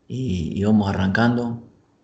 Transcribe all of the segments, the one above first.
y vamos arrancando.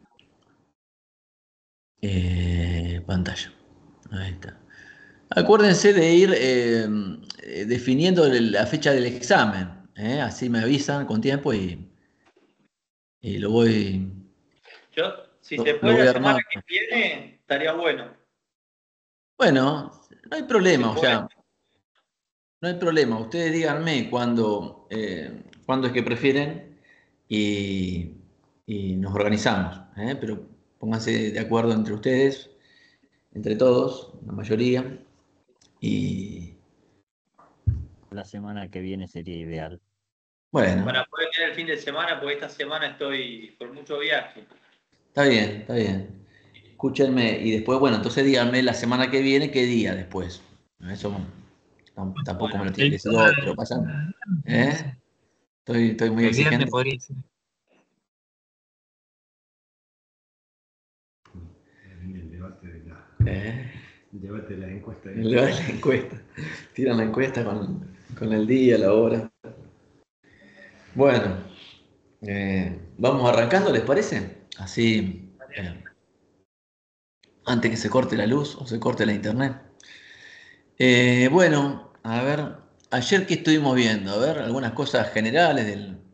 Pantalla. Ahí está. Acuérdense de ir definiendo la fecha del examen. Así me avisan con tiempo y Yo, si se lo puede voy la semana armando. que viene, estaría bueno. Bueno, no hay Se problema, o puede. sea, no hay problema. Ustedes díganme cuándo es que prefieren y, y nos organizamos. Pero pónganse de acuerdo entre ustedes, entre todos, la mayoría. Y La semana que viene sería ideal. bueno, Para poder tener el fin de semana, porque esta semana estoy por mucho viaje. está bien, está bien. Escúchenme y después, bueno, entonces díganme la semana que viene qué día después. Eso tampoco me Bueno, lo tienen que El, decir hoy, pero pasan. ¿Eh? Estoy muy el viernes exigente. podría ser. El debate de la, ¿Eh? el debate de las encuestas. Le va la encuesta. Tiran la encuesta con el día, la hora. Bueno, vamos arrancando, ¿les parece? Así, antes que se corte la luz o se corte la internet. Bueno, a ver, ayer que estuvimos viendo, a ver, algunas cosas generales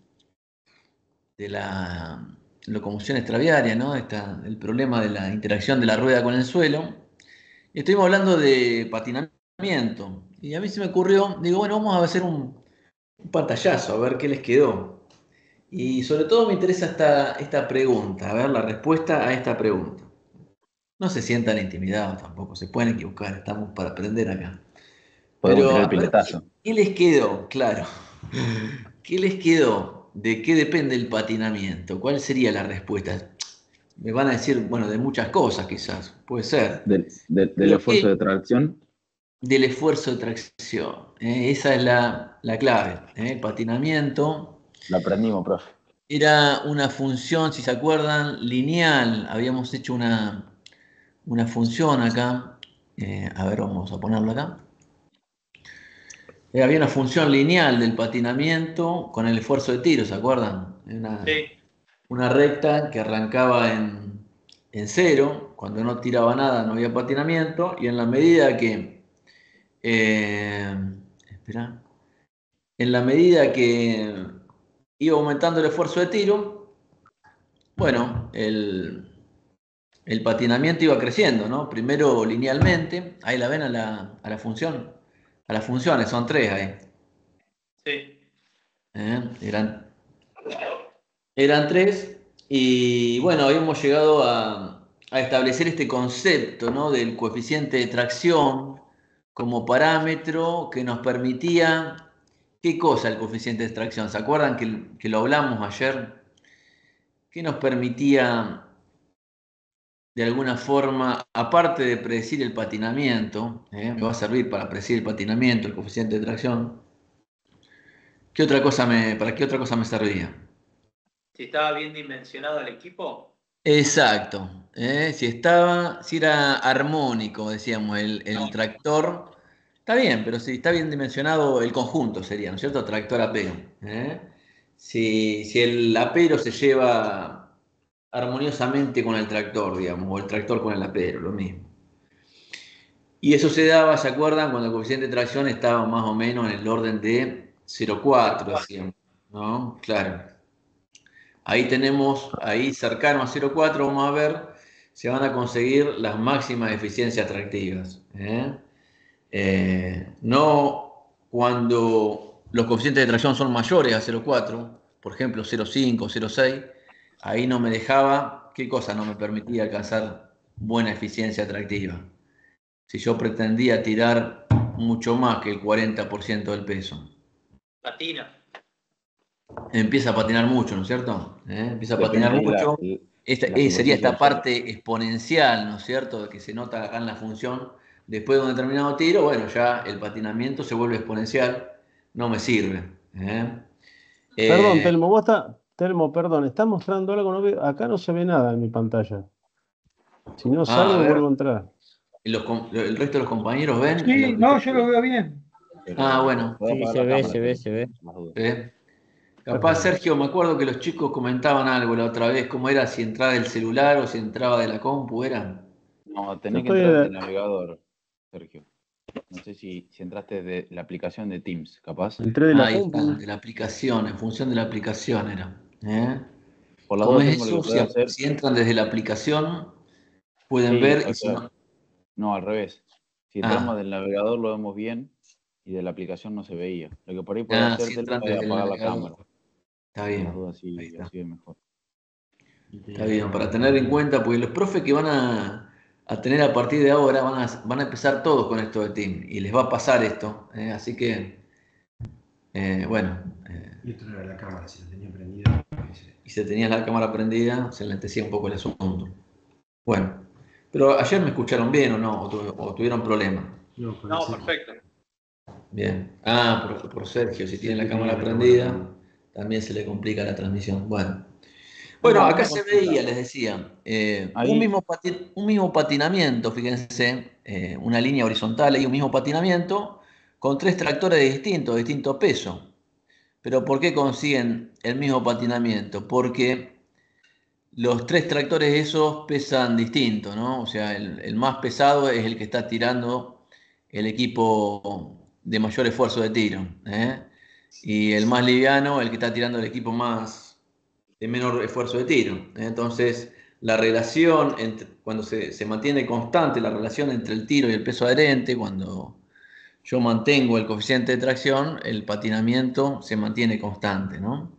de la locomoción extraviaria, ¿no? El problema de la interacción de la rueda con el suelo. Y estuvimos hablando de patinamiento. Y a mí se me ocurrió, digo, bueno, vamos a hacer un pantallazo, a ver qué les quedó. Y sobre todo me interesa esta pregunta, a ver la respuesta a esta pregunta. No se sientan intimidados tampoco, se pueden equivocar, estamos para aprender acá. Podemos Pero tirar a el ver, piletazo. ¿qué les quedó? Claro. ¿Qué les quedó? ¿De qué depende el patinamiento? ¿Cuál sería la respuesta? Me van a decir, bueno, de muchas cosas quizás, puede ser. Del Pero esfuerzo ¿qué? de tracción. Del esfuerzo de tracción. Esa es la clave. El patinamiento La aprendimos, profe. era una función, si se acuerdan, lineal. Habíamos hecho una función acá. A ver, vamos a ponerlo acá. Había una función lineal del patinamiento con el esfuerzo de tiro, ¿se acuerdan? Sí, Una recta que arrancaba en cero, cuando no tiraba nada no había patinamiento, y en la medida que, eh, espera, en la medida que iba aumentando el esfuerzo de tiro, bueno, el patinamiento iba creciendo, ¿no? Primero linealmente, ahí la ven a la función, a las funciones, son tres ahí. sí. Eran tres y bueno, habíamos llegado a establecer este concepto, ¿no? Del coeficiente de tracción como parámetro que nos permitía, ¿qué cosa el coeficiente de tracción? ¿Se acuerdan que lo hablamos ayer? ¿Qué nos permitía de alguna forma, aparte de predecir el patinamiento, me va a servir para predecir el patinamiento, el coeficiente de tracción? ¿Para qué otra cosa me servía? Si estaba bien dimensionado el equipo, Exacto. Si era armónico, decíamos, el tractor, está bien, pero si está bien dimensionado el conjunto sería, ¿no es cierto? Tractor apero. Si el apero se lleva armoniosamente con el tractor, digamos, o el tractor con el apero, lo mismo. Y eso se daba, ¿se acuerdan? Cuando el coeficiente de tracción estaba más o menos en el orden de 0,4, decíamos, ¿no? Claro. Ahí tenemos, ahí cercano a 0,4, vamos a ver, se van a conseguir las máximas eficiencias atractivas. No cuando los coeficientes de tracción son mayores a 0,4, por ejemplo 0,5, 0,6, ahí no me dejaba, ¿qué cosa no me permitía alcanzar buena eficiencia atractiva? Si yo pretendía tirar mucho más que el 40% del peso. patina. Empieza a patinar mucho, ¿no es cierto? Empieza a patinar Depende ahí mucho. la Sería superficie esta del suelo. parte exponencial, ¿no es cierto? Que se nota acá en la función. Después de un determinado tiro, bueno, ya el patinamiento se vuelve exponencial. No me sirve. ¿eh? Perdón, Eh, Telmo, Telmo, perdón, ¿estás mostrando algo? Acá no se ve nada en mi pantalla. Si no a salgo, ver, vuelvo a entrar. el resto de los compañeros ven Sí, no, yo lo veo bien. Bueno. Voy a Sí, apagar se la ve, cámara, se ve, pero se ve. más dudas. ¿eh? Capaz, Sergio, me acuerdo que los chicos comentaban algo la otra vez, cómo era si entraba del celular o si entraba de la compu, ¿era? No, tenés que estoy entrar de- del navegador, Sergio. No sé si entraste de la aplicación de Teams, capaz. Entré de la Ahí está, compu. de la aplicación, en función de la aplicación era. ¿Eh? Por las ¿Cómo dos es tenemos lo eso? que podés hacer. Si entran desde la aplicación, pueden Sí, ver o y si sea, no. no, al revés. Si entramos Ah, del navegador lo vemos bien y de la aplicación no se veía. Lo que por ahí podés si hacértelo entran es desde el apagar la cámara. navegador. Está Por las bien, dudas ahí sí, está. así es mejor. Está bien, para tener en cuenta, porque los profes que van a tener a partir de ahora van a empezar todos con esto de Team y les va a pasar esto. Así que, bueno, Y esto era la cámara, si la tenía prendida. y si tenías la cámara prendida, se enlentecía un poco el asunto. Bueno, pero ayer me escucharon bien o no, o tuvieron problemas. No, con No, el Sergio. perfecto. Bien. Por Sergio, si tiene la Sergio cámara tenía la prendida, cámara también se le complica la transmisión. Bueno. Bueno, Una acá se consulta. veía, les decía, un Ahí, mismo patinamiento, fíjense, una línea horizontal y un mismo patinamiento con tres tractores de distinto peso. Pero ¿por qué consiguen el mismo patinamiento? Porque los tres tractores esos pesan distinto, ¿no? O sea, el más pesado es el que está tirando el equipo de mayor esfuerzo de tiro, ¿eh? Y el más liviano, el que está tirando el equipo de menor esfuerzo de tiro. Entonces, la relación, cuando se mantiene constante la relación entre el tiro y el peso adherente, cuando yo mantengo el coeficiente de tracción, el patinamiento se mantiene constante, ¿no?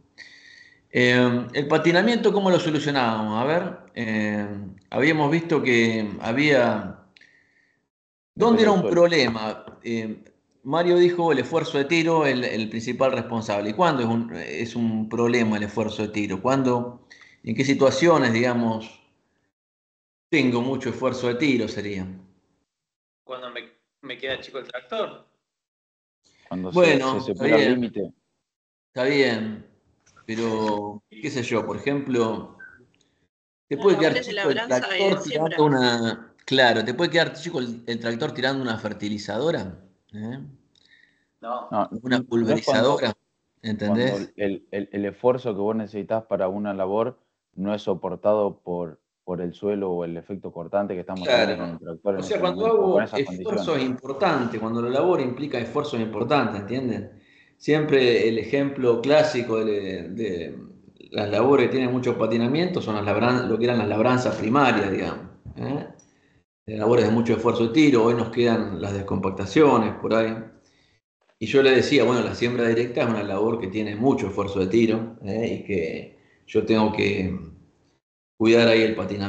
El patinamiento, ¿cómo lo solucionábamos? A ver, habíamos visto que había... ¿Dónde depende era del un suelo. problema? Mario dijo el esfuerzo de tiro, el principal responsable. ¿Y cuándo es un problema el esfuerzo de tiro? ¿Cuándo, en qué situaciones, digamos, tengo mucho esfuerzo de tiro sería? Cuando me queda chico el tractor. Cuando se Bueno, supera el límite, está bien, pero qué sé yo, por ejemplo, te Las puede quedar labores de chico el labranza y de tractor tirando siembra. una... Claro, te puede quedar chico el tractor tirando una fertilizadora, ¿eh? No. no, Una no es pulverizadora, cuando ¿entendés? el esfuerzo que vos necesitas para una labor no es soportado por el suelo o el efecto cortante que estamos teniendo con Claro. el tractor O en sea, ese cuando momento, o con hago esas condiciones. esfuerzos importantes, cuando la labor implica esfuerzos importantes, ¿entienden? Siempre el ejemplo clásico de las labores que tienen mucho patinamiento son lo que eran las labranzas primarias, digamos. ¿Eh? De labores de mucho esfuerzo de tiro, hoy nos quedan las descompactaciones por ahí. Y yo le decía, bueno, la siembra directa es una labor que tiene mucho esfuerzo de tiro, y que yo tengo que cuidar ahí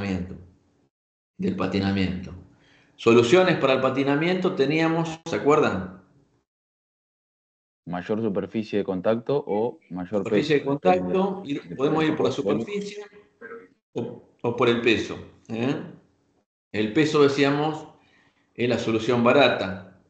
del patinamiento. Soluciones para el patinamiento teníamos, ¿se acuerdan? Mayor superficie de contacto o mayor Superficie peso, de depende contacto, podemos del ir por tipo la de suelo. superficie o por el peso. ¿Eh? El peso, decíamos, es la solución barata.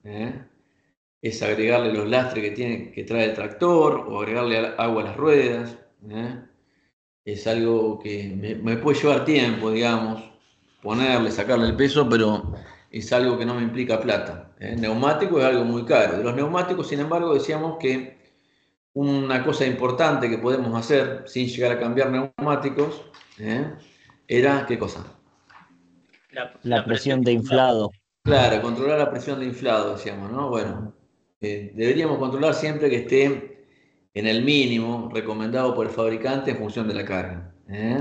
Es agregarle los lastres que trae el tractor o agregarle agua a las ruedas. ¿Eh? Es algo que me puede llevar tiempo, digamos, ponerle, sacarle el peso, pero es algo que no me implica plata. Neumático es algo muy caro. De los neumáticos, sin embargo, decíamos que una cosa importante que podemos hacer sin llegar a cambiar neumáticos, era, ¿qué cosa? La presión de inflado. Claro, controlar la presión de inflado, decíamos, ¿no? Bueno, deberíamos controlar siempre que esté en el mínimo recomendado por el fabricante en función de la carga.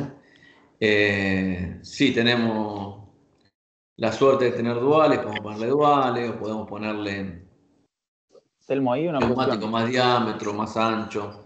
Sí, tenemos la suerte de tener duales, podemos ponerle duales o podemos ponerle Telmo, ahí una neumático cuestión. más diámetro, más ancho.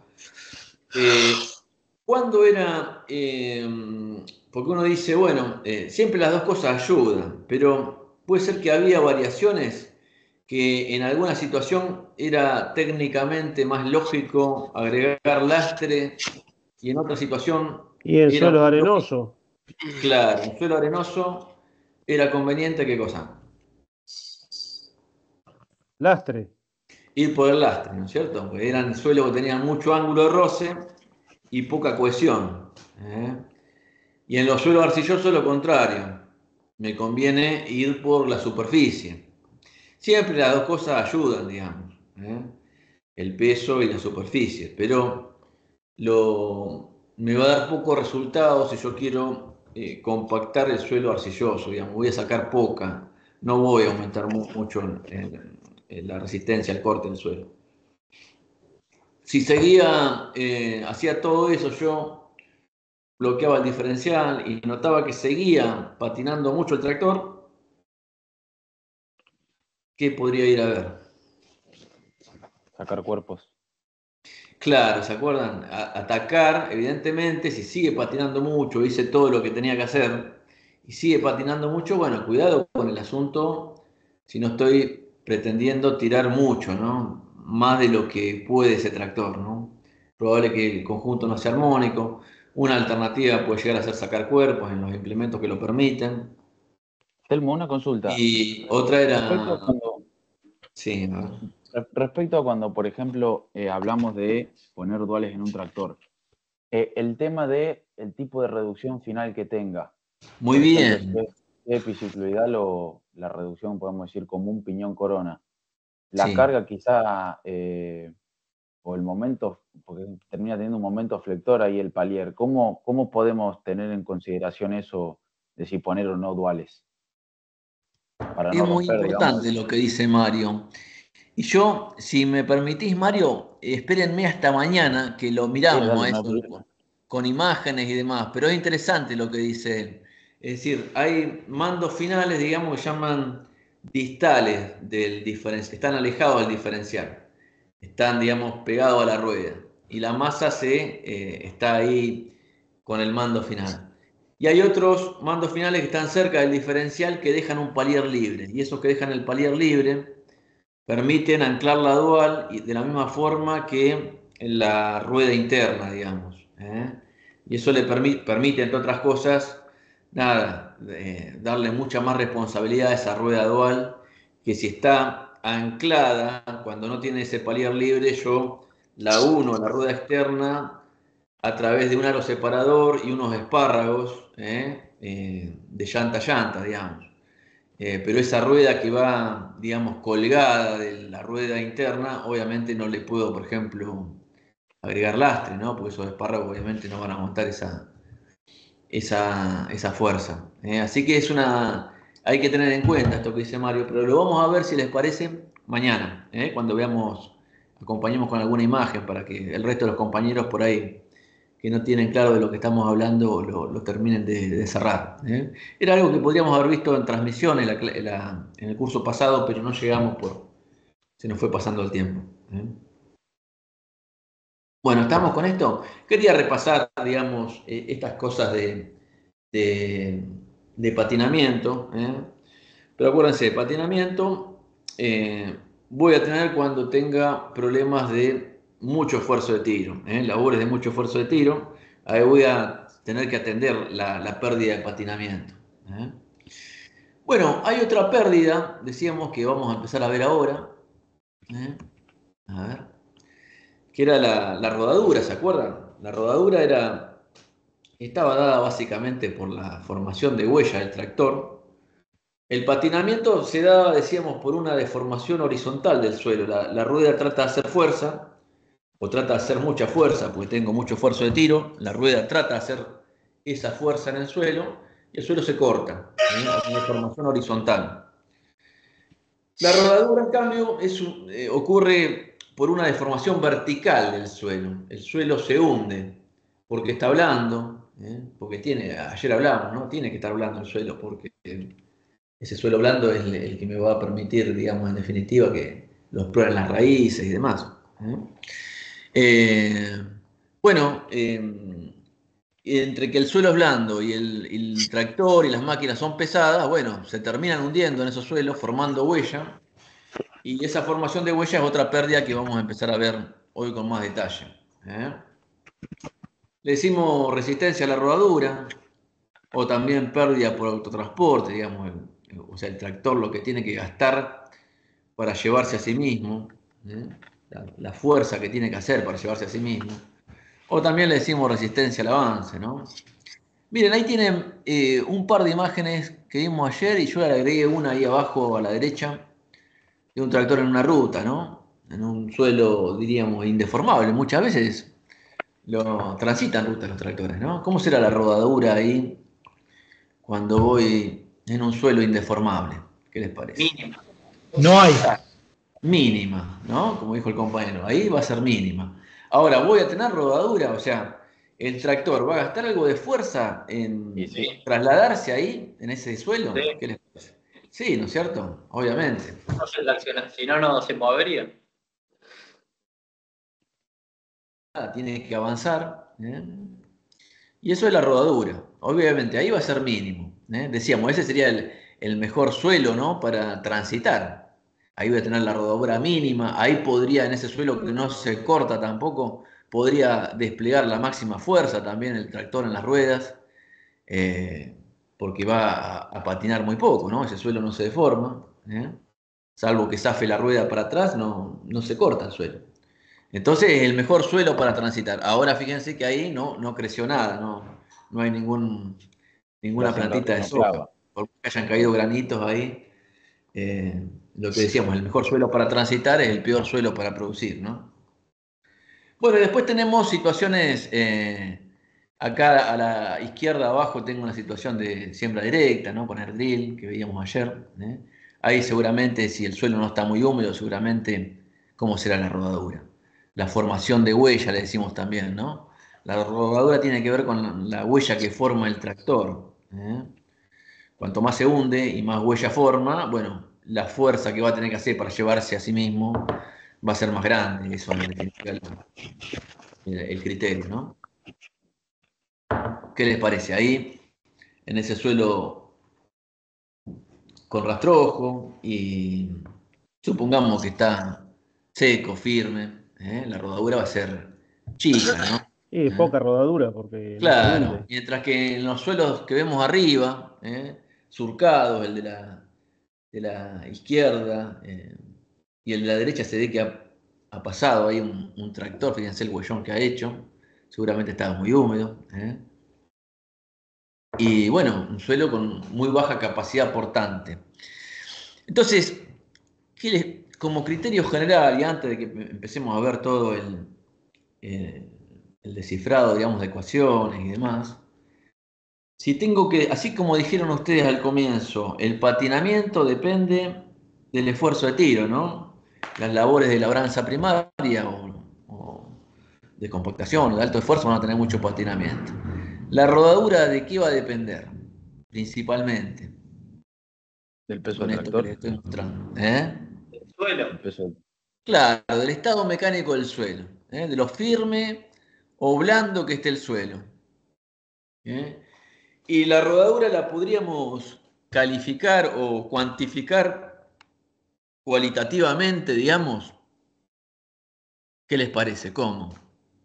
¿Cuándo era? Porque uno dice, bueno, siempre las dos cosas ayudan, pero puede ser que había variaciones que en alguna situación era técnicamente más lógico agregar lastre y en otra situación Y en era suelos más lógico. arenosos, Claro, en suelo arenoso era conveniente, ¿qué cosa? lastre. Ir por el lastre, ¿no es cierto? Porque eran suelos que tenían mucho ángulo de roce y poca cohesión. Y en los suelos arcillosos lo contrario, me conviene ir por la superficie. Siempre las dos cosas ayudan, digamos, el peso y la superficie, pero me va a dar pocos resultados si yo quiero compactar el suelo arcilloso, digamos, voy a sacar poca, no voy a aumentar mucho en la resistencia al corte del suelo. Si seguía, hacía todo eso, yo bloqueaba el diferencial y notaba que seguía patinando mucho el tractor, ¿qué podría ir a ver? Sacar cuerpos. Claro, ¿se acuerdan? Atacar, evidentemente, si sigue patinando mucho, hice todo lo que tenía que hacer y sigue patinando mucho, bueno, cuidado con el asunto si no estoy pretendiendo tirar mucho, ¿no? Más de lo que puede ese tractor, ¿no? Probable que el conjunto no sea armónico. Una alternativa puede llegar a ser sacar cuerpos en los implementos que lo permiten. Telmo, una consulta. Y otra Respecto a era... cuando, Sí, a ver. respecto a cuando, por ejemplo, hablamos de poner duales en un tractor, el tema de el tipo de reducción final que tenga. Muy Por ejemplo, bien. si es epicicloidal o la reducción, podemos decir, como un piñón corona. La Sí. carga quizá, o el momento, porque termina teniendo un momento flector ahí el palier. ¿Cómo podemos tener en consideración eso de si poner o no duales? Para Es no muy romper, digamos. importante lo que dice Mario. Y yo, si me permitís, Mario, espérenme hasta mañana que lo Sí, miramos dale, a no hay eso problema. con imágenes y demás. Pero es interesante lo que dice él. Es decir, hay mandos finales, digamos, que llaman distales del diferencial, están alejados del diferencial, están, digamos, pegados a la rueda. Y la masa está ahí con el mando final. Y hay otros mandos finales que están cerca del diferencial que dejan un palier libre. Y esos que dejan el palier libre permiten anclar la dual de la misma forma que en la rueda interna, digamos. Y eso le permite, entre otras cosas, nada, darle mucha más responsabilidad a esa rueda dual, que si está anclada, cuando no tiene ese palier libre, yo la uno a la rueda externa a través de un aro separador y unos espárragos de llanta a llanta, digamos. Pero esa rueda que va, digamos, colgada de la rueda interna, obviamente no le puedo, por ejemplo, agregar lastre, ¿no? Porque esos espárragos obviamente no van a aguantar esa fuerza. Así que hay que tener en cuenta esto que dice Mario, pero lo vamos a ver si les parece mañana, cuando acompañemos con alguna imagen para que el resto de los compañeros por ahí que no tienen claro de lo que estamos hablando lo terminen de cerrar. Era algo que podríamos haber visto en transmisión en el curso pasado, pero no llegamos se nos fue pasando el tiempo. Bueno, ¿estamos con esto? Quería repasar, digamos, estas cosas de patinamiento. Pero acuérdense, patinamiento voy a tener cuando tenga problemas de mucho esfuerzo de tiro, labores de mucho esfuerzo de tiro, ahí voy a tener que atender la pérdida de patinamiento. Bueno, hay otra pérdida, decíamos que vamos a empezar a ver ahora, a ver, que era la rodadura, ¿se acuerdan? La rodadura estaba dada básicamente por la formación de huella del tractor. El patinamiento se da, decíamos, por una deformación horizontal del suelo. La rueda trata de hacer fuerza, o trata de hacer mucha fuerza, porque tengo mucho esfuerzo de tiro. La rueda trata de hacer esa fuerza en el suelo, y el suelo se corta. Una deformación horizontal. La rodadura, en cambio, ocurre por una deformación vertical del suelo. El suelo se hunde porque está blando, porque ayer hablamos, ¿no? Tiene que estar blando el suelo porque ese suelo blando es el que me va a permitir, digamos, en definitiva, que lo exploren las raíces y demás. Bueno, entre que el suelo es blando y el tractor y las máquinas son pesadas, bueno, se terminan hundiendo en esos suelos, formando huella. Y esa formación de huella es otra pérdida que vamos a empezar a ver hoy con más detalle. Le decimos resistencia a la rodadura, o también pérdida por autotransporte, digamos, o sea, el tractor lo que tiene que gastar para llevarse a sí mismo, la fuerza que tiene que hacer para llevarse a sí mismo, o también le decimos resistencia al avance, ¿no? Miren, ahí tienen un par de imágenes que vimos ayer y yo le agregué una ahí abajo a la derecha de un tractor en una ruta, ¿no? En un suelo, diríamos, indeformable. Muchas veces transitan rutas los tractores, ¿no? ¿Cómo será la rodadura ahí cuando voy en un suelo indeformable? ¿Qué les parece? Mínimo. No hay. Mínima, ¿no? Como dijo el compañero, ahí va a ser mínima. Ahora, voy a tener rodadura, o sea, el tractor va a gastar algo de fuerza en Y sí. trasladarse ahí, en ese suelo. Sí. ¿Qué les parece? Sí, ¿no es cierto? Obviamente. No se tracciona, si no, no se movería. Tiene que avanzar, ¿eh? Y eso es la rodadura. Obviamente, ahí va a ser mínimo, ¿eh? Decíamos, ese sería el mejor suelo, ¿no? Para transitar. Ahí voy a tener la rodadura mínima. Ahí podría, en ese suelo que no se corta tampoco, podría desplegar la máxima fuerza también el tractor en las ruedas, porque va a patinar muy poco, ¿no? Ese suelo no se deforma, ¿eh? Salvo que zafe la rueda para atrás, no se corta el suelo. Entonces es el mejor suelo para transitar. Ahora fíjense que ahí no creció nada, no hay ninguna plantita de No soja. clava. Por que hayan caído granitos ahí, lo que decíamos, el mejor suelo para transitar es el peor suelo para producir, ¿no? Bueno, y después tenemos situaciones, acá a la izquierda abajo tengo una situación de siembra directa, ¿no? Poner drill, que veíamos ayer, ¿eh? Ahí seguramente, si el suelo no está muy húmedo, seguramente, ¿cómo será la rodadura? La formación de huella, le decimos también, ¿no? La rodadura tiene que ver con la huella que forma el tractor, ¿eh? Cuanto más se hunde y más huella forma, bueno, la fuerza que va a tener que hacer para llevarse a sí mismo va a ser más grande. Eso es en definitiva el criterio, ¿no? ¿Qué les parece? Ahí, en ese suelo con rastrojo y supongamos que está seco, firme, ¿eh? La rodadura va a ser chica, ¿no? Y ¿Eh? poca rodadura porque no se Claro, hunde. mientras que en los suelos que vemos arriba, surcados, el de la izquierda y el de la derecha se ve que ha pasado ahí un tractor, fíjense el huellón que ha hecho, seguramente estaba muy húmedo. Y bueno, un suelo con muy baja capacidad portante. Entonces, como criterio general, y antes de que empecemos a ver todo el descifrado, digamos, de ecuaciones y demás, si tengo que, así como dijeron ustedes al comienzo, el patinamiento depende del esfuerzo de tiro, ¿no? Las labores de labranza primaria o de compactación o de alto esfuerzo van a tener mucho patinamiento. ¿La rodadura de qué va a depender? Principalmente, Del peso con del esto que tractor. les estoy mostrando. ¿Eh? El suelo. El peso del... Claro, del estado mecánico del suelo, de lo firme o blando que esté el suelo. ¿Eh? Y la rodadura la podríamos calificar o cuantificar cualitativamente, digamos. ¿Qué les parece? ¿Cómo?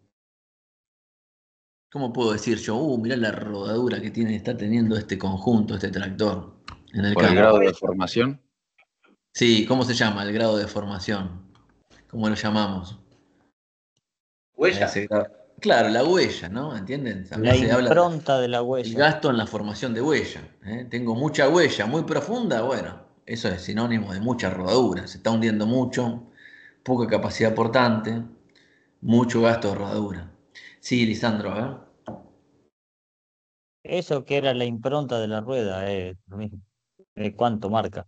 ¿Cómo puedo decir yo? Mirá la rodadura que está teniendo este conjunto, este tractor en el Por el campo. grado de formación. Sí, ¿cómo se llama el grado de formación? ¿Cómo lo llamamos? A Huella. ese grado. Claro, la huella, ¿no? ¿Entienden? La También se habla impronta de la del huella. gasto en la formación de huella. Tengo mucha huella muy profunda, bueno, eso es sinónimo de mucha rodadura. Se está hundiendo mucho, poca capacidad portante, mucho gasto de rodadura. Sí, Lisandro, a ver. Eso que era la impronta de la rueda, lo mismo. ¿Cuánto marca?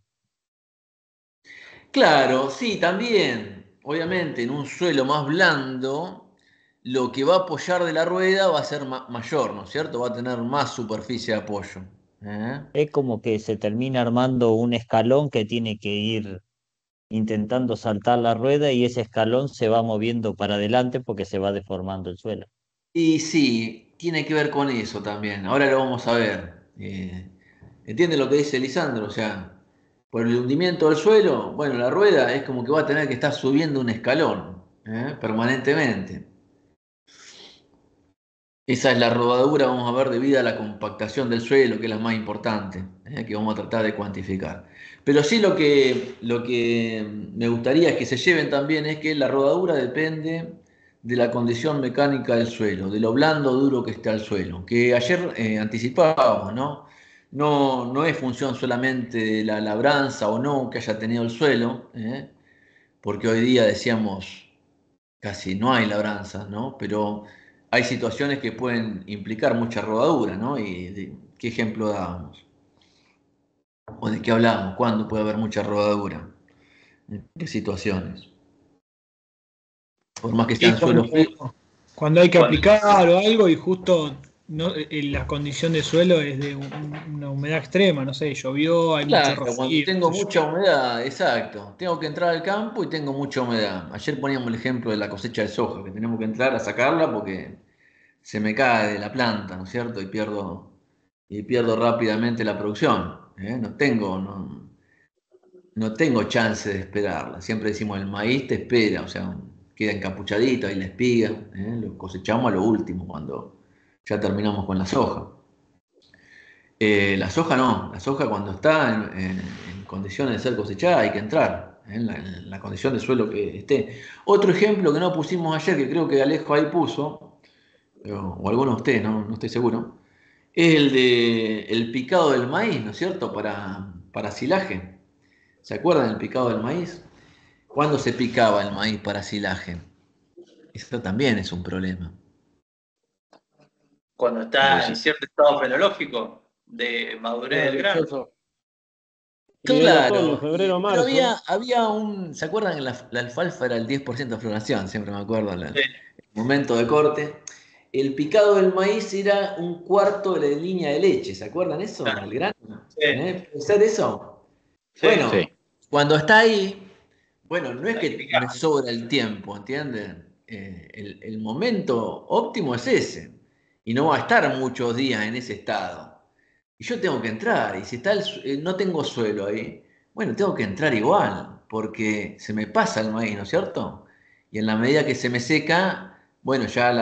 Claro, sí, también. Obviamente, en un suelo más blando, lo que va a apoyar de la rueda va a ser mayor, ¿no es cierto? Va a tener más superficie de apoyo. ¿Eh? Es como que se termina armando un escalón que tiene que ir intentando saltar la rueda y ese escalón se va moviendo para adelante porque se va deformando el suelo. Y sí, tiene que ver con eso también. Ahora lo vamos a ver. ¿Entiende lo que dice Lisandro? O sea, por el hundimiento del suelo, bueno, la rueda es como que va a tener que estar subiendo un escalón, permanentemente. Esa es la rodadura, vamos a ver, debido a la compactación del suelo, que es la más importante, que vamos a tratar de cuantificar. Pero sí lo que me gustaría es que se lleven también es que la rodadura depende de la condición mecánica del suelo, de lo blando o duro que está el suelo, que ayer anticipábamos, ¿no? No es función solamente de la labranza o no que haya tenido el suelo, porque hoy día decíamos casi no hay labranza, ¿no? Pero hay situaciones que pueden implicar mucha rodadura, ¿no? ¿Qué ejemplo dábamos? ¿O de qué hablábamos? ¿Cuándo puede haber mucha rodadura? ¿En qué situaciones? Por más que Y sean suelos fríos. cuando hay que aplicar o algo y justo la condición de suelo es de una humedad extrema, no sé, llovió, hay mucho Claro, cuando rocío. tengo qué sé yo. mucha humedad, exacto. Tengo que entrar al campo y tengo mucha humedad. Ayer poníamos el ejemplo de la cosecha de soja, que tenemos que entrar a sacarla porque se me cae de la planta, ¿no es cierto? Y pierdo rápidamente la producción. ¿Eh? No tengo chance de esperarla. Siempre decimos, el maíz te espera, o sea, queda encapuchadito ahí la espiga. ¿Eh? Lo cosechamos a lo último, cuando ya terminamos con la soja. La soja no, la soja cuando está en condiciones de ser cosechada hay que entrar, en la condición de suelo que esté. Otro ejemplo que no pusimos ayer, que creo que Alejo ahí puso, o alguno de ustedes, no estoy seguro, es el de el picado del maíz, ¿no es cierto? Para silaje. ¿Se acuerdan del picado del maíz? ¿Cuándo se picaba el maíz para silaje? Eso también es un problema. Cuando está en cierto estado fenológico de madurez del grano. Y el otoño, Claro, febrero, pero marzo. había ¿se acuerdan que la alfalfa era el 10% de floración? Siempre me acuerdo, Sí. el momento de corte. El picado del maíz era un cuarto de la línea de leche, ¿se acuerdan eso? Claro. El grano. Sí. ¿Puede ser eso? Sí. Bueno, Sí. cuando está ahí, bueno, no es Hay que que picar. me sobra el tiempo, ¿entienden? El momento óptimo es ese. Y no va a estar muchos días en ese estado. Y yo tengo que entrar, y si está no tengo suelo ahí, bueno, tengo que entrar igual, porque se me pasa el maíz, ¿no es cierto? Y en la medida que se me seca, bueno, ya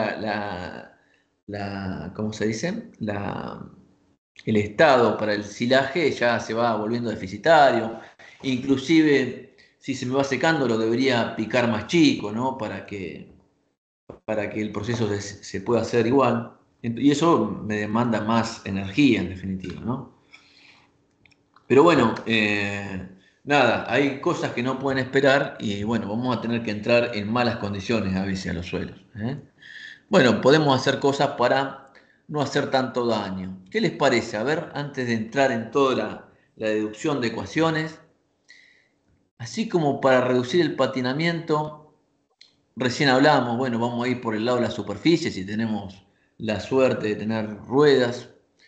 ¿cómo se dice? El estado para el silaje ya se va volviendo deficitario. Inclusive, si se me va secando, lo debería picar más chico, ¿no? Para que el proceso se pueda hacer igual. Y eso me demanda más energía, en definitiva, ¿no? Pero bueno, nada, hay cosas que no pueden esperar y bueno, vamos a tener que entrar en malas condiciones a veces a los suelos. Bueno, podemos hacer cosas para no hacer tanto daño. ¿Qué les parece? A ver, antes de entrar en toda la deducción de ecuaciones, así como para reducir el patinamiento, recién hablábamos, bueno, vamos a ir por el lado de la superficie si tenemos la suerte de tener ruedas,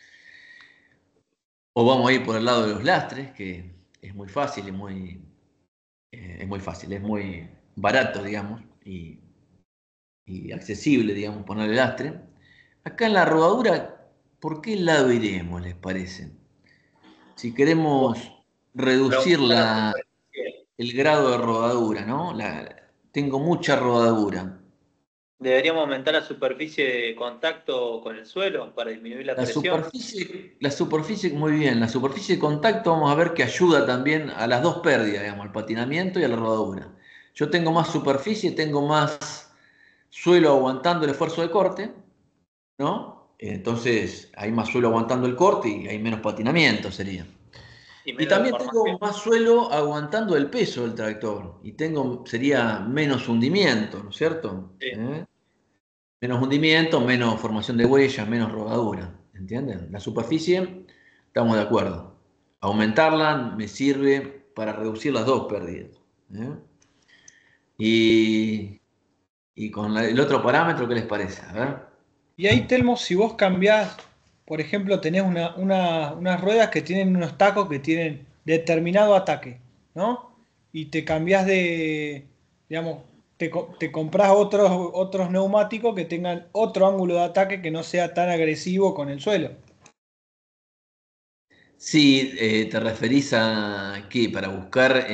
o vamos a ir por el lado de los lastres, que es muy fácil, es muy barato, digamos, y accesible, digamos, ponerle lastre. Acá en la rodadura, ¿por qué lado iremos, les parece? Si queremos reducir Aumentar la superficie. el grado de rodadura, ¿no? Tengo mucha rodadura. Deberíamos aumentar la superficie de contacto con el suelo para disminuir la presión. La superficie, muy bien, la superficie de contacto vamos a ver que ayuda también a las dos pérdidas, digamos, al patinamiento y a la rodadura. Yo tengo más superficie, tengo más suelo aguantando el esfuerzo de corte, ¿no? Entonces hay más suelo aguantando el corte y hay menos patinamiento, sería. Y Y menos también tengo deformación. más suelo aguantando el peso del tractor y sería menos hundimiento, ¿no es cierto? Sí. Menos hundimiento, menos formación de huellas, menos rodadura, ¿entienden? La superficie, estamos de acuerdo. Aumentarla me sirve para reducir las dos pérdidas. ¿Eh? Y con el otro parámetro, ¿qué les parece? A ver. Y ahí, Telmo, si vos cambiás, por ejemplo, tenés unas ruedas que tienen unos tacos que tienen determinado ataque, ¿no? Y te cambiás digamos, te comprás otros neumáticos que tengan otro ángulo de ataque que no sea tan agresivo con el suelo. Sí, te referís a qué, para buscar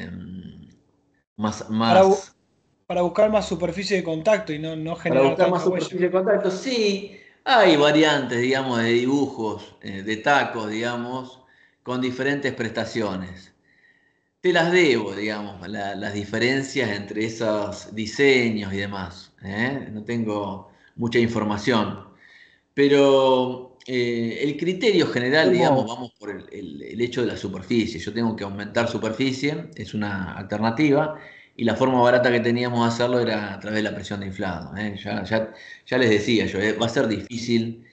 más, Para, más para buscar más superficie de contacto y no Para generar buscar más tanta huella. superficie de contacto, sí, hay variantes, digamos, de dibujos, de tacos, digamos, con diferentes prestaciones. Te las debo, digamos, las diferencias entre esos diseños y demás. No tengo mucha información. Pero el criterio general, digamos, Telmo, vamos por el hecho de la superficie. Yo tengo que aumentar superficie, es una alternativa. y la forma barata que teníamos de hacerlo era a través de la presión de inflado. Ya les decía yo, va a ser difícil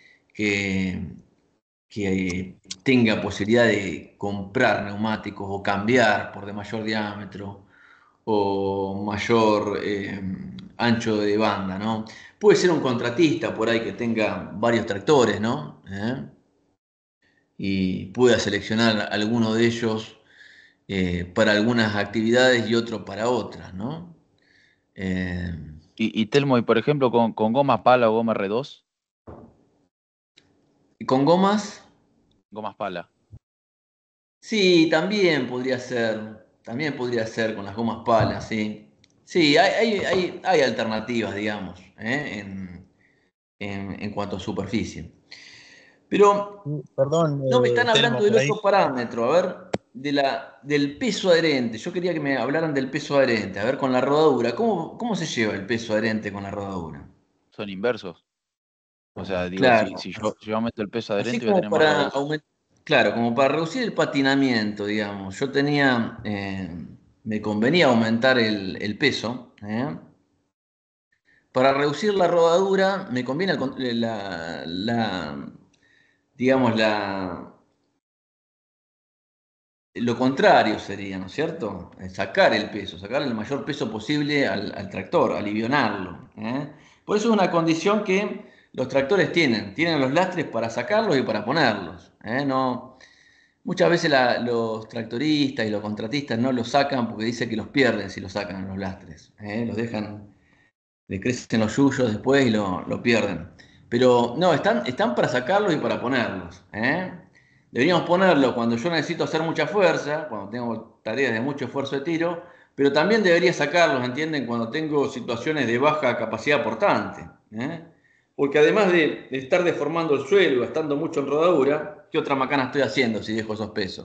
que tenga posibilidad de comprar neumáticos o cambiar por de mayor diámetro o mayor ancho de banda, ¿no? Puede ser un contratista por ahí que tenga varios tractores, ¿no? Y pueda seleccionar alguno de ellos para algunas actividades y otro para otras, ¿no? Eh, Y Telmo, y por ejemplo, con goma pala o goma R2, y con gomas, gomas pala. sí, también podría ser con las gomas palas, sí. Sí, hay alternativas, digamos, en cuanto a superficie. Pero Perdón, no me están hablando Telmo, del por ahí. otro parámetro, a ver, del peso adherente. Yo quería que me hablaran del peso adherente, a ver, con la rodadura. ¿Cómo se lleva el peso adherente con la rodadura? Son inversos. O sea, digo, Claro, si yo aumento el peso así adherente, voy a como tener más para rodadura. aumentar, claro, como para reducir el patinamiento, digamos. Yo tenía, me convenía aumentar el peso. Para reducir la rodadura, me conviene digamos, lo contrario sería, ¿no es cierto? Sacar el peso, sacar el mayor peso posible al tractor, alivianarlo. Por eso es una condición que los tractores tienen los lastres para sacarlos y para ponerlos. No, muchas veces los tractoristas y los contratistas no los sacan porque dicen que los pierden si los sacan los lastres. Los dejan, les crecen los yuyos después y lo pierden. Pero no, están para sacarlos y para ponerlos. Deberíamos ponerlo cuando yo necesito hacer mucha fuerza, cuando tengo tareas de mucho esfuerzo de tiro, pero también debería sacarlos, ¿entienden? Cuando tengo situaciones de baja capacidad portante. Porque además de estar deformando el suelo, gastando mucho en rodadura, ¿qué otra macana estoy haciendo si dejo esos pesos?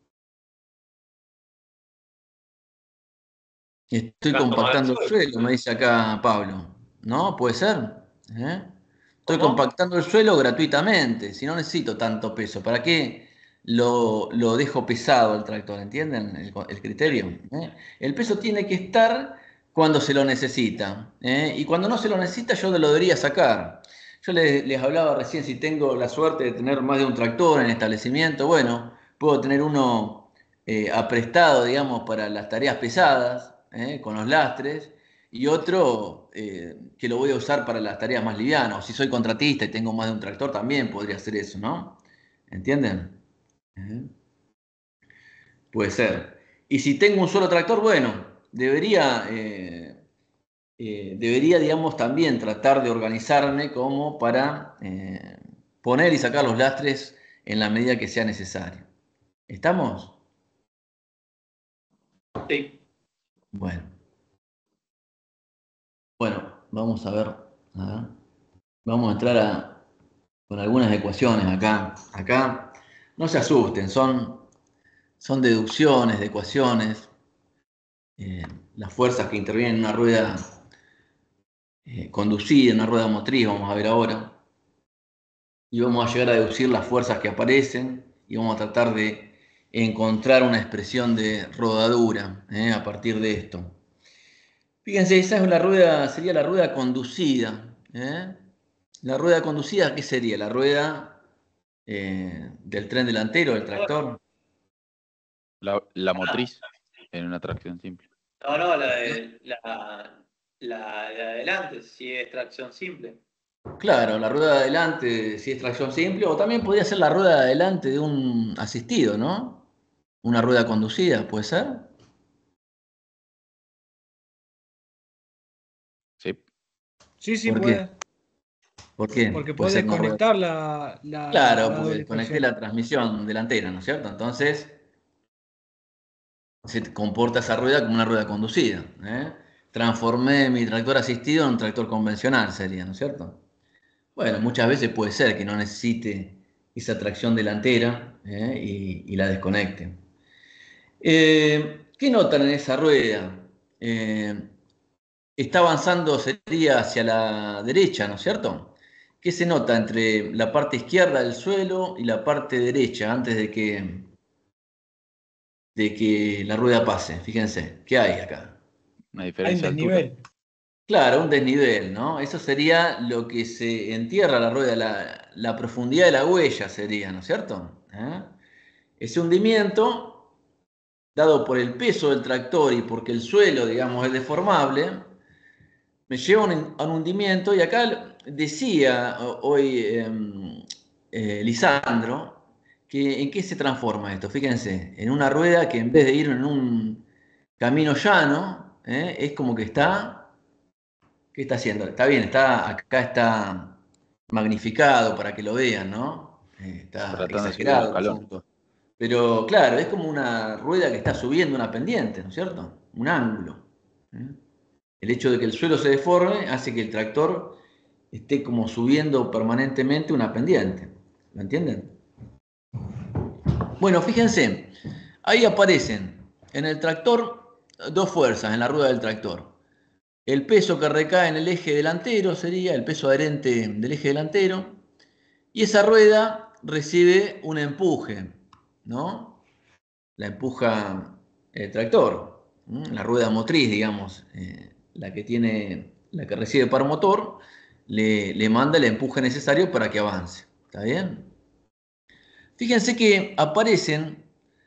Estoy Gasto más el compactando el suelo. suelo, me dice acá Pablo. ¿No? ¿Puede ser? ¿Eh? Estoy ¿Cómo? compactando el suelo gratuitamente, si no necesito tanto peso. ¿Para qué lo dejo pesado el tractor? ¿Entienden el criterio? El peso tiene que estar cuando se lo necesita. Y cuando no se lo necesita, yo lo debería sacar. Yo les hablaba recién si tengo la suerte de tener más de un tractor en el establecimiento. Bueno, puedo tener uno aprestado, digamos, para las tareas pesadas, con los lastres y otro que lo voy a usar para las tareas más livianas. O si soy contratista y tengo más de un tractor, también podría hacer eso, ¿no? ¿Entienden? Ujú. Puede ser. Y si tengo un solo tractor, bueno, debería, digamos, también tratar de organizarme como para poner y sacar los lastres en la medida que sea necesario. ¿Estamos? Sí. Bueno, vamos a ver. Vamos a entrar con algunas ecuaciones acá. Acá no se asusten, son deducciones de ecuaciones. Las fuerzas que intervienen en una rueda conducida, en una rueda motriz, vamos a ver ahora. Y vamos a llegar a deducir las fuerzas que aparecen y vamos a tratar de encontrar una expresión de rodadura a partir de esto. Fíjense, esa es sería la rueda conducida. La rueda conducida, ¿qué sería? La rueda del tren delantero, del tractor. La motriz en una tracción simple. No, la de adelante, si es tracción simple. Claro, la rueda de adelante, si es tracción simple, o también podría ser la rueda de adelante de un asistido, ¿no? Una rueda conducida, ¿puede ser? Sí. Sí, ¿Por qué? puede. ¿Por qué? Porque Puede ser puedes una rueda. conectar la Claro, porque doble conecté tracción. la transmisión delantera, ¿no es cierto? Entonces se comporta esa rueda como una rueda conducida. Transformé mi tractor asistido en un tractor convencional, sería, ¿no es cierto? Bueno, muchas veces puede ser que no necesite esa tracción delantera y la desconecte. ¿Qué notan en esa rueda? Está avanzando, sería hacia la derecha, ¿no es cierto? ¿Qué se nota entre la parte izquierda del suelo y la parte derecha antes de que la rueda pase? Fíjense, ¿qué hay acá? Una Hay un diferencia de altura. desnivel. Claro, un desnivel, ¿no? Eso sería lo que se entierra la rueda, la profundidad de la huella sería, ¿no es cierto? Ese hundimiento, dado por el peso del tractor y porque el suelo, digamos, es deformable, me lleva a un hundimiento. Y acá decía hoy Lisandro que en qué se transforma esto. Fíjense, en una rueda que en vez de ir en un camino llano, es como que está. ¿Qué está haciendo? Está bien, acá está magnificado para que lo vean, ¿no? Está Tratando de subir el exagerado el escalón. asunto. Pero claro, es como una rueda que está subiendo una pendiente, ¿no es cierto? Un ángulo. ¿eh? El hecho de que el suelo se deforme hace que el tractor esté como subiendo permanentemente una pendiente. ¿Lo entienden? Bueno, fíjense, ahí aparecen en el tractor dos fuerzas en la rueda del tractor. El peso que recae en el eje delantero sería el peso adherente del eje delantero. Y esa rueda recibe un empuje, ¿no? La empuja el tractor, la rueda motriz, digamos, la que recibe par motor, le manda el empuje necesario para que avance. ¿Está bien? Fíjense que aparecen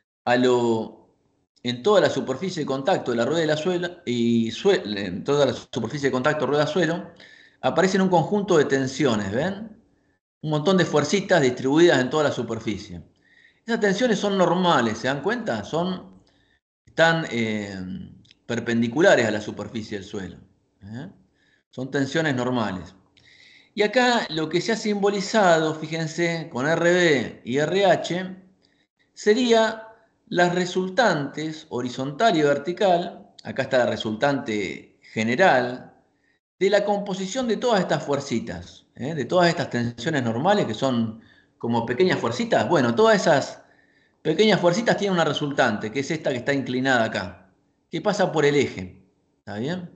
en toda la superficie de contacto de la rueda de la suela en toda la superficie de contacto rueda-suelo, aparecen un conjunto de tensiones, ¿ven? Un montón de fuercitas distribuidas en toda la superficie. Esas tensiones son normales, ¿se dan cuenta? Están perpendiculares a la superficie del suelo. ¿eh? Son tensiones normales. Y acá lo que se ha simbolizado, fíjense, con RB y RH, sería las resultantes horizontal y vertical, acá está la resultante general, de la composición de todas estas fuercitas, de todas estas tensiones normales que son como pequeñas fuercitas. Bueno, todas esas pequeñas fuercitas tienen una resultante, que es esta que está inclinada acá, que pasa por el eje. ¿Está bien?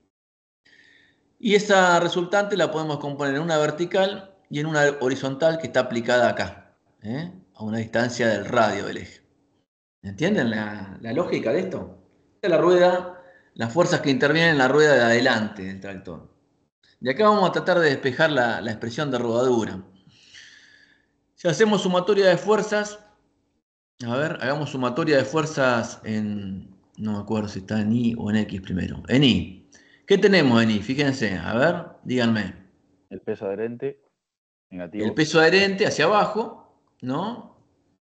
Y esa resultante la podemos componer en una vertical y en una horizontal que está aplicada acá, a una distancia del radio del eje. ¿Entienden la lógica de esto? Esta es la rueda, las fuerzas que intervienen en la rueda de adelante del tractor. Y acá vamos a tratar de despejar la expresión de rodadura. Si hacemos sumatoria de fuerzas, a ver, hagamos sumatoria de fuerzas no me acuerdo si está en Y o en X primero. En Y. ¿Qué tenemos en Y? Fíjense, a ver, díganme. El peso adherente, negativo. El peso adherente hacia abajo, ¿no?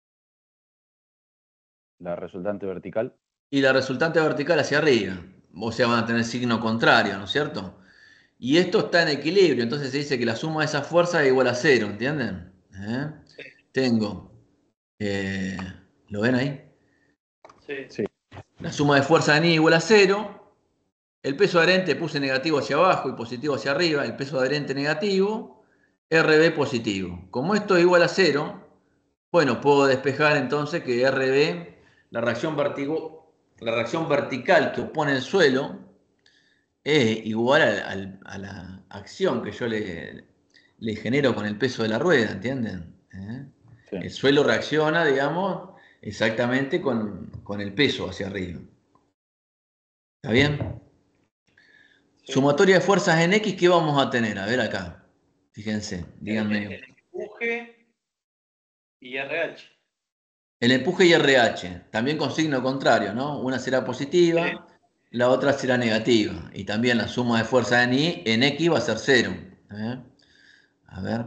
La resultante vertical. Y la resultante vertical hacia arriba. O sea, van a tener signo contrario, ¿no es cierto? Y esto está en equilibrio, entonces se dice que la suma de esas fuerzas es igual a cero, ¿entienden? Sí. Tengo, ¿lo ven ahí? Sí. La suma de fuerza en I igual a cero. El peso adherente puse negativo hacia abajo y positivo hacia arriba. El peso adherente negativo, RB positivo. Como esto es igual a cero, bueno, puedo despejar entonces que RB, la reacción vertical que opone el suelo, es igual a la acción que yo le genero con el peso de la rueda, ¿entienden? Sí. El suelo reacciona, digamos, exactamente con el peso hacia arriba. ¿Está bien? Sí. Sumatoria de fuerzas en X, ¿qué vamos a tener? A ver acá. Fíjense, díganme. El empuje y RH. El empuje y RH, también con signo contrario, ¿no? Una será positiva, la otra será negativa. Y también la suma de fuerzas en Y, en X va a ser cero. A ver.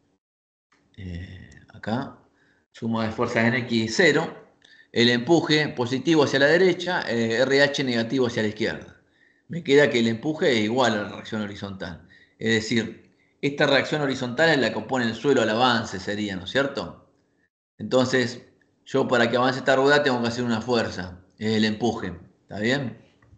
Acá. Suma de fuerzas en X, cero. El empuje positivo hacia la derecha, RH negativo hacia la izquierda. Me queda que el empuje es igual a la reacción horizontal. Es decir, esta reacción horizontal es la que opone el suelo al avance, sería, ¿no es cierto? Entonces, yo para que avance esta rueda tengo que hacer una fuerza, es el empuje. ¿Está bien?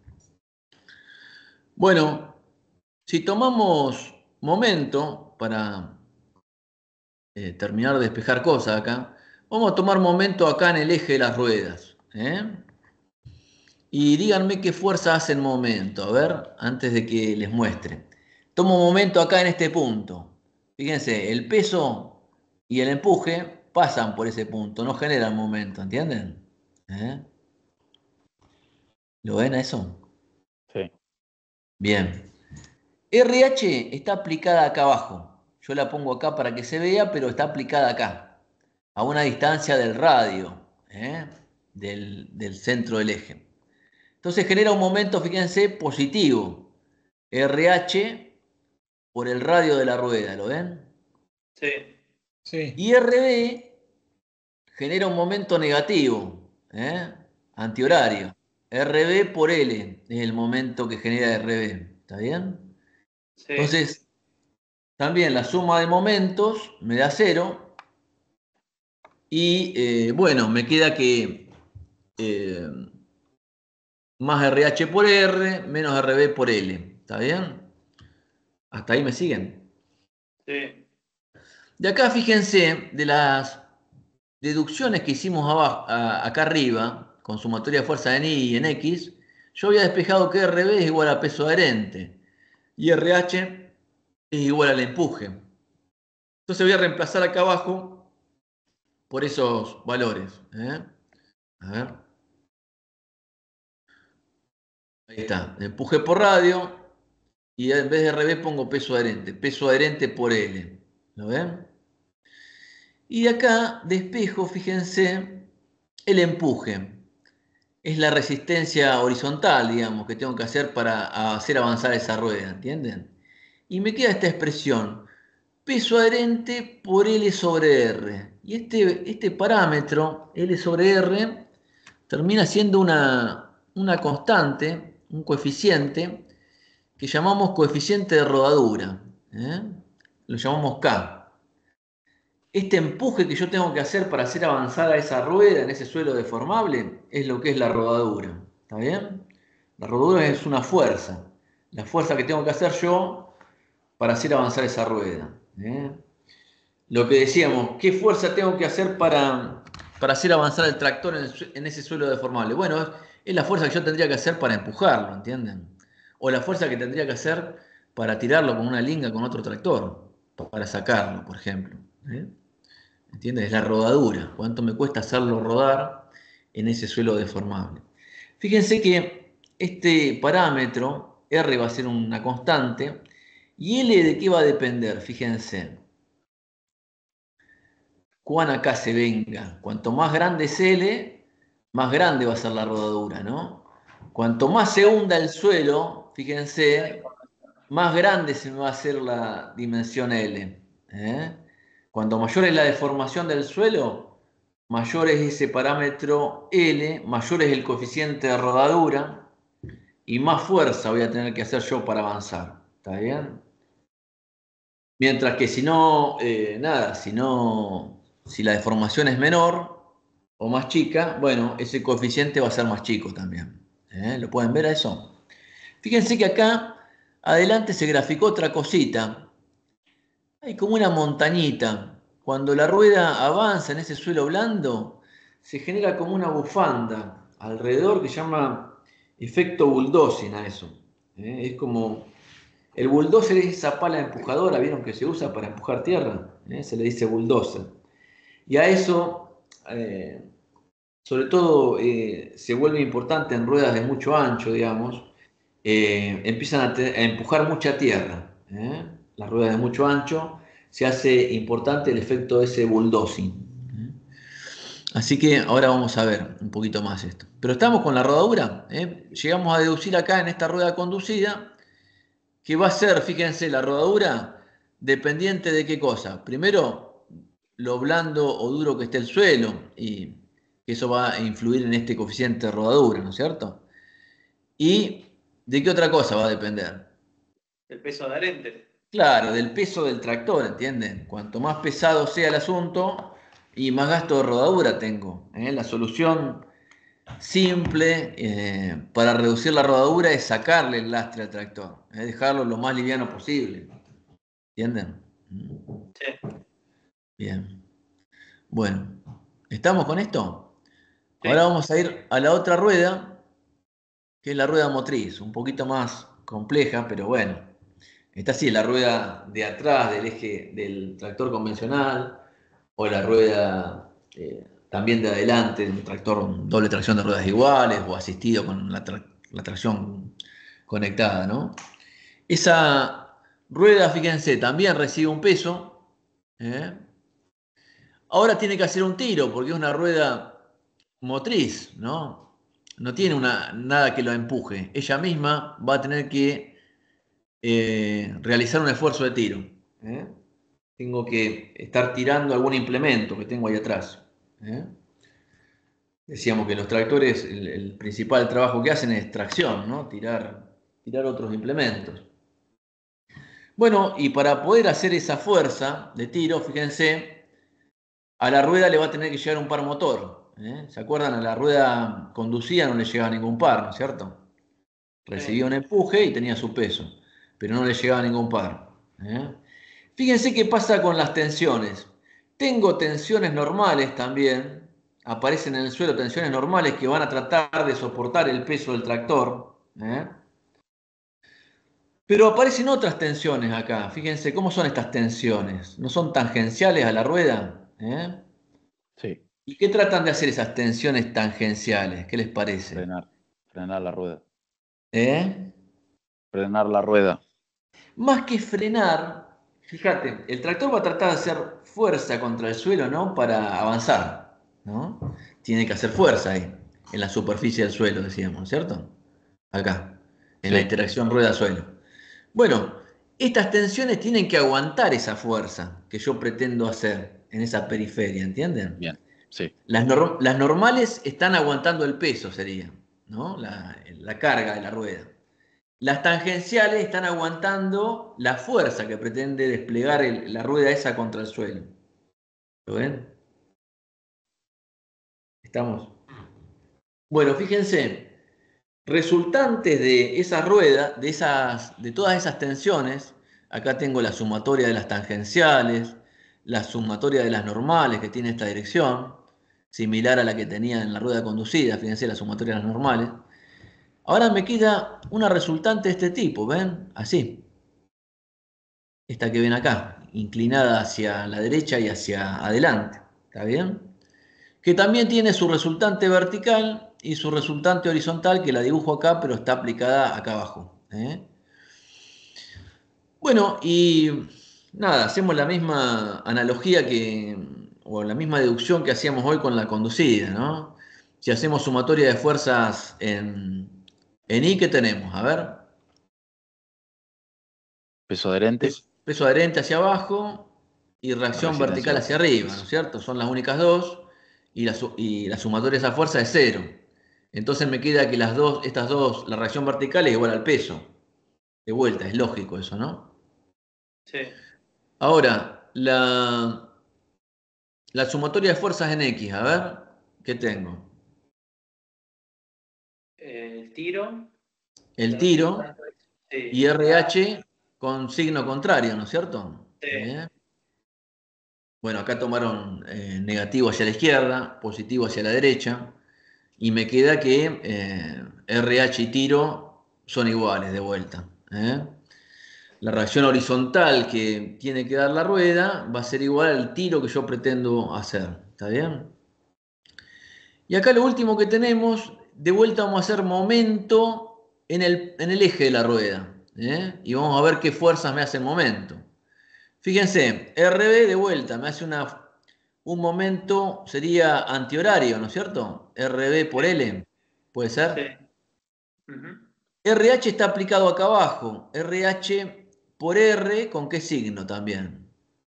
Bueno, si tomamos momento para terminar de despejar cosas acá, vamos a tomar momento acá en el eje de las ruedas. Y díganme qué fuerza hace el momento, a ver, antes de que les muestre. Tomo momento acá en este punto. Fíjense, el peso y el empuje pasan por ese punto, no generan momento, ¿entienden? ¿Lo ven a eso? Sí. Bien. RH está aplicada acá abajo. Yo la pongo acá para que se vea, pero está aplicada acá, a una distancia del radio, del centro del eje. Entonces genera un momento, fíjense, positivo. RH por el radio de la rueda, ¿lo ven? Sí. Sí. Y RB genera un momento negativo, antihorario. RB por L es el momento que genera RB. ¿Está bien? Sí. Entonces, también la suma de momentos me da 0. Y bueno, me queda que más RH por R menos RB por L. ¿Está bien? ¿Hasta ahí me siguen? Sí. De acá, fíjense, de las deducciones que hicimos abajo, acá arriba, con sumatoria de fuerza en Y y en X, yo había despejado que RB es igual a peso adherente y RH es igual al empuje. Entonces voy a reemplazar acá abajo por esos valores. A ver. Ahí está. Empuje por radio y en vez de RB pongo peso adherente por L. ¿Lo ven? Y de acá despejo, fíjense, el empuje. Es la resistencia horizontal, digamos, que tengo que hacer para hacer avanzar esa rueda, ¿entienden? Y me queda esta expresión, peso adherente por L sobre R. Y este parámetro, L sobre R, termina siendo una constante, un coeficiente, que llamamos coeficiente de rodadura. Lo llamamos K. Este empuje que yo tengo que hacer para hacer avanzar a esa rueda en ese suelo deformable es lo que es la rodadura. ¿Está bien? La rodadura es una fuerza. La fuerza que tengo que hacer yo para hacer avanzar esa rueda. Lo que decíamos, ¿qué fuerza tengo que hacer para hacer avanzar el tractor en ese suelo deformable? Bueno, es la fuerza que yo tendría que hacer para empujarlo, ¿entienden? O la fuerza que tendría que hacer para tirarlo con una linga con otro tractor, para sacarlo, por ejemplo. ¿Entiendes? Es la rodadura. ¿Cuánto me cuesta hacerlo rodar en ese suelo deformable? Fíjense que este parámetro, R va a ser una constante, y L de qué va a depender, fíjense. Cuán acá se venga. Cuanto más grande es L, más grande va a ser la rodadura, ¿no? Cuanto más se hunda el suelo, fíjense, más grande se me va a hacer la dimensión L. Cuanto mayor es la deformación del suelo, mayor es ese parámetro L, mayor es el coeficiente de rodadura y más fuerza voy a tener que hacer yo para avanzar. ¿Está bien? Mientras que si no, nada, si la deformación es menor o más chica, bueno, ese coeficiente va a ser más chico también. ¿Lo pueden ver a eso? Fíjense que acá adelante se graficó otra cosita. Hay como una montañita. Cuando la rueda avanza en ese suelo blando, se genera como una bufanda alrededor que se llama efecto bulldozing a eso. Es como... El bulldozer es esa pala empujadora, ¿vieron que se usa para empujar tierra? Se le dice bulldozer. Y a eso, sobre todo, se vuelve importante en ruedas de mucho ancho, digamos, empiezan a empujar mucha tierra. Las ruedas de mucho ancho se hace importante el efecto de ese bulldozing. Así que ahora vamos a ver un poquito más esto. Pero estamos con la rodadura. Llegamos a deducir acá en esta rueda conducida que va a ser, fíjense, la rodadura dependiente de qué cosa. Primero, lo blando o duro que esté el suelo y eso va a influir en este coeficiente de rodadura, ¿no es cierto? ¿Y de qué otra cosa va a depender? El peso adherente. Claro, del peso del tractor, ¿entienden? Cuanto más pesado sea el asunto y más gasto de rodadura tengo. La solución simple para reducir la rodadura es sacarle el lastre al tractor, dejarlo lo más liviano posible. ¿Entienden? Sí. Bien. Bueno, ¿estamos con esto? Sí. Ahora vamos a ir a la otra rueda, que es la rueda motriz, un poquito más compleja, pero bueno. Esta sí es la rueda de atrás del eje del tractor convencional, o la rueda también de adelante, un tractor doble tracción de ruedas iguales, o asistido con la tracción conectada, ¿no? Esa rueda, fíjense, también recibe un peso. Ahora tiene que hacer un tiro porque es una rueda motriz, ¿no? No tiene nada que lo empuje. Ella misma va a tener que realizar un esfuerzo de tiro. Tengo que estar tirando algún implemento que tengo ahí atrás. Decíamos que los tractores, el principal trabajo que hacen es tracción, ¿no? Tirar otros implementos. Bueno, y para poder hacer esa fuerza de tiro, fíjense, a la rueda le va a tener que llegar un par motor. ¿Se acuerdan? A la rueda conducida no le llegaba ningún par, ¿no es cierto? Recibía un empuje y tenía su peso, pero no le llegaba ningún par. Fíjense qué pasa con las tensiones. Tengo tensiones normales también, aparecen en el suelo tensiones normales que van a tratar de soportar el peso del tractor. Pero aparecen otras tensiones acá. Fíjense cómo son estas tensiones. ¿No son tangenciales a la rueda? Sí. ¿Y qué tratan de hacer esas tensiones tangenciales? ¿Qué les parece? Frenar la rueda. ¿Eh? Frenar la rueda. Más que frenar, fíjate, el tractor va a tratar de hacer fuerza contra el suelo, ¿no? Para avanzar, ¿no? Tiene que hacer fuerza ahí, en la superficie del suelo, decíamos, ¿cierto? Acá, en la interacción rueda-suelo. Bueno, estas tensiones tienen que aguantar esa fuerza que yo pretendo hacer en esa periferia, ¿entienden? Bien, sí. Las normales están aguantando el peso, sería, ¿no? La carga de la rueda. Las tangenciales están aguantando la fuerza que pretende desplegar la rueda esa contra el suelo. ¿Lo ven? ¿Estamos? Bueno, fíjense, resultantes de esa rueda, de todas esas tensiones, acá tengo la sumatoria de las tangenciales, la sumatoria de las normales que tiene esta dirección, similar a la que tenía en la rueda conducida, fíjense la sumatoria de las normales. Ahora me queda una resultante de este tipo, ¿ven? Así. Esta que ven acá, inclinada hacia la derecha y hacia adelante. ¿Está bien? Que también tiene su resultante vertical y su resultante horizontal, que la dibujo acá, pero está aplicada acá abajo. Bueno, y nada, hacemos la misma analogía o la misma deducción que hacíamos hoy con la conducida, ¿no? Si hacemos sumatoria de fuerzas en I, ¿qué tenemos? A ver. Peso adherente. Peso adherente hacia abajo y reacción vertical hacia arriba, ¿no es cierto? Son las únicas dos y la sumatoria de esa fuerza es 0. Entonces me queda que estas dos, la reacción vertical es igual al peso. De vuelta, es lógico eso, ¿no? Sí. Ahora, la sumatoria de fuerzas en X, a ver, ¿qué tengo? El tiro. El tiro Sí. y RH con signo contrario, ¿no es cierto? Sí. Bueno, acá tomaron negativo hacia la izquierda, positivo hacia la derecha, y me queda que RH y tiro son iguales de vuelta. La reacción horizontal que tiene que dar la rueda va a ser igual al tiro que yo pretendo hacer. ¿Está bien? Y acá lo último que tenemos, de vuelta vamos a hacer momento en el eje de la rueda. Y vamos a ver qué fuerzas me hace el momento. Fíjense, RB de vuelta me hace un momento, sería antihorario, ¿no es cierto? RB por L, ¿puede ser? Sí. RH está aplicado acá abajo. RH por R, ¿con qué signo también?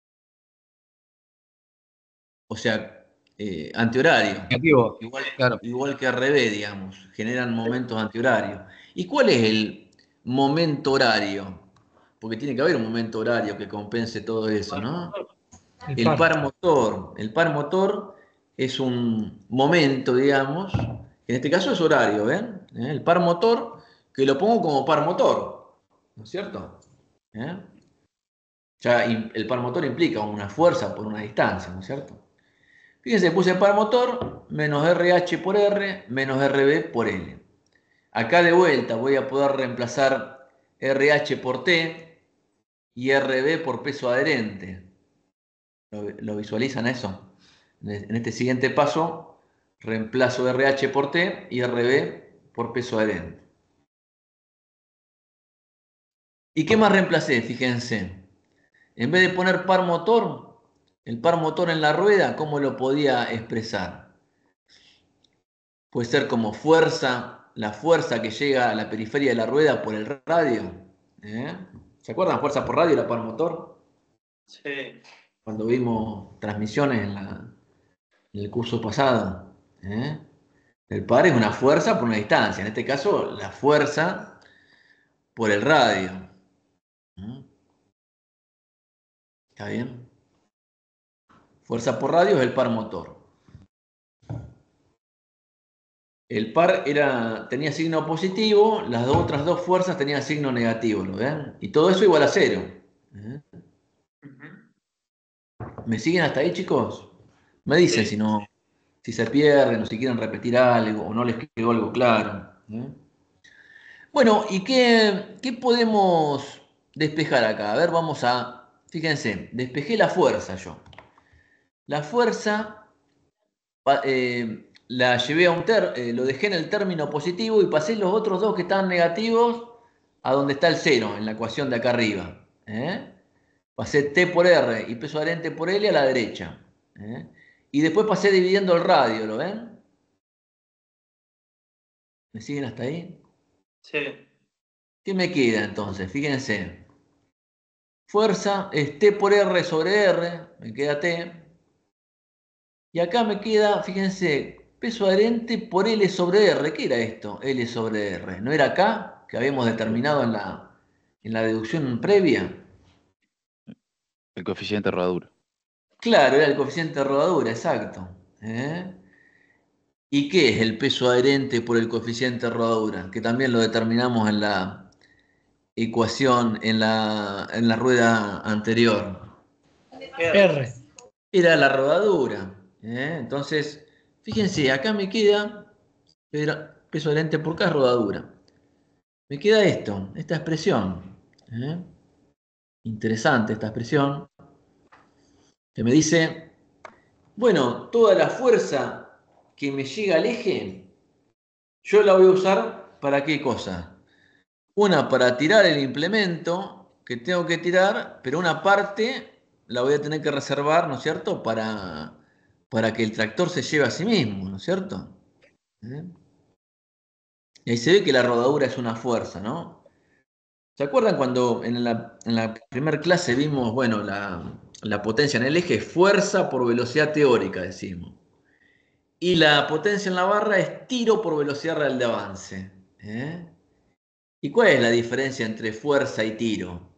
O sea, antihorario. Negativo. Igual que RB, digamos. Generan momentos antihorarios. ¿Y cuál es el momento horario? Porque tiene que haber un momento horario que compense todo eso, ¿no? El par motor. El par motor es un momento, digamos, que en este caso es horario, ¿ven? El par motor, que lo pongo como par motor, ¿no es cierto? Ya el par motor implica una fuerza por una distancia, ¿no es cierto? Fíjense, puse par motor, menos RH por R, menos RB por L. Acá de vuelta voy a poder reemplazar RH por T y RB por peso adherente. ¿Lo visualizan eso? En este siguiente paso, reemplazo RH por T y RB por peso adherente. ¿Y qué más reemplacé? Fíjense. En vez de poner par motor, el par motor en la rueda, ¿cómo lo podía expresar? Puede ser como fuerza, la fuerza que llega a la periferia de la rueda por el radio. ¿Se acuerdan? Fuerza por radio, la par motor. Sí. Cuando vimos transmisiones en el curso pasado. El par es una fuerza por una distancia. En este caso, la fuerza por el radio. ¿Está bien? Fuerza por radio es el par motor. El par tenía signo positivo, las otras dos fuerzas tenían signo negativo, ¿lo ven? Y todo eso igual a 0. ¿Me siguen hasta ahí, chicos? Me dicen Sí. si se pierden o si quieren repetir algo o no les quedó algo claro. Bueno, ¿y qué podemos despejar acá? A ver, fíjense, despejé la fuerza yo. La fuerza la llevé lo dejé en el término positivo y pasé los otros dos que estaban negativos a donde está el 0, en la ecuación de acá arriba. Pasé T por R y peso adherente por L a la derecha. Y después pasé dividiendo el radio, ¿lo ven? ¿Me siguen hasta ahí? Sí. ¿Qué me queda entonces? Fíjense. Fuerza es T por R sobre R, me queda T. Y acá me queda, fíjense, peso adherente por L sobre R. ¿Qué era esto? L sobre R. ¿No era acá que habíamos determinado en la deducción previa? El coeficiente de rodadura. Claro, era el coeficiente de rodadura, exacto. ¿Y qué es el peso adherente por el coeficiente de rodadura? Que también lo determinamos en la ecuación, en la rueda anterior. R. Era la rodadura. Entonces, fíjense, acá me queda peso adherente por K es rodadura. Me queda esta expresión. Interesante esta expresión. Que me dice, bueno, toda la fuerza que me llega al eje, yo la voy a usar ¿para qué cosa? Una para tirar el implemento que tengo que tirar, pero una parte la voy a tener que reservar, ¿no es cierto?, para que el tractor se lleve a sí mismo, ¿no es cierto? Y ahí se ve que la rodadura es una fuerza, ¿no? ¿Se acuerdan cuando en la primera clase vimos, bueno, la potencia en el eje es fuerza por velocidad teórica, decimos? Y la potencia en la barra es tiro por velocidad real de avance. ¿Y cuál es la diferencia entre fuerza y tiro?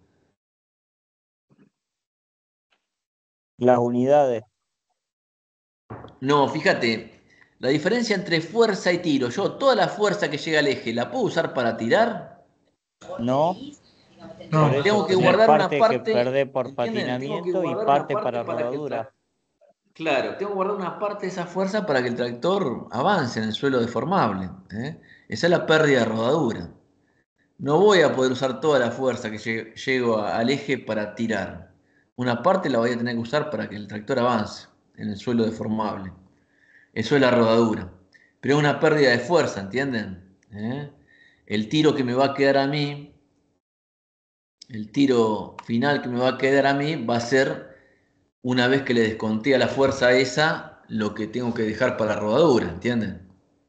Las unidades. No, fíjate, la diferencia entre fuerza y tiro, toda la fuerza que llega al eje, ¿la puedo usar para tirar? No, No. por eso Tengo que tenés guardar una parte que parte, perdés por ¿entienden? Tengo que patinamiento y guardar una parte parte para para que rodadura. Claro, tengo que guardar una parte de esa fuerza para que el tractor avance en el suelo deformable. Esa es la pérdida de rodadura. No voy a poder usar toda la fuerza que llego al eje para tirar. Una parte la voy a tener que usar para que el tractor avance en el suelo deformable. Eso es la rodadura. Pero es una pérdida de fuerza, ¿entienden? El tiro que me va a quedar a mí, el tiro final que me va a quedar a mí va a ser, una vez que le desconté a la fuerza esa, lo que tengo que dejar para la rodadura, ¿entienden?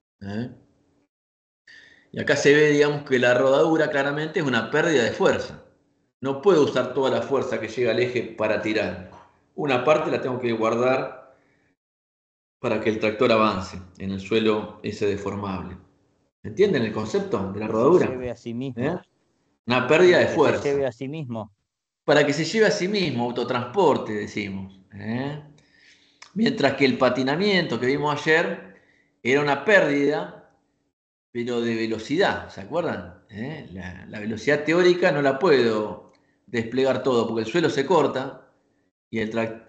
Y acá se ve, digamos, que la rodadura claramente es una pérdida de fuerza. No puedo usar toda la fuerza que llega al eje para tirar. Una parte la tengo que guardar para que el tractor avance en el suelo ese deformable. ¿Entienden el concepto de la Que rodadura? se lleve a sí mismo. Una pérdida de Que fuerza. se lleve a sí mismo. Para que se lleve a sí mismo, autotransporte, decimos. Mientras que el patinamiento que vimos ayer era una pérdida, pero de velocidad, ¿se acuerdan? La velocidad teórica no la puedo desplegar todo, porque el suelo se corta y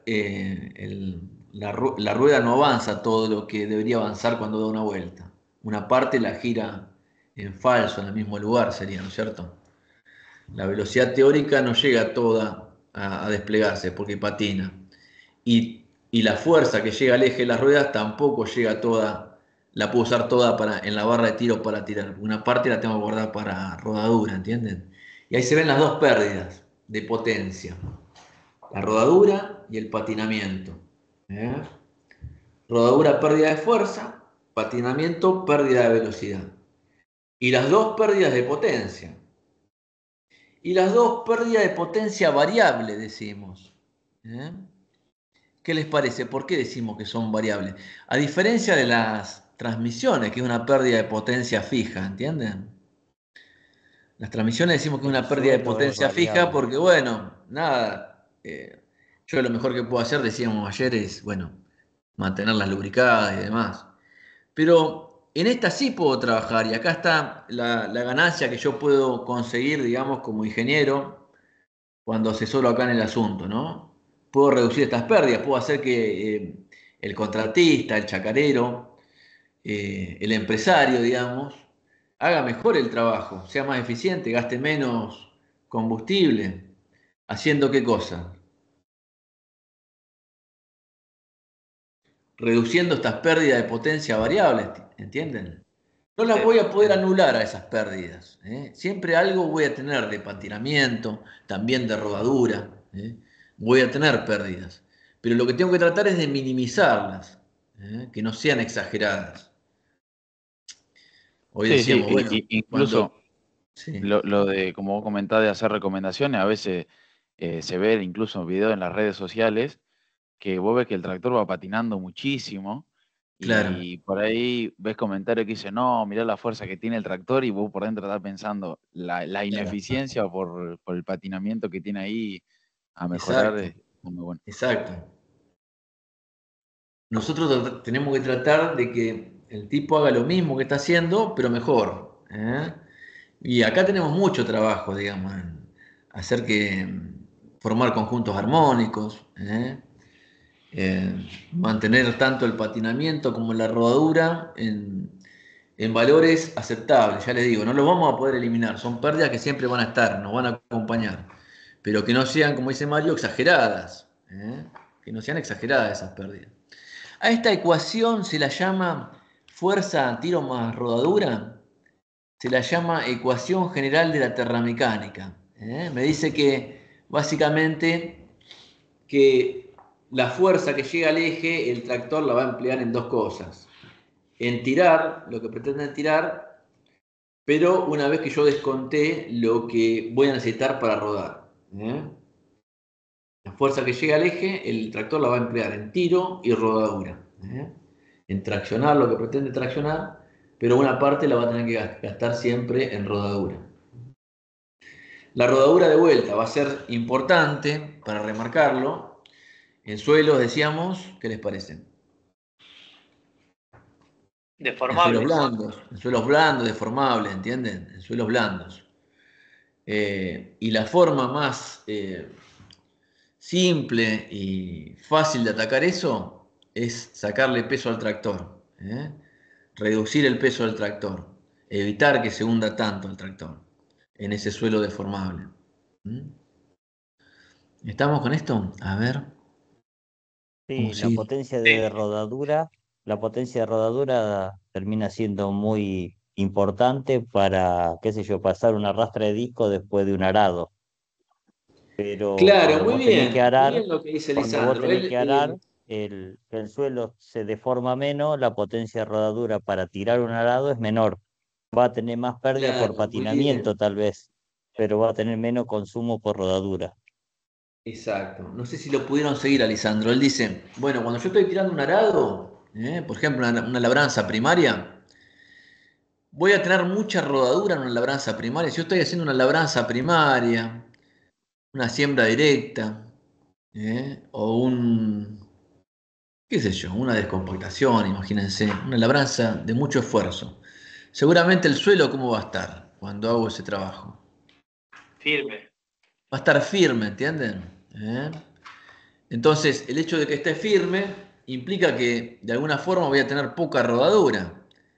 la rueda no avanza todo lo que debería avanzar cuando da una vuelta. Una parte la gira en falso, en el mismo lugar sería, ¿no es cierto? La velocidad teórica no llega toda a desplegarse porque patina. Y la fuerza que llega al eje de las ruedas tampoco llega toda, la puedo usar toda en la barra de tiro para tirar. Una parte la tengo que guardar para rodadura, ¿entienden? Y ahí se ven las dos pérdidas de potencia. La rodadura y el patinamiento. Rodadura, pérdida de fuerza. Patinamiento, pérdida de velocidad. Y las dos pérdidas de potencia. Y las dos pérdidas de potencia variable, decimos. ¿Qué les parece? ¿Por qué decimos que son variables? A diferencia de las transmisiones, que es una pérdida de potencia fija, ¿entienden? Las transmisiones decimos que es una pérdida de potencia fija porque, bueno, nada, yo lo mejor que puedo hacer, decíamos ayer, es, bueno, mantenerlas lubricadas y demás. Pero en esta sí puedo trabajar y acá está la ganancia que yo puedo conseguir, digamos, como ingeniero cuando asesoro acá en el asunto, ¿no? Puedo reducir estas pérdidas, puedo hacer que el contratista, el chacarero, el empresario, digamos, haga mejor el trabajo, sea más eficiente, gaste menos combustible. ¿Haciendo qué cosa? Reduciendo estas pérdidas de potencia variables, ¿entienden? No las voy a poder anular a esas pérdidas. Siempre algo voy a tener de patinamiento, también de rodadura. Voy a tener pérdidas. Pero lo que tengo que tratar es de minimizarlas, que no sean exageradas. Hoy decíamos, sí, bueno, incluso sí. lo de, como vos comentás, de hacer recomendaciones, a veces se ve incluso videos en las redes sociales que vos ves que el tractor va patinando muchísimo Claro. y por ahí ves comentarios que dicen, no, mirá la fuerza que tiene el tractor y vos por dentro estás pensando la ineficiencia por el patinamiento que tiene ahí a mejorar. Exacto. Es muy bueno. Exacto. Nosotros tenemos que tratar de que el tipo haga lo mismo que está haciendo, pero mejor. Y acá tenemos mucho trabajo, digamos, en hacer formar conjuntos armónicos, mantener tanto el patinamiento como la rodadura en valores aceptables. Ya les digo, no los vamos a poder eliminar, son pérdidas que siempre van a estar, nos van a acompañar, pero que no sean, como dice Mario, exageradas, que no sean exageradas esas pérdidas. A esta ecuación se la llama fuerza, tiro más rodadura, se la llama ecuación general de la terramecánica. Me dice que básicamente que la fuerza que llega al eje, el tractor la va a emplear en dos cosas. En tirar, lo que pretende tirar, pero una vez que yo desconté lo que voy a necesitar para rodar. La fuerza que llega al eje, el tractor la va a emplear en tiro y rodadura. En traccionar lo que pretende traccionar, pero una parte la va a tener que gastar siempre en rodadura. La rodadura de vuelta va a ser importante para remarcarlo. En suelos, decíamos, ¿qué les parece? Deformables. En suelos blandos, deformables, ¿entienden? En suelos blandos. Y la forma más simple y fácil de atacar eso es sacarle peso al tractor, reducir el peso del tractor, evitar que se hunda tanto el tractor en ese suelo deformable. ¿Estamos con esto? A ver. Sí, la potencia de rodadura termina siendo muy importante para, qué sé yo, pasar una rastra de disco después de un arado. Pero Claro, muy bien lo que dice cuando vos Lisandro. tenés que arar, el suelo se deforma menos, la potencia de rodadura para tirar un arado es menor. Va a tener más pérdida por Claro, muy patinamiento bien. tal vez, pero va a tener menos consumo por rodadura. Exacto. No sé si lo pudieron seguir a Lisandro. Él dice, bueno, cuando yo estoy tirando un arado, por ejemplo, una labranza primaria, voy a tener mucha rodadura en una labranza primaria. Si yo estoy haciendo una labranza primaria, una siembra directa, o qué sé yo, una descompactación, imagínense, una labranza de mucho esfuerzo. Seguramente el suelo, ¿cómo va a estar cuando hago ese trabajo? Firme. Va a estar firme, ¿entienden? Entonces, el hecho de que esté firme implica que de alguna forma voy a tener poca rodadura.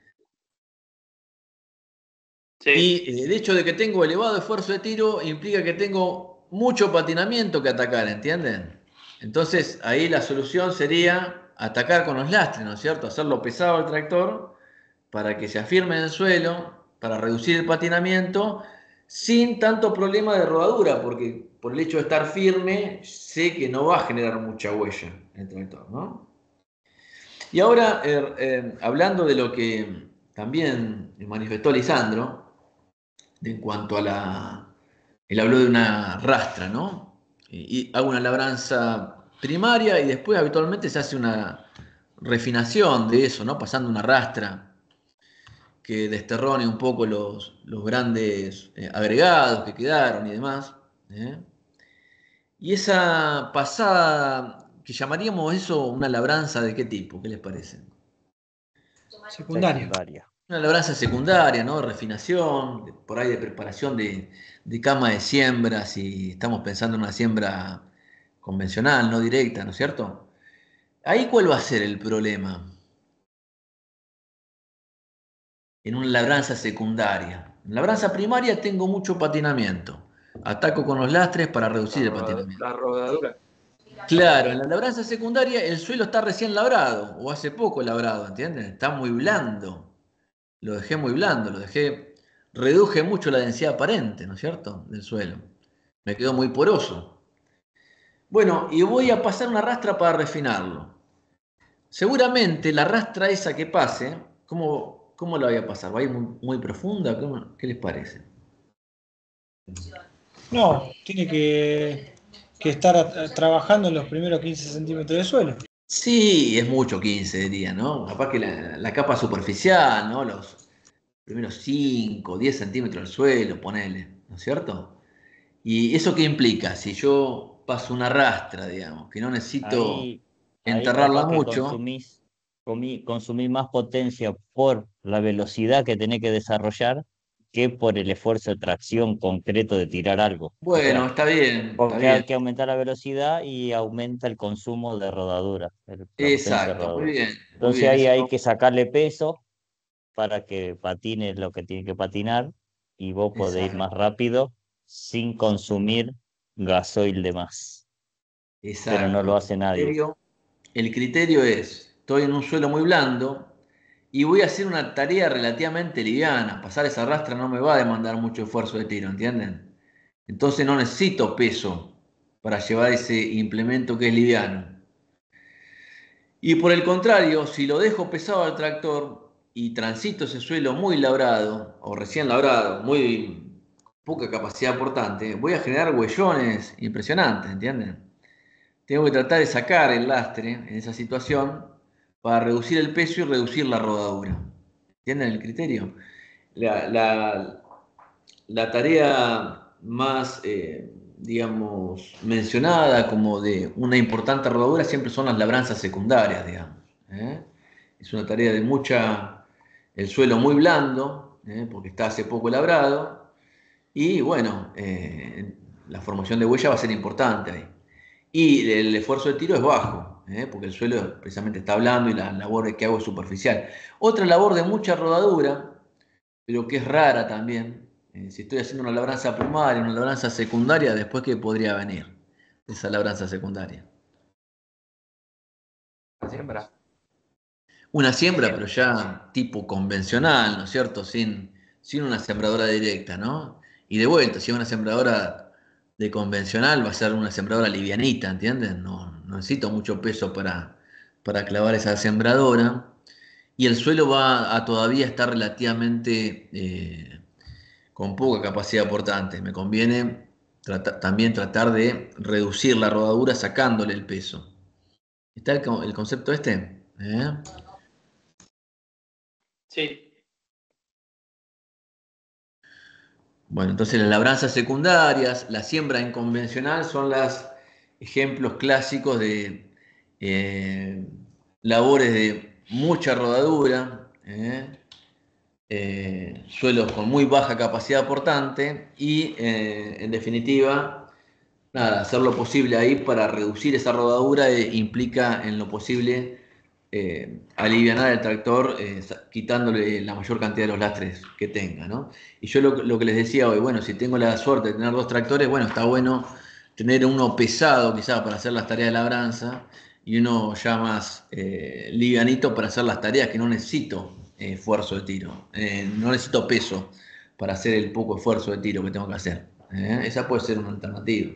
Sí. Y el hecho de que tengo elevado esfuerzo de tiro implica que tengo mucho patinamiento que atacar, ¿entienden? Entonces, ahí la solución sería atacar con los lastres, ¿no es cierto? Hacerlo pesado al tractor para que se afirme en el suelo, para reducir el patinamiento, sin tanto problema de rodadura, porque por el hecho de estar firme, sé que no va a generar mucha huella en el tractor, ¿no? Y ahora, hablando de lo que también manifestó Lisandro, en cuanto a él habló de una rastra, ¿no? Y hago una labranza primaria y después habitualmente se hace una refinación de eso, ¿no? Pasando una rastra que desterrone un poco los grandes agregados que quedaron y demás. ¿Eh? Y esa pasada, que llamaríamos eso una labranza de qué tipo, ¿qué les parece? Secundaria. Una labranza secundaria, ¿no? Refinación, por ahí de preparación de cama de siembra, si estamos pensando en una siembra convencional, no directa, ¿no es cierto? Ahí, ¿cuál va a ser el problema? En una labranza secundaria. En labranza primaria tengo mucho patinamiento. Ataco con los lastres para reducir el patinamiento. La rodadura. Claro, en la labranza secundaria el suelo está recién labrado, o hace poco labrado, ¿entienden? Está muy blando. Lo dejé muy blando, reduje mucho la densidad aparente, ¿no es cierto? Del suelo. Me quedó muy poroso. Bueno, y voy a pasar una rastra para refinarlo. Seguramente la rastra esa que pase, ¿cómo la voy a pasar? ¿Va a ir muy profunda? ¿Qué les parece? No, tiene que estar trabajando en los primeros 15 centímetros de suelo. Sí, es mucho 15, diría, ¿no? Capaz que la capa superficial, ¿no? Los primeros 5, 10 centímetros del suelo, ponele, ¿no es cierto? ¿Y eso qué implica? Si yo paso una rastra, digamos, que no necesito Ahí enterrarla capaz que mucho. consumís más potencia por la velocidad que tenés que desarrollar que por el esfuerzo de tracción concreto de tirar algo. O Bueno, sea, está bien, está porque hay bien. que aumentar la velocidad y aumenta el consumo de rodadura, la potencia de Exacto, muy rodadura. bien, muy Entonces bien. ahí Eso hay que sacarle peso para que patine lo que tiene que patinar y vos podés ir exacto, más rápido sin consumir gasoil de más. Pero no lo exacto. hace nadie. El criterio es, estoy en un suelo muy blando y voy a hacer una tarea relativamente liviana. Pasar esa rastra no me va a demandar mucho esfuerzo de tiro, ¿entienden? Entonces no necesito peso para llevar ese implemento que es liviano. Y por el contrario, si lo dejo pesado al tractor y transito ese suelo muy labrado o recién labrado, muy poca capacidad portante, voy a generar huellones impresionantes, ¿entienden? Tengo que tratar de sacar el lastre en esa situación para reducir el peso y reducir la rodadura. ¿Entienden el criterio? La, la- la tarea más, digamos, mencionada como de una importante rodadura siempre son las labranzas secundarias, digamos. ¿Eh? Es una tarea de el suelo muy blando, porque está hace poco labrado, y bueno, la formación de huella va a ser importante ahí. Y el esfuerzo de tiro es bajo, porque el suelo precisamente está blando y la labor que hago es superficial. Otra labor de mucha rodadura, pero que es rara también. Si estoy haciendo una labranza primaria, una labranza secundaria, después ¿qué podría venir de esa labranza secundaria? La siembra. Una siembra, pero ya tipo convencional, ¿no es cierto? Sin una sembradora directa, ¿no? Y de vuelta, si es una sembradora de convencional, va a ser una sembradora livianita, ¿entienden? No necesito mucho peso para clavar esa sembradora. Y el suelo va a todavía estar relativamente con poca capacidad portante. Me conviene también tratar de reducir la rodadura sacándole el peso. ¿Está el concepto este? ¿Eh? Sí. Bueno, entonces las labranzas secundarias, la siembra en convencional son los ejemplos clásicos de eh, labores de mucha rodadura, suelos con muy baja capacidad portante y en definitiva, nada, hacer lo posible ahí para reducir esa rodadura implica en lo posible alivianar el tractor quitándole la mayor cantidad de los lastres que tenga, ¿no? Y yo lo que les decía hoy, bueno, si tengo la suerte de tener dos tractores, bueno, está bueno tener uno pesado quizás para hacer las tareas de labranza y uno ya más livianito para hacer las tareas que no necesito esfuerzo de tiro, no necesito peso para hacer el poco esfuerzo de tiro que tengo que hacer. Esa puede ser una alternativa.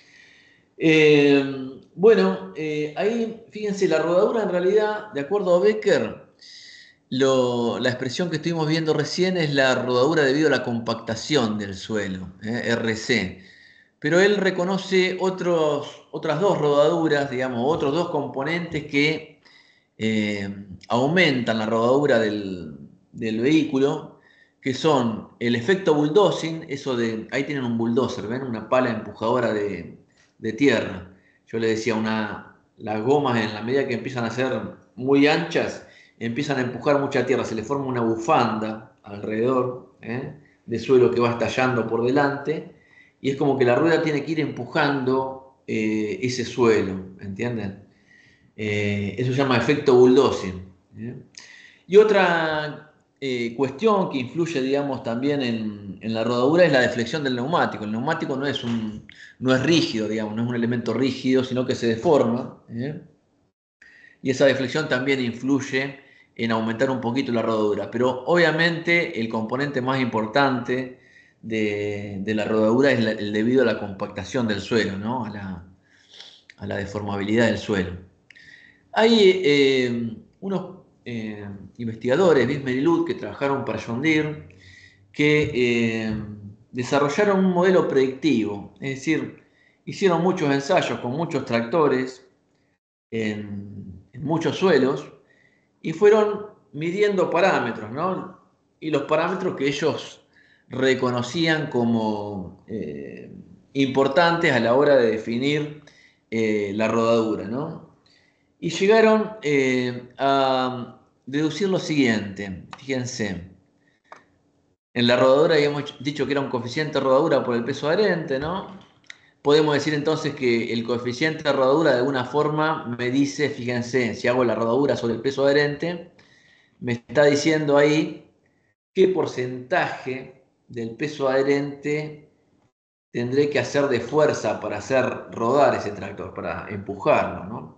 Bueno, ahí fíjense, la rodadura en realidad, de acuerdo a Becker, la expresión que estuvimos viendo recién es la rodadura debido a la compactación del suelo, RC. Pero él reconoce otras dos rodaduras, digamos, otros dos componentes que aumentan la rodadura del vehículo, que son el efecto bulldozing, eso de, ahí tienen un bulldozer, ¿ven? Una pala empujadora de tierra. Yo le decía, las gomas en la medida que empiezan a ser muy anchas, empiezan a empujar mucha tierra, se le forma una bufanda alrededor de suelo que va estallando por delante, y es como que la rueda tiene que ir empujando ese suelo, ¿entienden? Eso se llama efecto bulldozing. Y otra cuestión que influye, digamos, también en la rodadura es la deflexión del neumático. El neumático no es rígido, digamos, no es un elemento rígido, sino que se deforma. Y esa deflexión también influye en aumentar un poquito la rodadura. Pero obviamente el componente más importante de la rodadura es el debido a la compactación del suelo, ¿no? A la deformabilidad del suelo. Hay unos investigadores, Wismer y Lutz, que trabajaron para John Deere, que desarrollaron un modelo predictivo, es decir, hicieron muchos ensayos con muchos tractores en muchos suelos y fueron midiendo parámetros, ¿no? Y los parámetros que ellos reconocían como importantes a la hora de definir la rodadura, ¿no? Y llegaron a deducir lo siguiente, fíjense. En la rodadura habíamos dicho que era un coeficiente de rodadura por el peso adherente, ¿no? Podemos decir entonces que el coeficiente de rodadura de alguna forma me dice, fíjense, si hago la rodadura sobre el peso adherente, me está diciendo ahí qué porcentaje del peso adherente tendré que hacer de fuerza para hacer rodar ese tractor, para empujarlo, ¿no?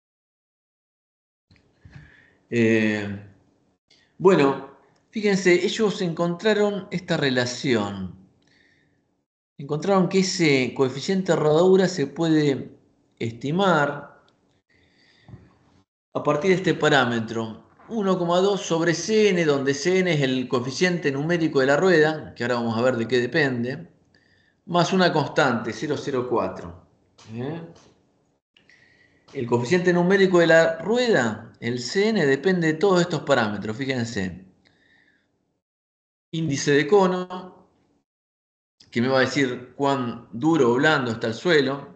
Bueno, fíjense, ellos encontraron esta relación. Encontraron que ese coeficiente de rodadura se puede estimar a partir de este parámetro, 1,2 sobre Cn, donde Cn es el coeficiente numérico de la rueda, que ahora vamos a ver de qué depende, más una constante, 0,04. El coeficiente numérico de la rueda, el Cn, depende de todos estos parámetros, fíjense. Índice de cono, que me va a decir cuán duro o blando está el suelo.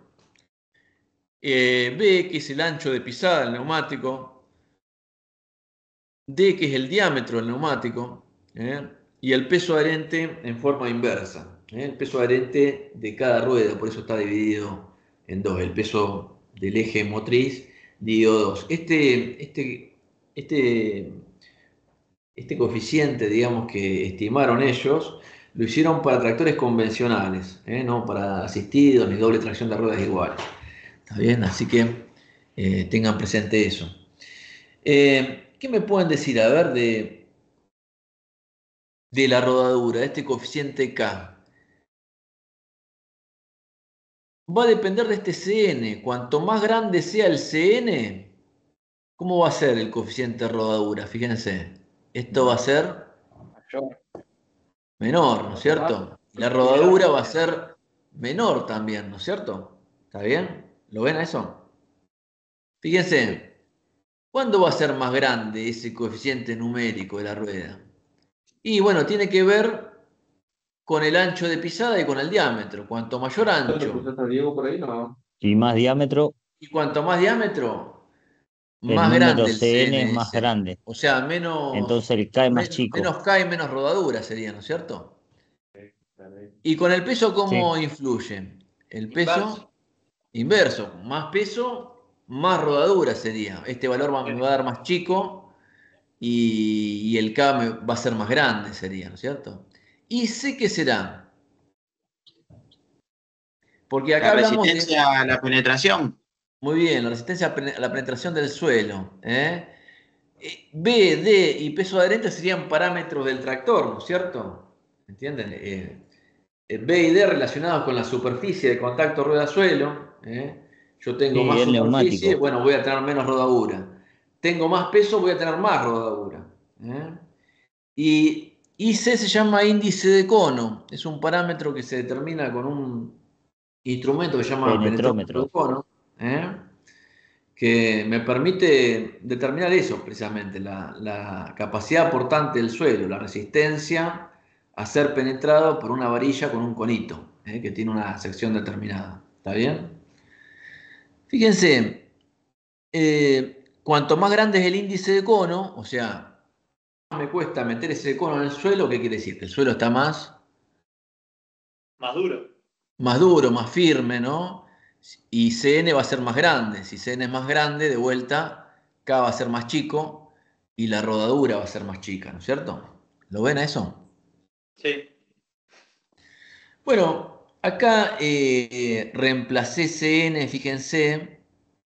B, que es el ancho de pisada del neumático. D, que es el diámetro del neumático. Y el peso adherente en forma inversa. El peso adherente de cada rueda, por eso está dividido en dos. El peso del eje motriz dividido dos. Este coeficiente, digamos, que estimaron ellos, lo hicieron para tractores convencionales, no para asistidos ni doble tracción de ruedas iguales. ¿Está bien? Así que tengan presente eso. ¿Qué me pueden decir, a ver, de la rodadura, de este coeficiente K? Va a depender de este Cn. Cuanto más grande sea el Cn, ¿cómo va a ser el coeficiente de rodadura? Fíjense, esto va a ser menor, ¿no es cierto? La rodadura va a ser menor también, ¿no es cierto? ¿Está bien? ¿Lo ven a eso? Fíjense, ¿cuándo va a ser más grande ese coeficiente numérico de la rueda? Y bueno, tiene que ver con el ancho de pisada y con el diámetro. Cuanto mayor ancho Y más diámetro, y cuanto más diámetro, el más número grande el Cn es CN más ese. grande. O sea, menos Entonces el K es más chico. menos K y menos rodadura sería, ¿no es cierto? ¿Y con el peso cómo Sí. influye? El peso inverso. Más peso, más rodadura sería. Este valor me va a dar más chico y el K va a ser más grande sería, ¿no es cierto? Y sé que será. Porque acá La hablamos de... resistencia a la penetración. Muy bien, la resistencia a la penetración del suelo. B, D y peso adherente serían parámetros del tractor, ¿no es cierto? ¿entienden? B y D relacionados con la superficie de contacto rueda-suelo. Yo tengo Sí, más el superficie, neumático. bueno, voy a tener menos rodadura. Tengo más peso, voy a tener más rodadura. Y IC se llama índice de cono. Es un parámetro que se determina con un instrumento que se llama penetrómetro de Penetrómetro. cono, que me permite determinar eso precisamente, la capacidad aportante del suelo, la resistencia a ser penetrado por una varilla con un conito, que tiene una sección determinada. ¿Está bien? Fíjense, cuanto más grande es el índice de cono, o sea, me cuesta meter ese cono en el suelo, ¿qué quiere decir? Que el suelo está más duro. más firme, ¿no? Y CN va a ser más grande. Si CN es más grande, de vuelta, K va a ser más chico y la rodadura va a ser más chica, ¿no es cierto? ¿Lo ven a eso? Sí. Bueno, acá reemplacé CN, fíjense,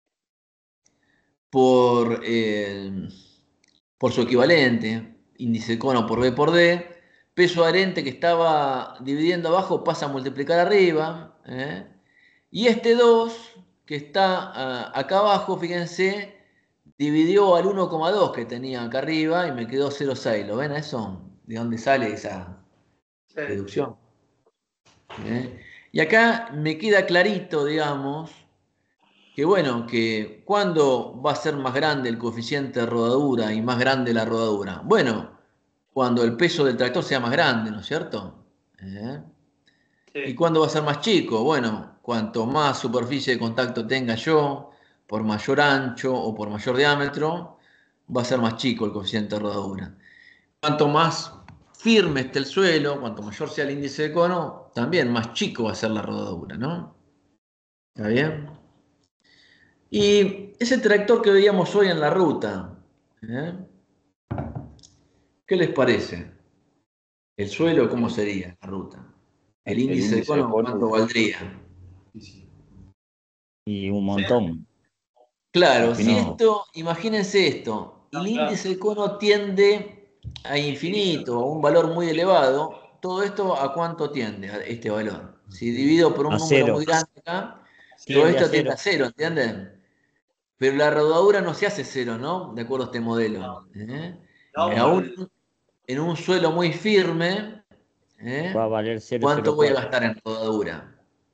por, por su equivalente, índice de cono por B por D. Peso adherente que estaba dividiendo abajo pasa a multiplicar arriba. Y este 2 que está acá abajo, fíjense, dividió al 1,2 que tenía acá arriba y me quedó 0,6. ¿Lo ven a eso? ¿De dónde sale esa deducción? Y acá me queda clarito, digamos, que bueno, que cuando va a ser más grande el coeficiente de rodadura y más grande la rodadura. Bueno, cuando el peso del tractor sea más grande, ¿no es cierto? ¿Y cuándo va a ser más chico? Bueno, cuanto más superficie de contacto tenga yo, por mayor ancho o por mayor diámetro, va a ser más chico el coeficiente de rodadura. Cuanto más firme esté el suelo, cuanto mayor sea el índice de cono, también más chico va a ser la rodadura, ¿no? ¿Está bien? Y ese tractor que veíamos hoy en la ruta, ¿qué les parece? ¿El suelo cómo sería la ruta? ¿El El índice de índice de cono cono, cuánto valdría? Y un montón. Claro, si Infinito. esto, imagínense esto, el índice de cono tiende a infinito, a un valor muy elevado, ¿todo esto a cuánto tiende a este valor? Si divido por un A número cero. muy grande acá, todo Tiende a esto tiende a cero. cero, ¿entienden? Pero la rodadura no se hace cero, ¿no? De acuerdo a este modelo. Aún en un suelo muy firme, Va a valer ¿cuánto voy a 0,04. gastar en rodadura?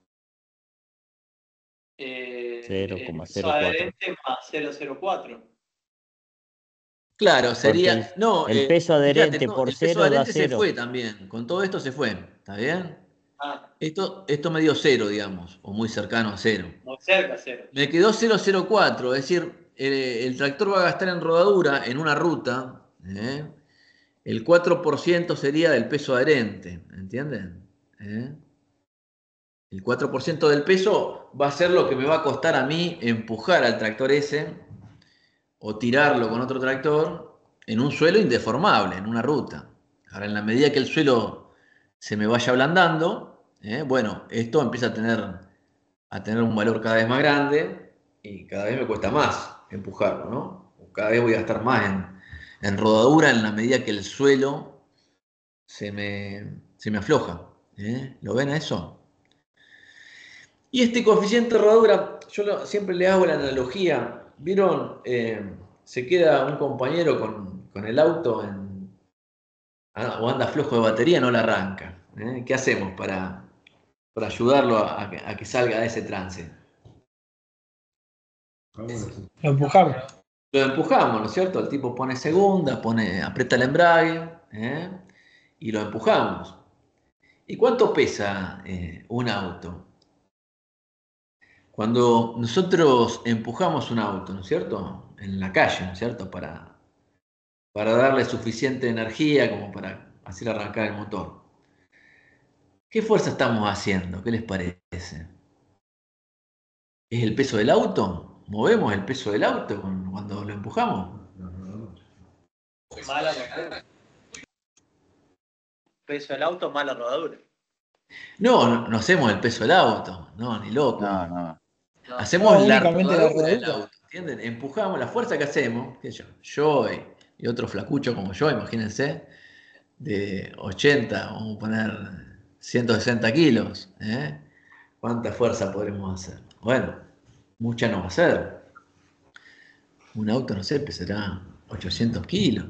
El peso 0,04. adherente más 0,04. Claro, Porque sería. No, el peso fíjate, adherente no, por el peso cero da adherente se 0. fue también. Con todo esto se fue. ¿Está bien? Ah, Esto me dio cero, digamos, o muy cercano a cero. muy cerca, 0. Me quedó 0,04, es decir, el tractor va a gastar en rodadura en una ruta, el 4% sería del peso adherente, ¿entienden? El 4% del peso va a ser lo que me va a costar a mí empujar al tractor ese o tirarlo con otro tractor en un suelo indeformable, en una ruta. Ahora, en la medida que el suelo se me vaya ablandando, bueno, esto empieza a tener un valor cada vez más grande y cada vez me cuesta más empujarlo, ¿no? Cada vez voy a gastar más en rodadura en la medida que el suelo se me afloja. ¿Lo ven a eso? Y este coeficiente de rodadura, yo siempre le hago la analogía. ¿Vieron? Se queda un compañero con el auto o anda flojo de batería, no la arranca. ¿Qué hacemos para ayudarlo a que salga de ese trance? Lo empujamos. Lo empujamos, ¿no es cierto? El tipo pone segunda, aprieta el embrague, y lo empujamos. ¿Y cuánto pesa un auto? Cuando nosotros empujamos un auto, ¿no es cierto? En la calle, ¿no es cierto? Para darle suficiente energía como para hacer arrancar el motor. ¿Qué fuerza estamos haciendo? ¿Qué les parece? ¿Es el peso del auto? ¿Movemos el peso del auto cuando lo empujamos? Mala rodadura. Peso del auto, mala rodadura. No hacemos el peso del auto, no, ni loco. No. Hacemos No, la únicamente la rodadura del rodadura. auto, ¿entienden? Empujamos la fuerza que hacemos, qué sé yo y otro flacucho como yo, imagínense, de 80, vamos a poner 160 kilos, ¿cuánta fuerza podremos hacer? Bueno, mucha no va a ser. Un auto, no sé, pesará 800 kilos.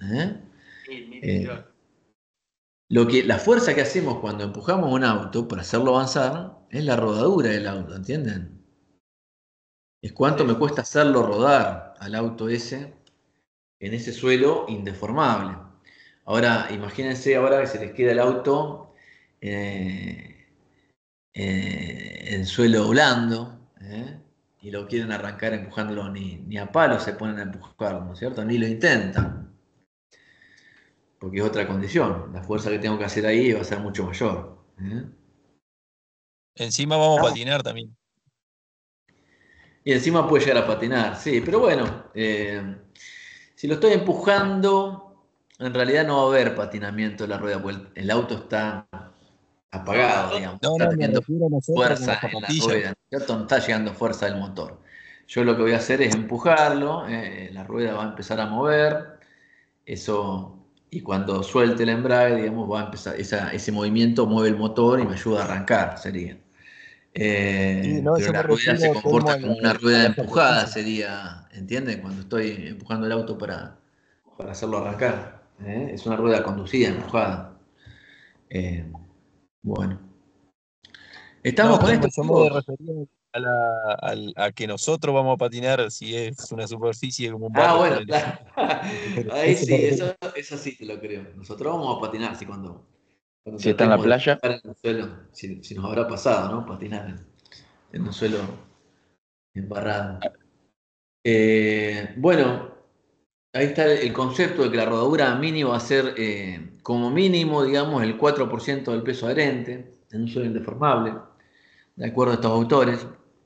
La fuerza que hacemos cuando empujamos un auto para hacerlo avanzar es la rodadura del auto, ¿entienden? Es cuánto me cuesta hacerlo rodar al auto ese en ese suelo indeformable. Ahora, imagínense ahora que se les queda el auto en suelo blando, y lo quieren arrancar empujándolo, ni a palo se ponen a empujarlo, ¿no es cierto? Ni lo intentan. Porque es otra condición. La fuerza que tengo que hacer ahí va a ser mucho mayor. Encima vamos a patinar también. Y encima puede llegar a patinar, sí. Pero bueno, si lo estoy empujando, en realidad no va a haber patinamiento en la rueda, porque el auto está apagado, digamos. No, Está me teniendo refiero a nosotros fuerza con las en la zapatillas. rueda, ¿no es cierto? No está llegando fuerza del motor. Yo lo que voy a hacer es empujarlo, la rueda va a empezar a mover, eso, y cuando suelte el embrague, digamos, va a empezar, ese movimiento mueve el motor y me ayuda a arrancar, sería. Sí, no, Pero yo la me rueda se refiero comporta como una rueda a la empujada, zapatilla. sería, ¿entienden? Cuando estoy empujando el auto para hacerlo arrancar. Es una rueda conducida, empujada. Bueno. ¿Estamos No, con esto, yo me voy a chicos? referir a que nosotros vamos a patinar si es una superficie como un Ah, barro, bueno, ponele. claro. Ahí Eso me sí, refiero. eso sí te lo creo. Nosotros vamos a patinar, sí, cuando Si está en la tratemos de playa, patinar en el suelo, si nos habrá pasado, ¿no? Patinar en un suelo embarrado. Bueno, ahí está el concepto de que la rodadura mínima va a ser como mínimo, digamos, el 4% del peso adherente en un suelo indeformable, de acuerdo a estos autores.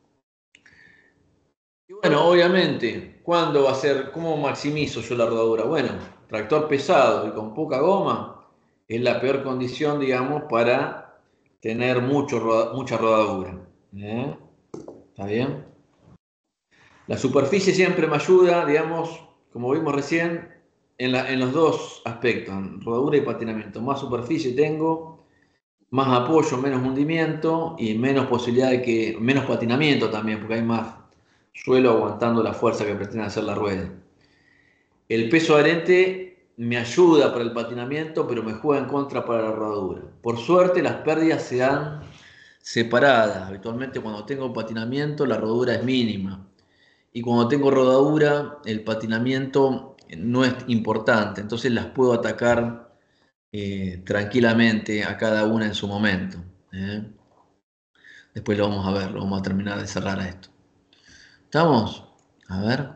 Y bueno, obviamente, ¿cuándo va a ser? ¿Cómo maximizo yo la rodadura? Bueno, tractor pesado y con poca goma es la peor condición, digamos, para tener mucha rodadura. ¿Está bien? La superficie siempre me ayuda, digamos, como vimos recién, en los dos aspectos, en rodadura y patinamiento. Más superficie tengo, más apoyo, menos hundimiento y menos posibilidad menos patinamiento también, porque hay más suelo aguantando la fuerza que pretende hacer la rueda. El peso adherente me ayuda para el patinamiento, pero me juega en contra para la rodadura. Por suerte, las pérdidas se dan separadas. Habitualmente, cuando tengo patinamiento, la rodadura es mínima. Y cuando tengo rodadura, el patinamiento no es importante. Entonces las puedo atacar tranquilamente a cada una en su momento. Después lo vamos a ver, lo vamos a terminar de cerrar a esto. ¿Estamos? A ver.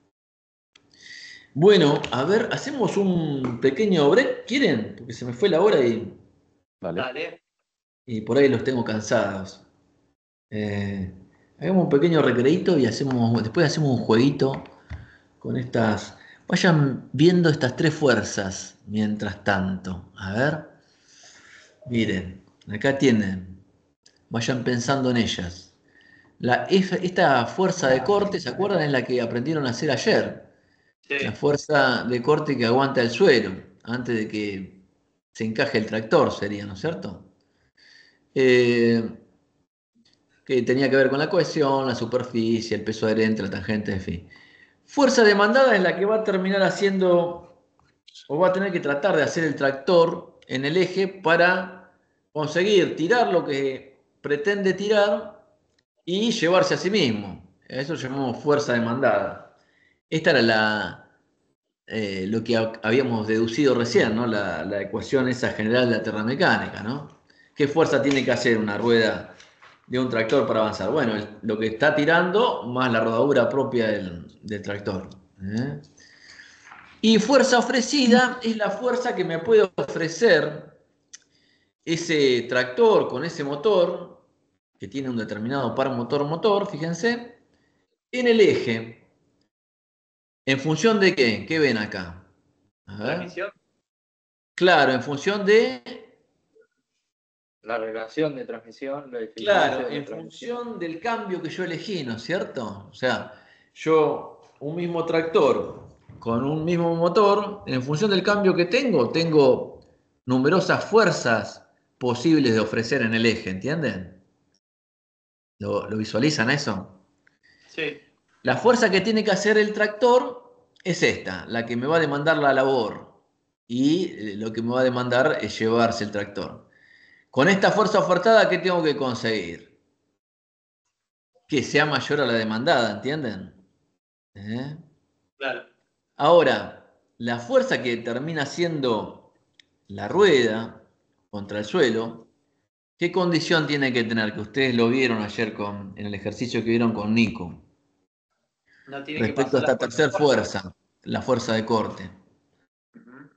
Bueno, a ver, hacemos un pequeño break, ¿quieren? Porque se me fue la hora dale. y por ahí los tengo cansados. Hagamos un pequeño recreito y después hacemos un jueguito con estas. Vayan viendo estas tres fuerzas mientras tanto. A ver. Miren, acá tienen. Vayan pensando en ellas. Esta fuerza de corte, ¿se acuerdan? Es la que aprendieron a hacer ayer. La fuerza de corte que aguanta el suelo antes de que se encaje el tractor, sería, ¿no es cierto? Que tenía que ver con la cohesión, la superficie, el peso adherente, la tangente, en fin. Fuerza demandada es la que va a terminar haciendo, o va a tener que tratar de hacer el tractor en el eje para conseguir tirar lo que pretende tirar y llevarse a sí mismo. A eso llamamos fuerza demandada. Esta era lo que habíamos deducido recién, ¿no? La ecuación esa general de la termomecánica, ¿no? ¿Qué fuerza tiene que hacer una rueda de un tractor para avanzar? Bueno, lo que está tirando más la rodadura propia del tractor. Y fuerza ofrecida es la fuerza que me puede ofrecer ese tractor con ese motor, que tiene un determinado par motor-motor, fíjense, en el eje. ¿En función de qué? ¿Qué ven acá? A ver. Transmisión, Claro, en función de. la relación de transmisión, la Claro, diferencia de en transmisión. función del cambio que yo elegí, ¿no es cierto? O sea, un mismo tractor con un mismo motor, en función del cambio que tengo numerosas fuerzas posibles de ofrecer en el eje, ¿entienden? ¿Lo visualizan eso? Sí. La fuerza que tiene que hacer el tractor es esta, la que me va a demandar la labor. Y lo que me va a demandar es llevarse el tractor. Con esta fuerza ofertada, ¿qué tengo que conseguir? Que sea mayor a la demandada, ¿entienden? ¿Eh? Claro. Ahora, la fuerza que termina siendo la rueda contra el suelo, ¿qué condición tiene que tener? Que ustedes lo vieron ayer en el ejercicio que vieron con Nico. No tiene que Respecto a pasar la esta fuerza. tercera fuerza, la fuerza de corte. Ujú.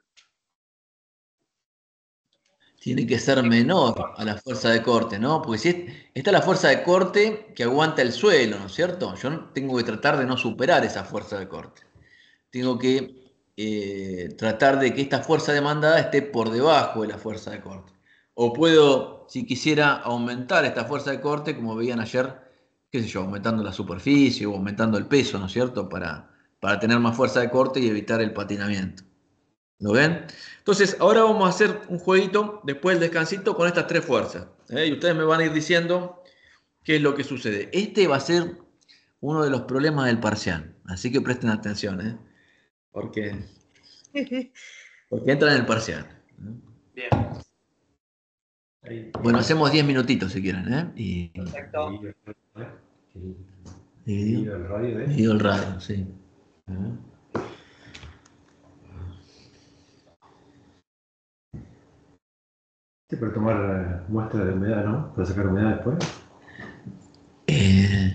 Tiene que ser menor a la fuerza de corte, ¿no? Porque si esta es la fuerza de corte que aguanta el suelo, ¿no es cierto? Yo tengo que tratar de no superar esa fuerza de corte. Tengo que tratar de que esta fuerza demandada esté por debajo de la fuerza de corte. O puedo, si quisiera, aumentar esta fuerza de corte, como veían ayer, qué sé yo, aumentando la superficie o aumentando el peso, ¿no es cierto? Para tener más fuerza de corte y evitar el patinamiento. ¿Lo ven? Entonces, ahora vamos a hacer un jueguito después del descansito con estas tres fuerzas. Y ustedes me van a ir diciendo qué es lo que sucede. Este va a ser uno de los problemas del parcial. Así que presten atención, porque, porque entra en el parcial. Bien, Ahí, Bueno, hacemos 10 minutitos si quieren. Y perfecto. dividido el radio de. divido el radio, sí. Para tomar muestra de humedad, ¿no? Para sacar humedad después. Eh,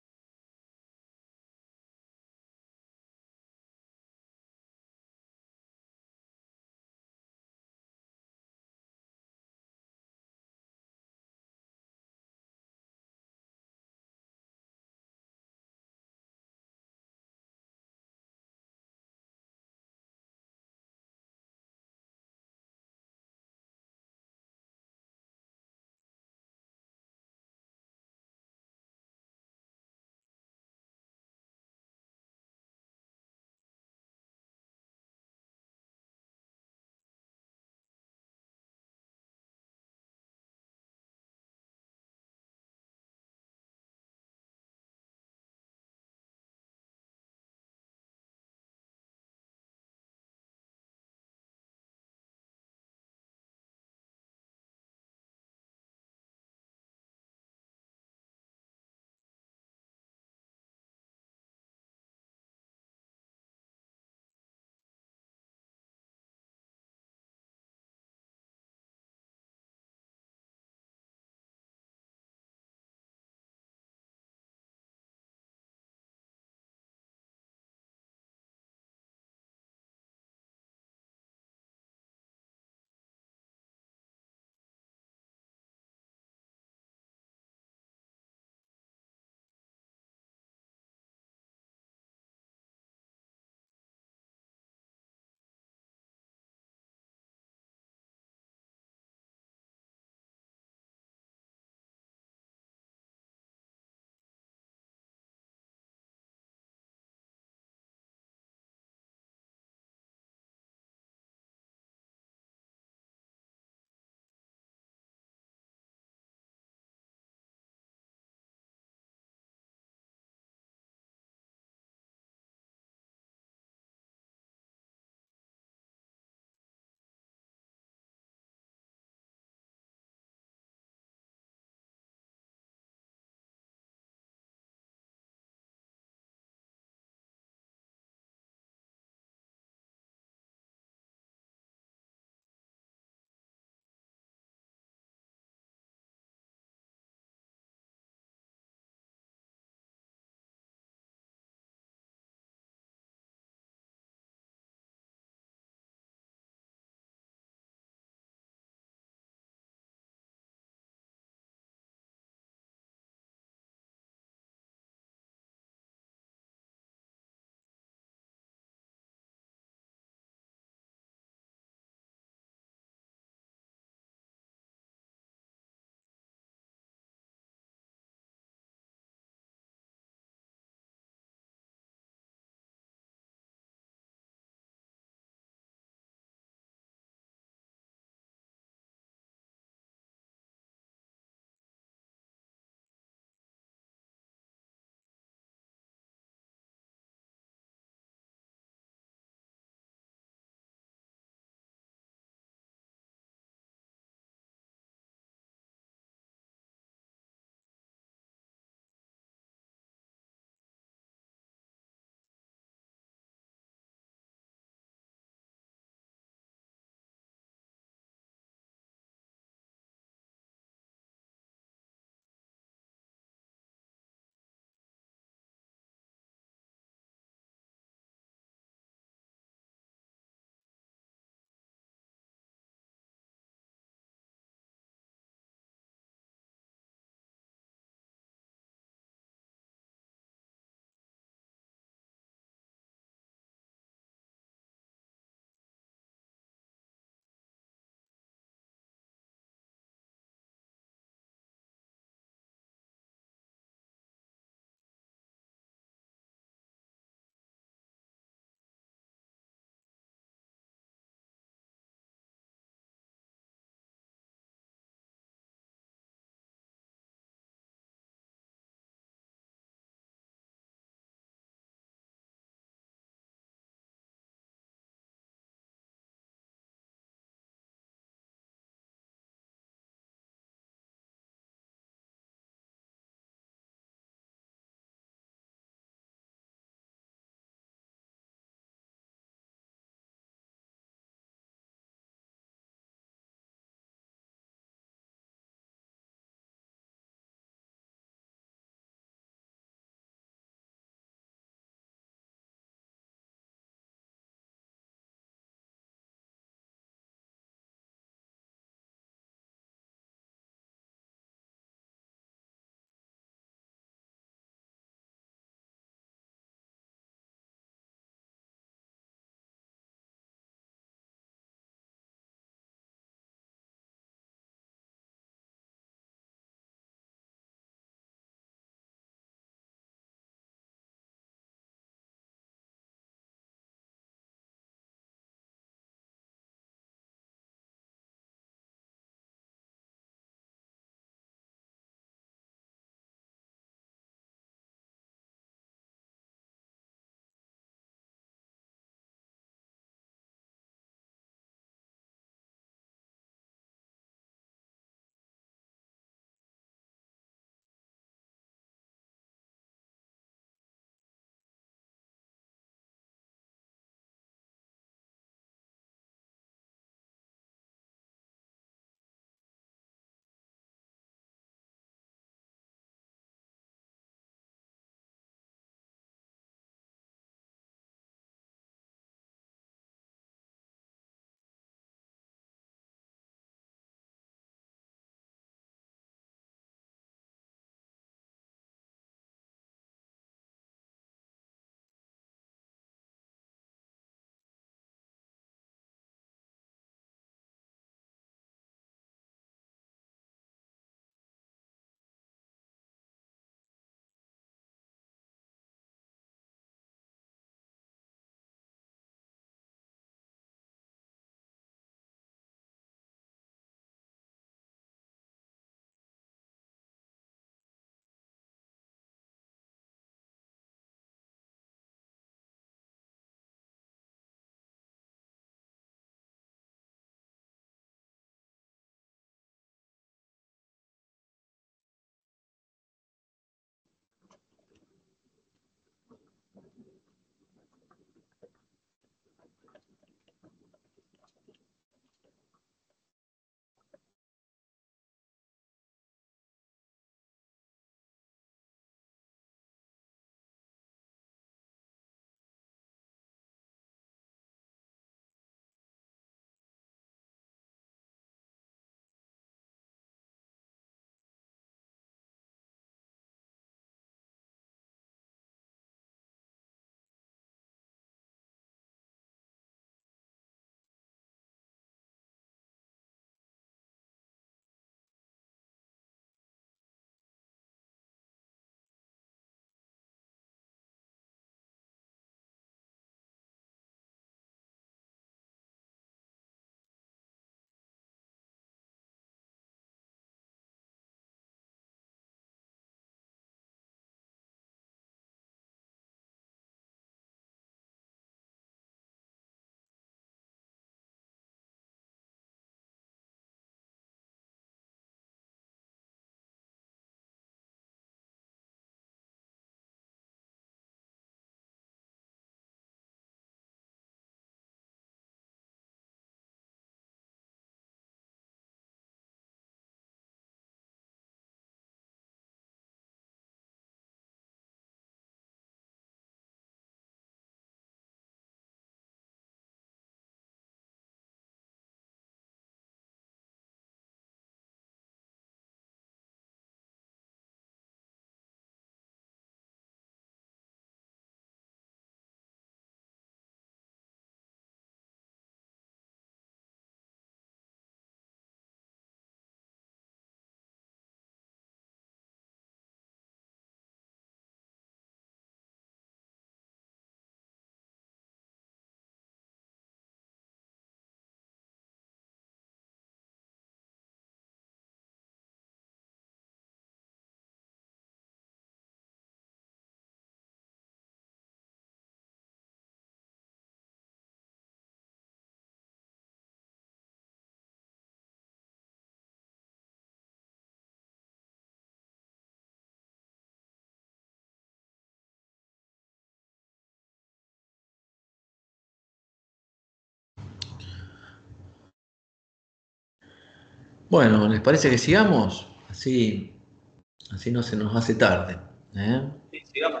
Bueno, ¿les parece que sigamos? Así no se nos hace tarde. Sí, sigamos.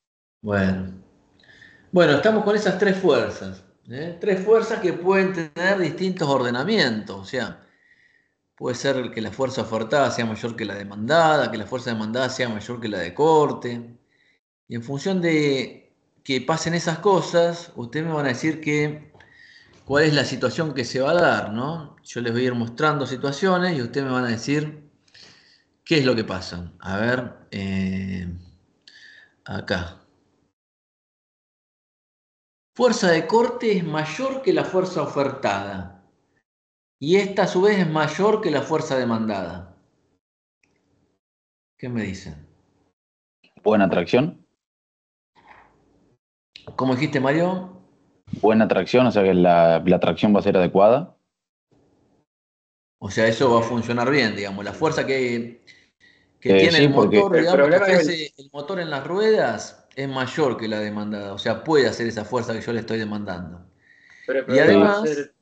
Bueno, estamos con esas tres fuerzas. Tres fuerzas que pueden tener distintos ordenamientos. O sea, puede ser que la fuerza ofertada sea mayor que la demandada, que la fuerza demandada sea mayor que la de corte. Y en función de que pasen esas cosas, ustedes me van a decir cuál es la situación que se va a dar, ¿no? Yo les voy a ir mostrando situaciones y ustedes me van a decir qué es lo que pasa. A ver, acá. Fuerza de corte es mayor que la fuerza ofertada. Y esta a su vez es mayor que la fuerza demandada. ¿Qué me dicen? Buena tracción. ¿Cómo dijiste, Mario? Buena tracción, o sea que la tracción va a ser adecuada. O sea, eso va a funcionar bien, digamos. La fuerza que tiene Sí, el porque motor, el digamos, que problema es ofrece el motor en las ruedas, es mayor que la demandada. O sea, puede hacer esa fuerza que yo le estoy demandando. pero el Y problema va a además, ser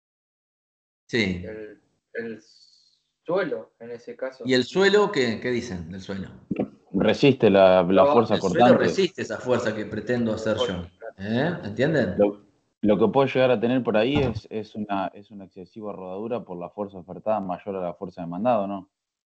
sí. el suelo en ese caso. ¿Y el suelo? ¿Qué dicen del suelo? resiste la No, fuerza El suelo cortante. resiste esa fuerza que pretendo hacer yo. ¿Entienden? Lo que puede llegar a tener por ahí es una excesiva rodadura por la fuerza ofertada mayor a la fuerza demandada, ¿no?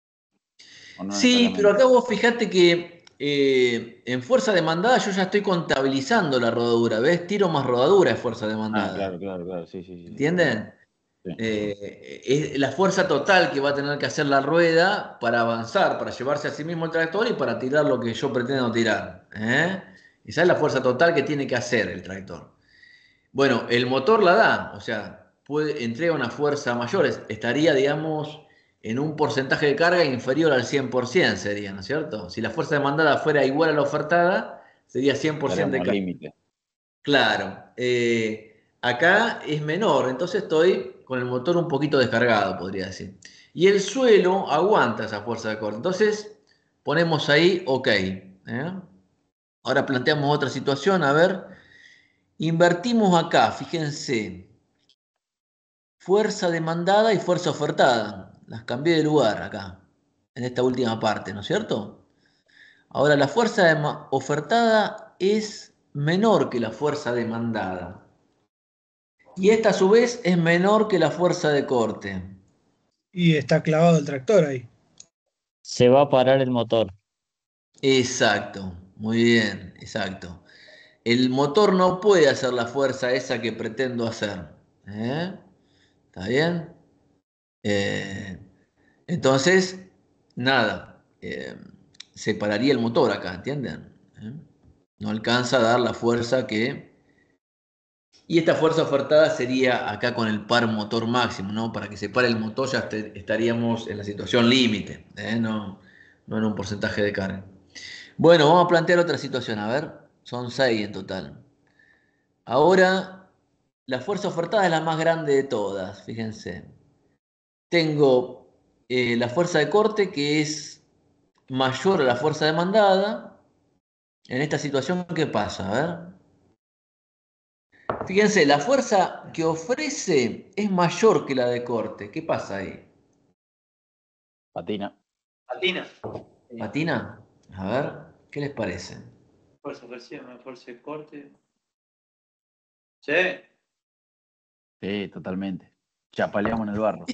¿O no Sí, pero necesariamente? acá vos fijate que en fuerza demandada yo ya estoy contabilizando la rodadura. ¿Ves? Tiro más rodadura es fuerza Ah, demandada. claro, sí, ¿Entienden? sí. Es la fuerza total que va a tener que hacer la rueda para avanzar, para llevarse a sí mismo el tractor y para tirar lo que yo pretendo tirar. Esa es la fuerza total que tiene que hacer el tractor. Bueno, el motor la da, o sea, entrega una fuerza mayor, estaría, digamos, en un porcentaje de carga inferior al 100% sería, ¿no es cierto? Si la fuerza demandada fuera igual a la ofertada, sería 100% de Estaríamos al carga. límite. Claro, acá es menor, entonces estoy con el motor un poquito descargado, podría decir. Y el suelo aguanta esa fuerza de corte. Entonces ponemos ahí OK. Ahora planteamos otra situación, a ver. Invertimos acá, fíjense. Fuerza demandada y fuerza ofertada. Las cambié de lugar acá, en esta última parte, ¿no es cierto? Ahora, la fuerza ofertada es menor que la fuerza demandada. Y esta a su vez es menor que la fuerza de corte. Y está clavado el tractor ahí. Se va a parar el motor. Exacto, muy bien, exacto. El motor no puede hacer la fuerza esa que pretendo hacer. ¿Está bien? Eh, entonces, nada, se pararía el motor acá, ¿entienden? No alcanza a dar la fuerza que... Y esta fuerza ofertada sería acá con el par motor máximo, ¿no? Para que se pare el motor ya estaríamos en la situación límite, no en un porcentaje de carga. Bueno, vamos a plantear otra situación, a ver, son 6 en total. Ahora, la fuerza ofertada es la más grande de todas, fíjense. Tengo la fuerza de corte que es mayor a la fuerza demandada. En esta situación, ¿qué pasa? A ver. Fíjense, la fuerza que ofrece es mayor que la de corte. ¿Qué pasa ahí? Patina. Patina. ¿Patina? A ver, ¿qué les parece? Fuerza ofensiva, fuerza de corte. Sí. Sí, totalmente. Chapaleamos en el barro.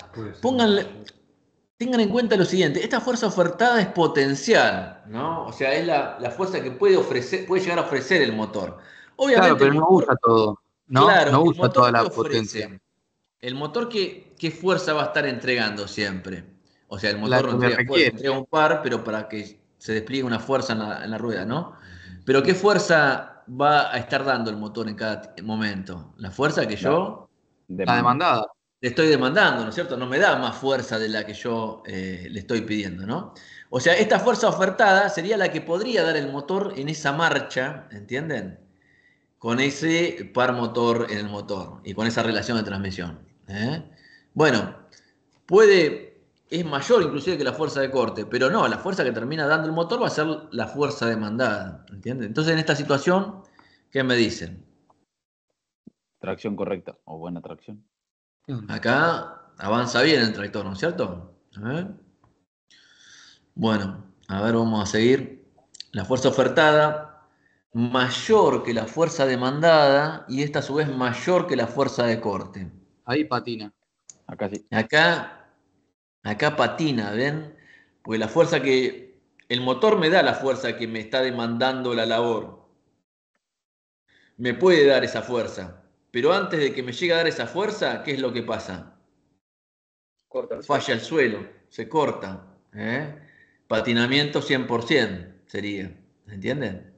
Tengan en cuenta lo siguiente, esta fuerza ofertada es potencial, ¿no? O sea, es la fuerza que puede llegar a ofrecer el motor. Claro, Obviamente pero el no motor, usa todo, ¿no? claro, No el usa toda motor ¿qué la potencia. ofrece? El motor ¿qué fuerza va a estar entregando siempre? O sea, el La motor no que le entrega fuerza, requiere. entrega un par, pero para que se despliegue una fuerza en la rueda, ¿no? Pero ¿qué fuerza va a estar dando el motor en cada momento? La fuerza que La yo La demanda. demandada. le estoy demandando, ¿no es cierto? No me da más fuerza de la que yo le estoy pidiendo, ¿no? O sea, esta fuerza ofertada sería la que podría dar el motor en esa marcha, ¿entienden? Con ese par motor en el motor y con esa relación de transmisión. Bueno, es mayor inclusive que la fuerza de corte, pero no, la fuerza que termina dando el motor va a ser la fuerza demandada, ¿entienden? Entonces en esta situación, ¿qué me dicen? Tracción correcta o buena tracción. Acá avanza bien el tractor, ¿no es cierto? A ver. Bueno, a ver, vamos a seguir. La fuerza ofertada mayor que la fuerza demandada y esta a su vez mayor que la fuerza de corte. Ahí patina. Acá sí. Acá patina, ¿ven? Porque la fuerza que... El motor me da la fuerza que me está demandando la labor. Me puede dar esa fuerza. Pero antes de que me llegue a dar esa fuerza, ¿qué es lo que pasa? Falla el suelo, se corta. Patinamiento 100% sería. ¿Entienden?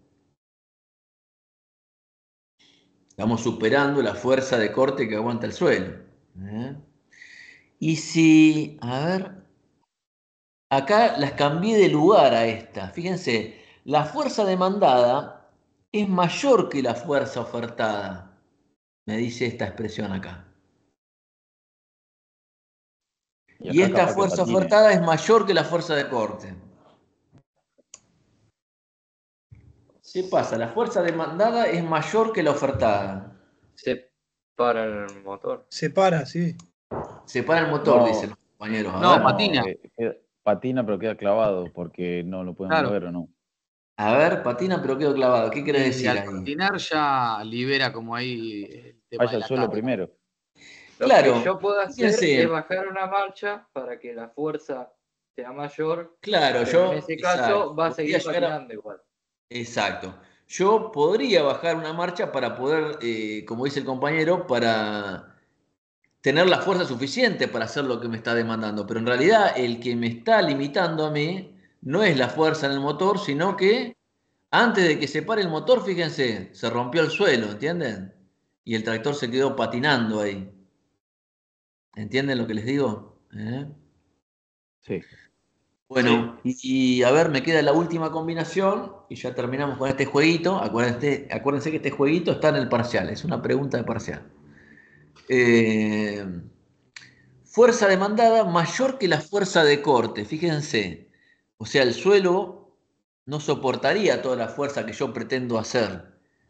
Estamos superando la fuerza de corte que aguanta el suelo. Y si, a ver, acá las cambié de lugar a esta. Fíjense, la fuerza demandada es mayor que la fuerza ofertada. Me dice esta expresión acá. Y acá esta capaz que fuerza patine. ofertada es mayor que la fuerza de corte. ¿Qué pasa? La fuerza demandada es mayor que la ofertada. Se para el motor. Se para, sí. Separa el motor, No, dicen los compañeros. A No, ver. patina. Patina, pero queda clavado porque no lo pueden Claro. mover o no. A ver, patina, pero quedo clavado. ¿Qué querés Y decir al ahí? patinar ya libera como ahí el tema Vaya de al la suelo carga. primero. Lo Claro, que yo puedo hacer fíjense. es bajar una marcha para que la fuerza sea mayor. Claro, Pero en yo, ese exacto, caso va a podría seguir llegar a- patinando igual. Exacto. Yo podría bajar una marcha para poder, como dice el compañero, para tener la fuerza suficiente para hacer lo que me está demandando. Pero en realidad el que me está limitando a mí no es la fuerza en el motor, sino que antes de que se pare el motor, fíjense, se rompió el suelo, ¿entienden? Y el tractor se quedó patinando ahí. ¿Entienden lo que les digo? Sí. Bueno, y a ver, me queda la última combinación y ya terminamos con este jueguito. Acuérdense que este jueguito está en el parcial, es una pregunta de parcial. Fuerza demandada mayor que la fuerza de corte, fíjense. O sea, el suelo no soportaría toda la fuerza que yo pretendo hacer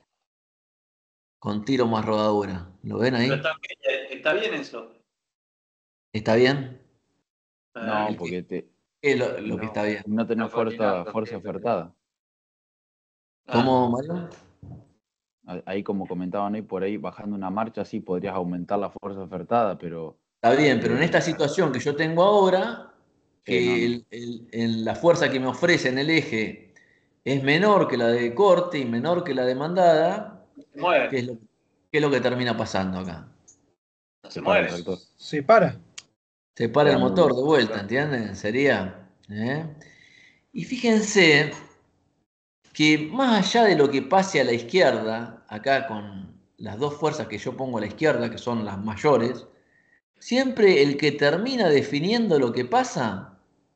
con tiro más rodadura. ¿Lo ven ahí? Pero está bien eso. ¿Está bien? No, El porque ¿qué es lo que está bien? no tenés Está patinando, fuerza sí, ofertada. ¿Cómo, Mario? Ahí como comentaban ahí, por ahí bajando una marcha sí podrías aumentar la fuerza ofertada, pero Está bien, pero en esta situación que yo tengo ahora, no. que la fuerza que me ofrece en el eje es menor que la de corte y menor que la demandada, Se mueve. ¿qué es lo que termina pasando acá? No Se para el tractor. Se para. Se para el Claro. motor de vuelta, ¿entienden? Sería. Y fíjense que más allá de lo que pase a la izquierda, acá con las dos fuerzas que yo pongo a la izquierda, que son las mayores, siempre el que termina definiendo lo que pasa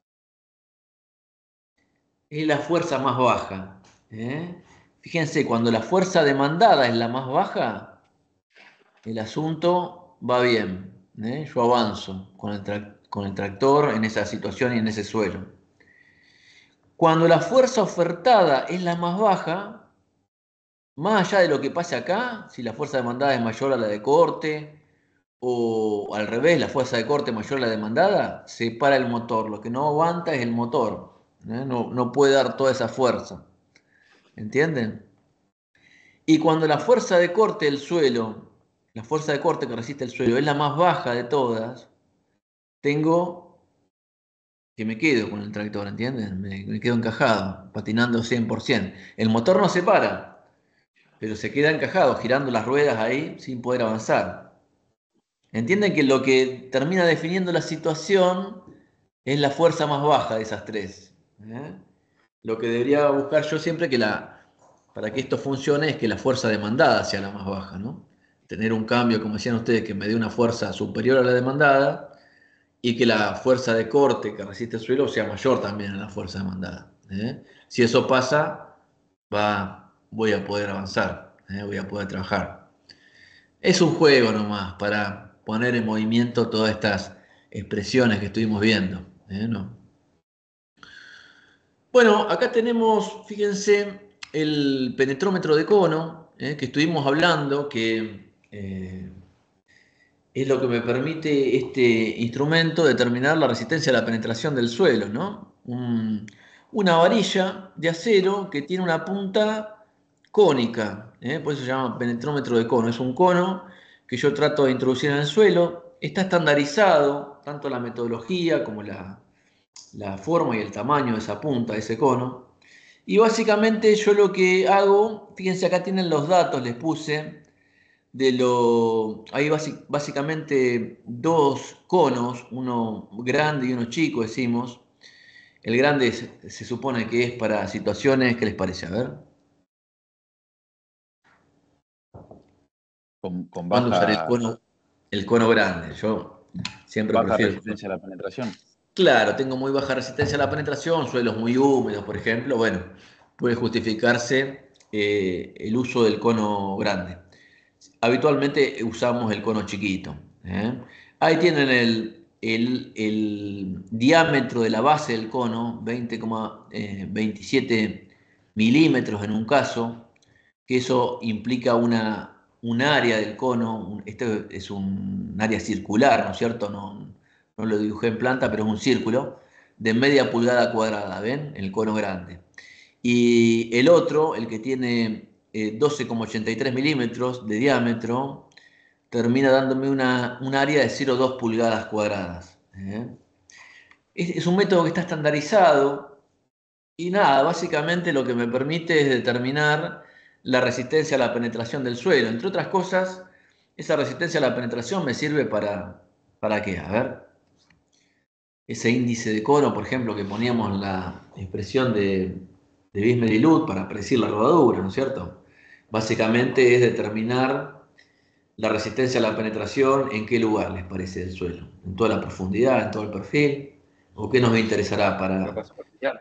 es la fuerza más baja. Fíjense, cuando la fuerza demandada es la más baja, el asunto va bien. Yo avanzo con el tractor en esa situación y en ese suelo. Cuando la fuerza ofertada es la más baja, más allá de lo que pase acá, si la fuerza demandada es mayor a la de corte, o al revés, la fuerza de corte mayor a la demandada, se para el motor. Lo que no aguanta es el motor. No puede dar toda esa fuerza. ¿Entienden? Y cuando la fuerza de corte del suelo, la fuerza de corte que resiste el suelo, es la más baja de todas, tengo que me quedo con el tractor, ¿entienden? Me quedo encajado, patinando 100%. El motor no se para, pero se queda encajado, girando las ruedas ahí sin poder avanzar. Entienden que lo que termina definiendo la situación es la fuerza más baja de esas tres. Lo que debería buscar yo siempre para que esto funcione es que la fuerza demandada sea la más baja, ¿no? Tener un cambio, como decían ustedes, que me dé una fuerza superior a la demandada y que la fuerza de corte que resiste el suelo sea mayor también a la fuerza demandada. Si eso pasa, voy a poder avanzar, voy a poder trabajar. Es un juego nomás para poner en movimiento todas estas expresiones que estuvimos viendo. ¿No? Bueno, acá tenemos, fíjense, el penetrómetro de cono, que estuvimos hablando, que es lo que me permite este instrumento determinar la resistencia a la penetración del suelo, ¿no? Una varilla de acero que tiene una punta cónica, por eso se llama penetrómetro de cono. Es un cono que yo trato de introducir en el suelo. Está estandarizado, tanto la metodología como la forma y el tamaño de esa punta, de ese cono. Y básicamente yo lo que hago, fíjense acá tienen los datos, les puse, hay básicamente dos conos, uno grande y uno chico, decimos. El grande se supone que es para situaciones, ¿qué les parece? A ver. Con ¿Cuándo usaré baja, el cono grande? Yo siempre baja prefiero. resistencia a la penetración. Claro, tengo muy baja resistencia a la penetración, suelos muy húmedos, por ejemplo. Bueno, puede justificarse el uso del cono grande. Habitualmente usamos el cono chiquito. Ahí tienen el diámetro de la base del cono, 20,27 milímetros en un caso, que eso implica un área del cono. Este es un área circular, ¿no es cierto? No lo dibujé en planta, pero es un círculo de media pulgada cuadrada, ¿ven? El cono grande. Y el otro, el que tiene 12,83 milímetros de diámetro, termina dándome un área de 0,2 pulgadas cuadradas. Es un método que está estandarizado y nada, básicamente lo que me permite es determinar la resistencia a la penetración del suelo. Entre otras cosas, esa resistencia a la penetración me sirve ¿para qué? A ver, ese índice de cono, por ejemplo, que poníamos en la expresión de Bismer-Lut para predecir la rodadura, ¿no es cierto? Básicamente es determinar la resistencia a la penetración en qué lugar les parece del suelo, en toda la profundidad, en todo el perfil, o qué nos interesará La para... capa superficial.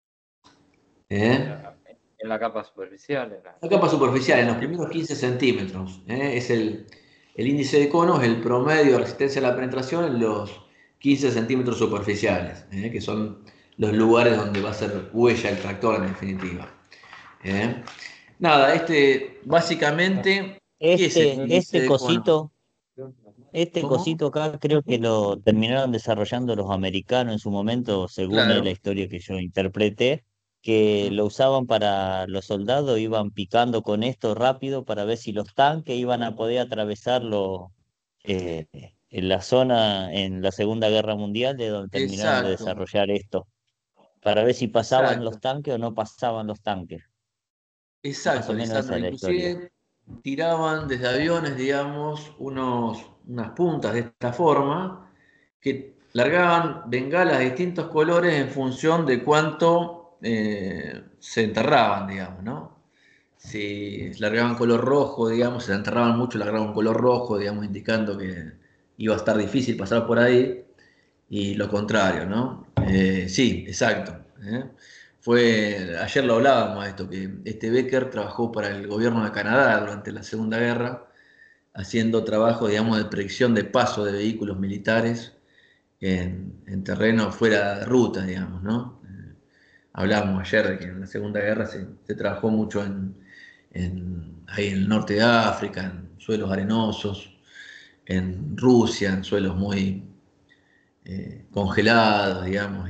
¿eh? En la capa superficial. La capa superficial, en los primeros 15 centímetros, es el índice de cono, es el promedio de resistencia a la penetración en los 15 centímetros superficiales, que son los lugares donde va a ser huella el tractor en definitiva. Nada, básicamente, ¿qué es el índice de cono? Este ¿Cómo? cosito acá creo que lo terminaron desarrollando los americanos en su momento, según es la Claro. historia que yo interpreté, que lo usaban para los soldados, iban picando con esto rápido para ver si los tanques iban a poder atravesarlo eh, en la zona en la Segunda Guerra Mundial, de donde terminaron de Exacto, desarrollar esto, para ver si pasaban los exacto. tanques o no pasaban los tanques. Más Exacto, o menos esa Lisandro. es la historia. Inclusive tiraban desde aviones, digamos, unas puntas de esta forma que largaban bengalas de distintos colores en función de cuánto se enterraban, digamos, ¿no? Si largaban color rojo, digamos, se enterraban mucho, largaban color rojo, digamos, indicando que iba a estar difícil pasar por ahí, y lo contrario, ¿no? Sí, exacto. Ayer lo hablábamos a esto, que este Becker trabajó para el gobierno de Canadá durante la Segunda Guerra, haciendo trabajo, digamos, de predicción de paso de vehículos militares en terreno fuera de ruta, digamos, ¿no? Hablábamos ayer de que en la Segunda Guerra se trabajó mucho ahí en el norte de África, en suelos arenosos, en Rusia, en suelos muy congelados, digamos,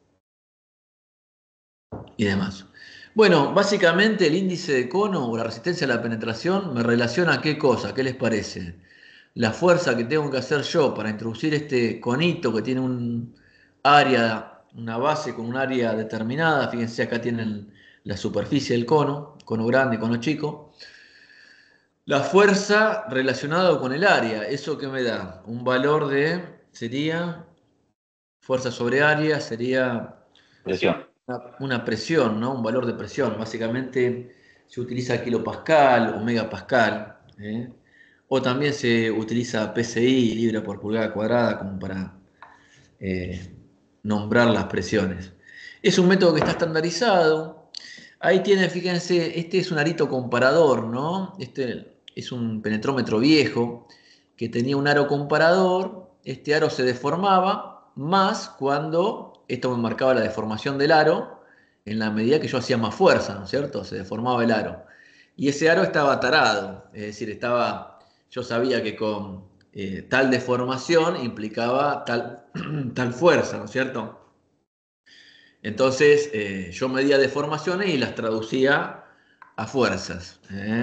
y demás. Bueno, básicamente el índice de cono o la resistencia a la penetración me relaciona a qué cosa, ¿qué les parece? La fuerza que tengo que hacer yo para introducir este conito que tiene una base con un área determinada. Fíjense, acá tienen la superficie del cono grande, cono chico. La fuerza relacionada con el área, ¿eso qué me da? Un valor sería, fuerza sobre área, sería Presión. una presión, ¿no? Un valor de presión. Básicamente se utiliza kilopascal o megapascal, o también se utiliza PSI, libra por pulgada cuadrada, como para nombrar las presiones. Es un método que está estandarizado. Ahí tienen, fíjense, este es un arito comparador, ¿no? Este es un penetrómetro viejo que tenía un aro comparador. Este aro se deformaba más cuando esto me marcaba la deformación del aro en la medida que yo hacía más fuerza, ¿no es cierto? Se deformaba el aro. Y ese aro estaba tarado, es decir, yo sabía que con tal deformación implicaba tal fuerza, ¿no es cierto? Entonces yo medía deformaciones y las traducía a fuerzas.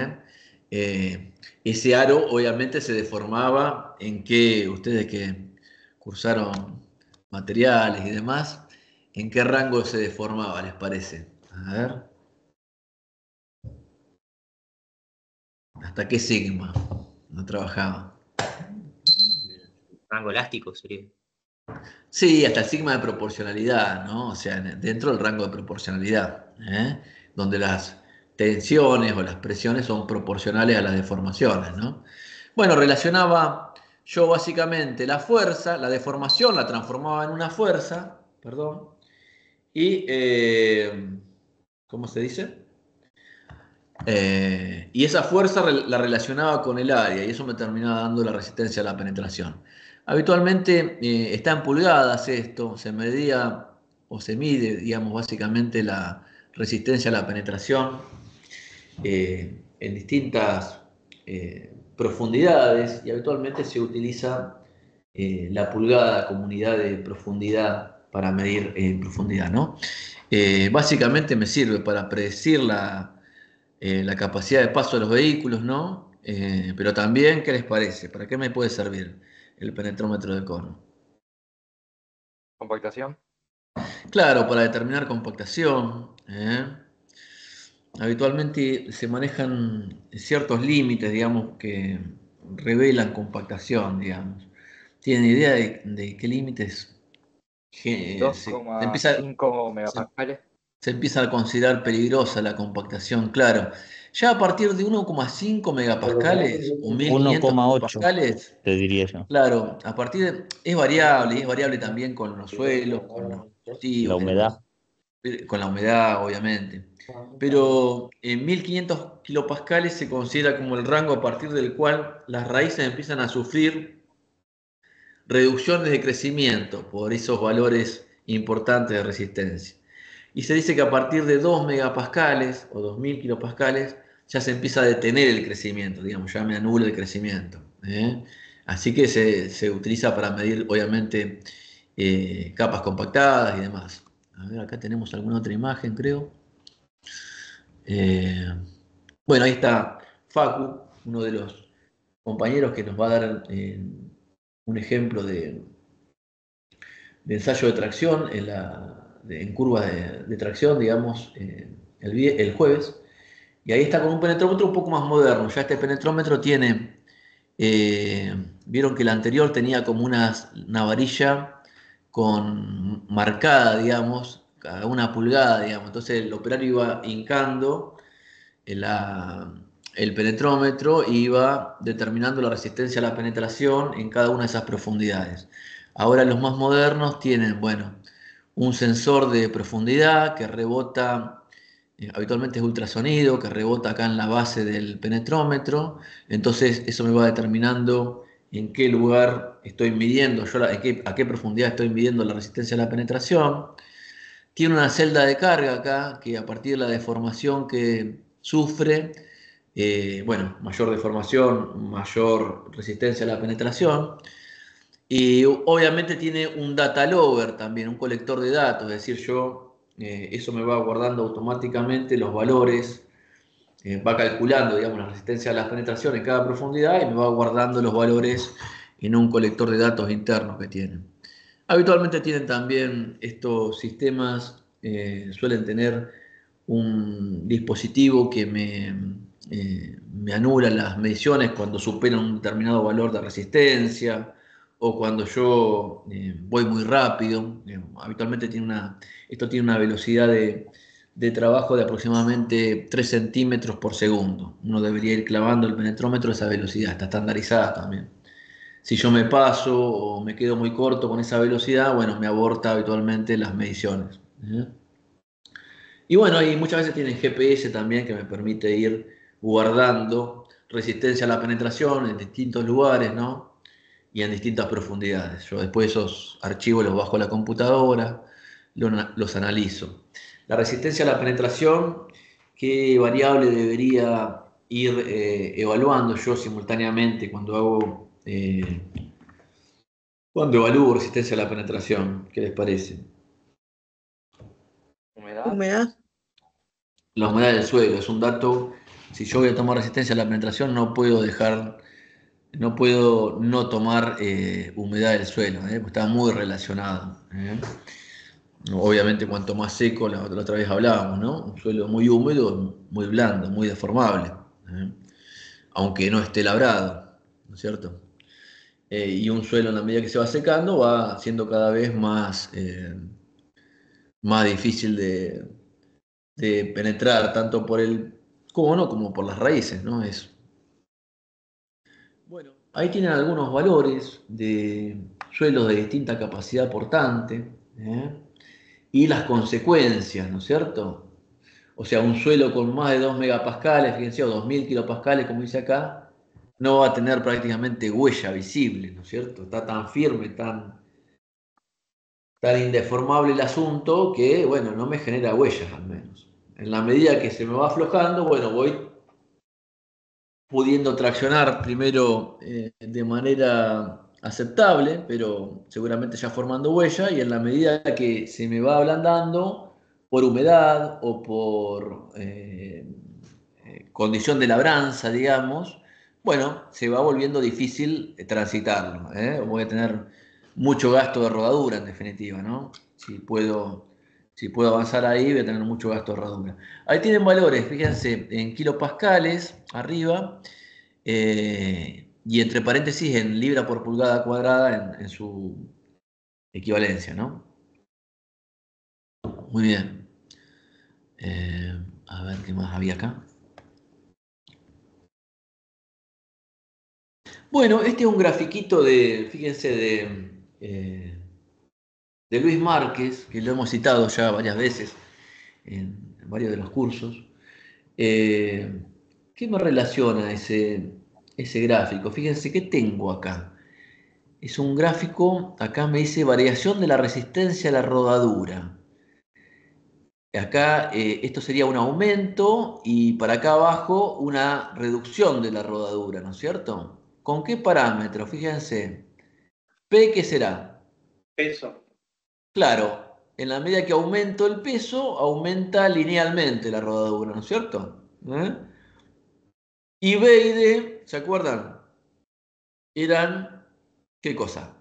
Ese aro obviamente se deformaba en que ustedes que cursaron materiales y demás, ¿en qué rango se deformaba, les parece? A ver. ¿Hasta qué sigma? No trabajaba. Rango elástico sería. Sí, hasta el sigma de proporcionalidad, ¿no? O sea, dentro del rango de proporcionalidad, donde las tensiones o las presiones son proporcionales a las deformaciones, ¿no? Bueno, relacionaba yo básicamente la fuerza, la deformación la transformaba en una fuerza, perdón, y, ¿cómo se dice? Y esa fuerza la relacionaba con el área y eso me terminaba dando la resistencia a la penetración. Habitualmente está en pulgadas esto, se medía o se mide, digamos, básicamente la resistencia a la penetración en distintas profundidades y habitualmente se utiliza la pulgada como unidad de profundidad para medir en profundidad, ¿no? Básicamente me sirve para predecir la capacidad de paso de los vehículos, ¿no? Pero también, ¿qué les parece? ¿Para qué me puede servir el penetrómetro de cono? Compactación. Claro, para determinar compactación. Habitualmente se manejan ciertos límites, digamos, que revelan compactación, digamos. ¿Tienen idea de qué límites se 2,5 megapascales. se empieza a considerar peligrosa la compactación? Claro. Ya a partir de 1,5 megapascales o 1500 1,8 megapascales, te diría yo. claro, a partir de, es variable también con los suelos, con los La cultivos y humedad. demás, con la humedad, obviamente. Pero en 1500 kilopascales se considera como el rango a partir del cual las raíces empiezan a sufrir reducciones de crecimiento por esos valores importantes de resistencia. Y se dice que a partir de 2 megapascales o 2000 kilopascales ya se empieza a detener el crecimiento, digamos, ya me anula el crecimiento. Así que se utiliza para medir, obviamente, capas compactadas y demás. A ver, acá tenemos alguna otra imagen, creo. Bueno, ahí está Facu, uno de los compañeros que nos va a dar un ejemplo de ensayo de tracción en curvas de tracción, digamos, el jueves. Y ahí está con un penetrómetro un poco más moderno. Ya este penetrómetro tiene, vieron que el anterior tenía como una varilla marcada, digamos, cada una pulgada, digamos. Entonces el operario iba hincando el penetrómetro e iba determinando la resistencia a la penetración en cada una de esas profundidades. Ahora los más modernos tienen, bueno, un sensor de profundidad que rebota, habitualmente es ultrasonido, que rebota acá en la base del penetrómetro, entonces eso me va determinando en qué lugar estoy midiendo, a qué profundidad estoy midiendo la resistencia a la penetración. Tiene una celda de carga acá que a partir de la deformación que sufre, bueno, mayor deformación, mayor resistencia a la penetración. Y obviamente tiene un data logger también, un colector de datos, es decir, eso me va guardando automáticamente los valores, va calculando, digamos, la resistencia a la penetración en cada profundidad y me va guardando los valores en un colector de datos internos que tienen. Habitualmente tienen también estos sistemas, suelen tener un dispositivo que me anula las mediciones cuando superan un determinado valor de resistencia o cuando yo voy muy rápido. Habitualmente esto tiene una velocidad de trabajo de aproximadamente 3 centímetros por segundo. Uno debería ir clavando el penetrómetro a esa velocidad, está estandarizada también. Si yo me paso o me quedo muy corto con esa velocidad, bueno, me aborta habitualmente las mediciones. Y bueno, y muchas veces tienen GPS también que me permite ir guardando resistencia a la penetración en distintos lugares, ¿no? Y en distintas profundidades. Yo después esos archivos los bajo a la computadora, los analizo. La resistencia a la penetración, ¿qué variable debería ir evaluando yo simultáneamente cuando hago cuando evalúo resistencia a la penetración. ¿Qué les parece? Humedad. La humedad del suelo es un dato. Si yo voy a tomar resistencia a la penetración, no puedo no tomar humedad del suelo, porque está muy relacionado. Obviamente, cuanto más seco, la otra vez hablábamos, ¿no? Un suelo muy húmedo, muy blando, muy deformable, aunque no esté labrado, ¿no es cierto? Y un suelo, en la medida que se va secando, va siendo cada vez más difícil de penetrar, tanto por como por las raíces, ¿no? Bueno, ahí tienen algunos valores de suelos de distinta capacidad portante, y las consecuencias, ¿no es cierto? O sea, un suelo con más de 2 megapascales, fíjense, o 2000 kilopascales, como dice acá, no va a tener prácticamente huella visible, ¿no es cierto? Está tan firme, tan indeformable el asunto que, bueno, no me genera huellas al menos. En la medida que se me va aflojando, bueno, voy pudiendo traccionar primero de manera aceptable, pero seguramente ya formando huella, y en la medida que se me va ablandando por humedad o por condición de labranza, digamos, bueno, se va volviendo difícil transitarlo. Voy a tener mucho gasto de rodadura, en definitiva, ¿no? Si puedo avanzar ahí, voy a tener mucho gasto de rodadura. Ahí tienen valores, fíjense, en kilopascales, arriba, y entre paréntesis en libra por pulgada cuadrada en su equivalencia, ¿no? Muy bien. A ver qué más había acá. Bueno, este es un grafiquito fíjense, de Luis Márquez, que lo hemos citado ya varias veces en varios de los cursos. ¿Qué me relaciona ese gráfico? Fíjense, ¿qué tengo acá? Es un gráfico, acá me dice variación de la resistencia a la rodadura. Acá esto sería un aumento y para acá abajo una reducción de la rodadura, ¿no es cierto? ¿Con qué parámetro? Fíjense. P, ¿qué será? Peso. Claro, en la medida que aumento el peso, aumenta linealmente la rodadura, ¿no es cierto? Y B y D, ¿se acuerdan? Eran, ¿qué cosa?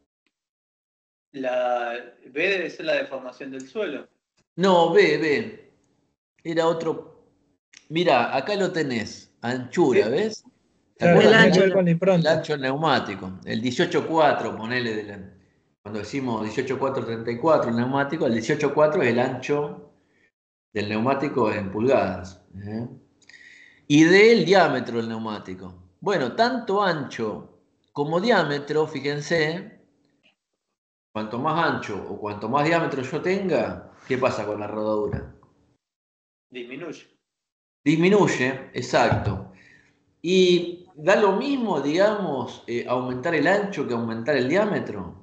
La B debe ser la deformación del suelo. No, B. Era otro. Mira, acá lo tenés. Anchura, ¿ves? ¿Te Claro, acuerdas tiene que ver con la el impronta. ancho neumático? El 18.4, ponele, cuando decimos 18.434 el neumático, el 18.4 es el ancho del neumático en pulgadas. Y del diámetro del neumático. Bueno, tanto ancho como diámetro, fíjense, cuanto más ancho o cuanto más diámetro yo tenga, ¿qué pasa con la rodadura? Disminuye. Disminuye, exacto. Y da lo mismo, digamos, aumentar el ancho que aumentar el diámetro.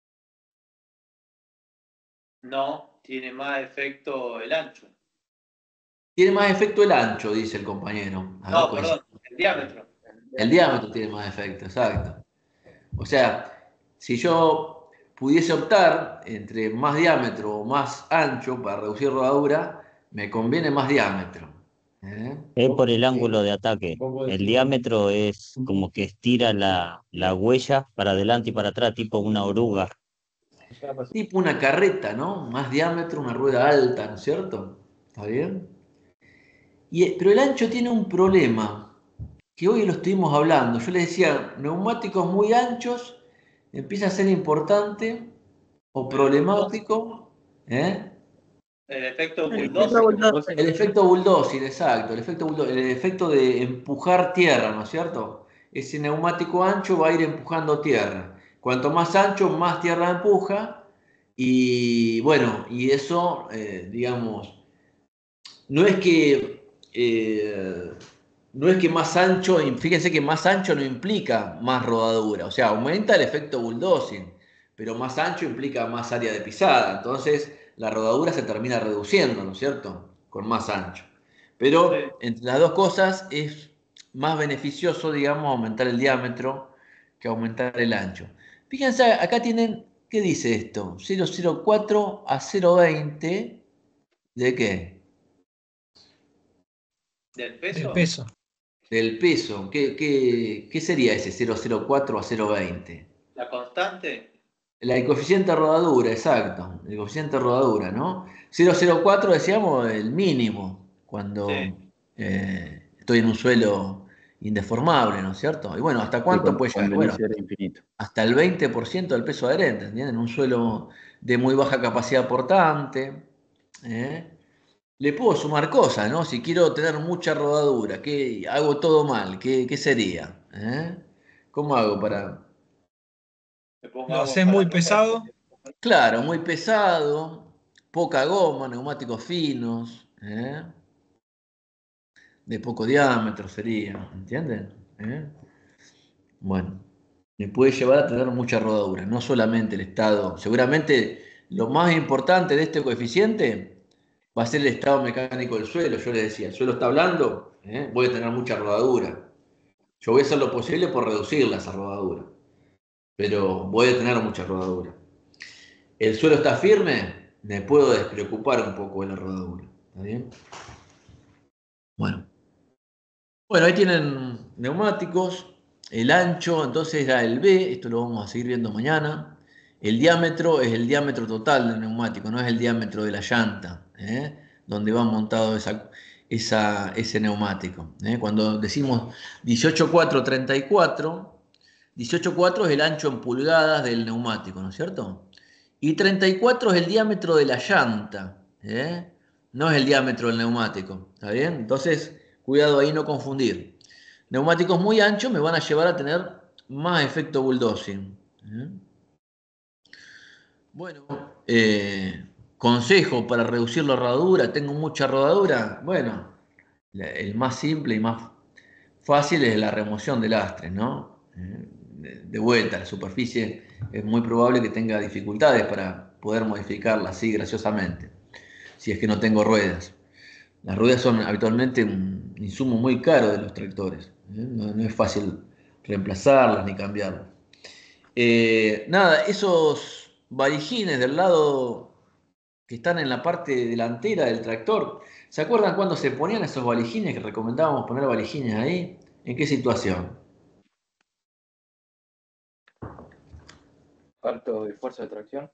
No, tiene más efecto el ancho. Tiene más efecto el ancho, dice el compañero. A ver, No, perdón, el diámetro. el diámetro tiene más efecto, exacto. O sea, si yo pudiese optar entre más diámetro o más ancho para reducir rodadura, me conviene más diámetro. Es por el ángulo de ataque. El diámetro es como que estira la huella para adelante y para atrás, tipo una oruga. Tipo una carreta, ¿no? Más diámetro, una rueda alta, ¿no es cierto? ¿Está bien? Pero el ancho tiene un problema, que hoy lo estuvimos hablando. Yo les decía, neumáticos muy anchos empieza a ser importante o problemático, ¿eh? El efecto El efecto bulldozer. bulldozer. El efecto bulldozer, exacto, el efecto de empujar tierra, ¿no es cierto? Ese neumático ancho va a ir empujando tierra. Cuanto más ancho, más tierra empuja. Y bueno, y eso, digamos, no es que más ancho, fíjense que más ancho no implica más rodadura, o sea, aumenta el efecto bulldozing, pero más ancho implica más área de pisada, entonces la rodadura se termina reduciendo, ¿no es cierto? Con más ancho. Pero entre las dos cosas es más beneficioso, digamos, aumentar el diámetro que aumentar el ancho. Fíjense, acá tienen, ¿qué dice esto? 0,04 a 0,20. ¿De qué? ¿Del Del peso? peso. Del peso. ¿Qué sería ese 0,04 a 0,20? ¿La constante? El coeficiente de rodadura, exacto. El coeficiente de rodadura, ¿no? 0,04 decíamos el mínimo, cuando Sí. estoy en un suelo indeformable, ¿no es cierto? Y bueno, ¿hasta Sí, cuánto puede llegar? cuando el Bueno, índice era infinito. hasta el 20% del peso adherente, ¿entienden? Un suelo de muy baja capacidad portante. ¿eh? Le puedo sumar cosas, ¿no? Si quiero tener mucha rodadura, ¿qué hago todo mal? ¿Qué sería? ¿Cómo hago para...? Le pongo Lo agua haces para muy romper. pesado. Claro, muy pesado, poca goma, neumáticos finos, de poco diámetro sería, ¿entienden? Bueno, me puede llevar a tener mucha rodadura, no solamente el estado. Seguramente lo más importante de este coeficiente va a ser el estado mecánico del suelo. Yo les decía, el suelo está blando, voy a tener mucha rodadura. Yo voy a hacer lo posible por reducirla esa rodadura, pero voy a tener mucha rodadura. El suelo está firme, me puedo despreocupar un poco de la rodadura. ¿Está bien? Bueno. Bueno, ahí tienen neumáticos. El ancho, entonces era el B, esto lo vamos a seguir viendo mañana. El diámetro es el diámetro total del neumático, no es el diámetro de la llanta, donde va montado ese neumático. Cuando decimos 18,434, 18,4 es el ancho en pulgadas del neumático, ¿no es cierto? Y 34 es el diámetro de la llanta, no es el diámetro del neumático, ¿está bien? Entonces, cuidado ahí no confundir. Neumáticos muy anchos me van a llevar a tener más efecto bulldozing. Bueno, consejo para reducir la rodadura. Tengo mucha rodadura. Bueno, el más simple y más fácil es la remoción de lastres, ¿no? De vuelta, la superficie es muy probable que tenga dificultades para poder modificarla así graciosamente, si es que no tengo ruedas. Las ruedas son habitualmente un insumo muy caro de los tractores. No es fácil reemplazarlas ni cambiarlas. Nada, esos varijines del lado que están en la parte delantera del tractor, ¿se acuerdan cuando se ponían esos varijines que recomendábamos poner varijines ahí? ¿En qué situación? Alto de fuerza de tracción.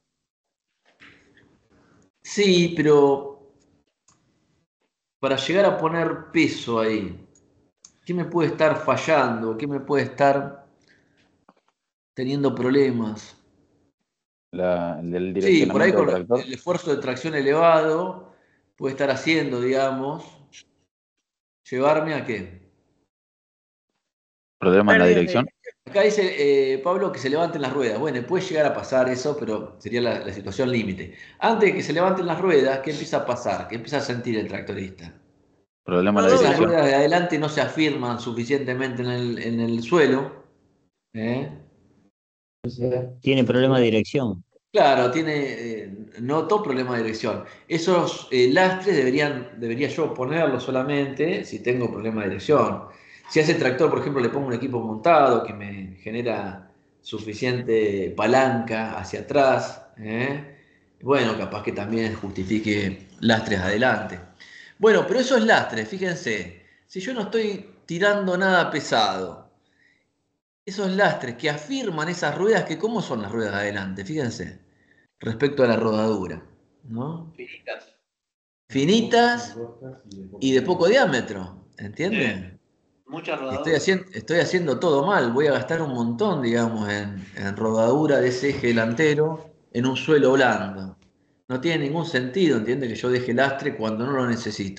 Sí, pero para llegar a poner peso ahí, ¿qué me puede estar fallando? ¿Qué me puede estar teniendo problemas? Del Sí, por ahí direccionamiento del con tractor, el esfuerzo de tracción elevado puede estar haciendo, digamos, llevarme a qué. problema en la Pérdidas de, dirección. Acá dice Pablo que se levanten las ruedas. Bueno, puede llegar a pasar eso, pero sería la situación límite. Antes de que se levanten las ruedas, ¿qué empieza a pasar? ¿Qué empieza a sentir el tractorista? Problema en la Esas dirección. ruedas de adelante no se afirman suficientemente en el suelo. ¿eh? Tiene problema de dirección. Claro, noto problema de dirección. Esos lastres debería yo ponerlos solamente si tengo problema de dirección. Si a ese tractor, por ejemplo, le pongo un equipo montado que me genera suficiente palanca hacia atrás, bueno, capaz que también justifique lastres adelante. Bueno, pero esos lastres, fíjense, si yo no estoy tirando nada pesado, esos lastres que afirman esas ruedas, que ¿cómo son las ruedas de adelante? Fíjense, respecto a la rodadura, ¿no? Finitas. Finitas y de poco diámetro, ¿entienden? Mucha Estoy rodadura. estoy haciendo todo mal, voy a gastar un montón, digamos, en rodadura de ese eje delantero en un suelo blando. No tiene ningún sentido, ¿entiende? Que yo deje lastre cuando no lo necesito.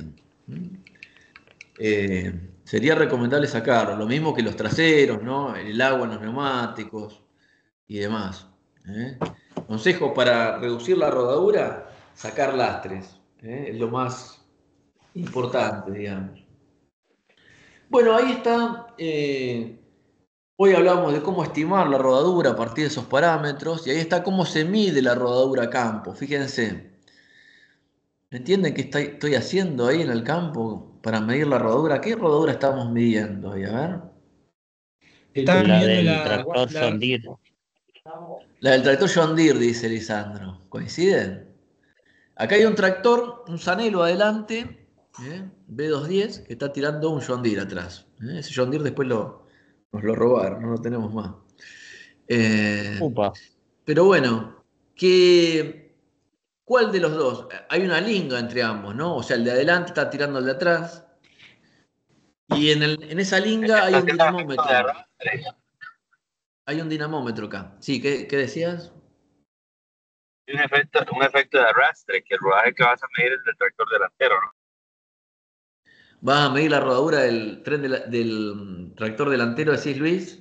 Sería recomendable sacarlo, lo mismo que los traseros, ¿no? El agua en los neumáticos y demás. Consejo para reducir la rodadura, sacar lastres. Es lo más importante, digamos. Bueno, ahí está. Hoy hablamos de cómo estimar la rodadura a partir de esos parámetros y ahí está cómo se mide la rodadura a campo. Fíjense. ¿Entienden qué estoy haciendo ahí en el campo para medir la rodadura? ¿Qué rodadura estamos midiendo ahí? A ver. Estás La midiendo del tractor John Deere. La del tractor John Deere, dice Lisandro. ¿Coinciden? Acá hay un tractor, un Sanelo adelante, B210, que está tirando un John Deere atrás. Ese John Deere después nos lo robaron, no lo tenemos más. Upa. Pero bueno, ¿cuál de los dos? Hay una linga entre ambos, ¿no? O sea, el de adelante está tirando al de atrás. Y en esa linga hay un dinamómetro. Hay un dinamómetro acá. Sí, ¿qué decías? Un efecto de arrastre, que el rodaje que vas a medir es del tractor delantero, ¿no? ¿Vas a medir la rodadura del tren del tractor delantero, decís Luis?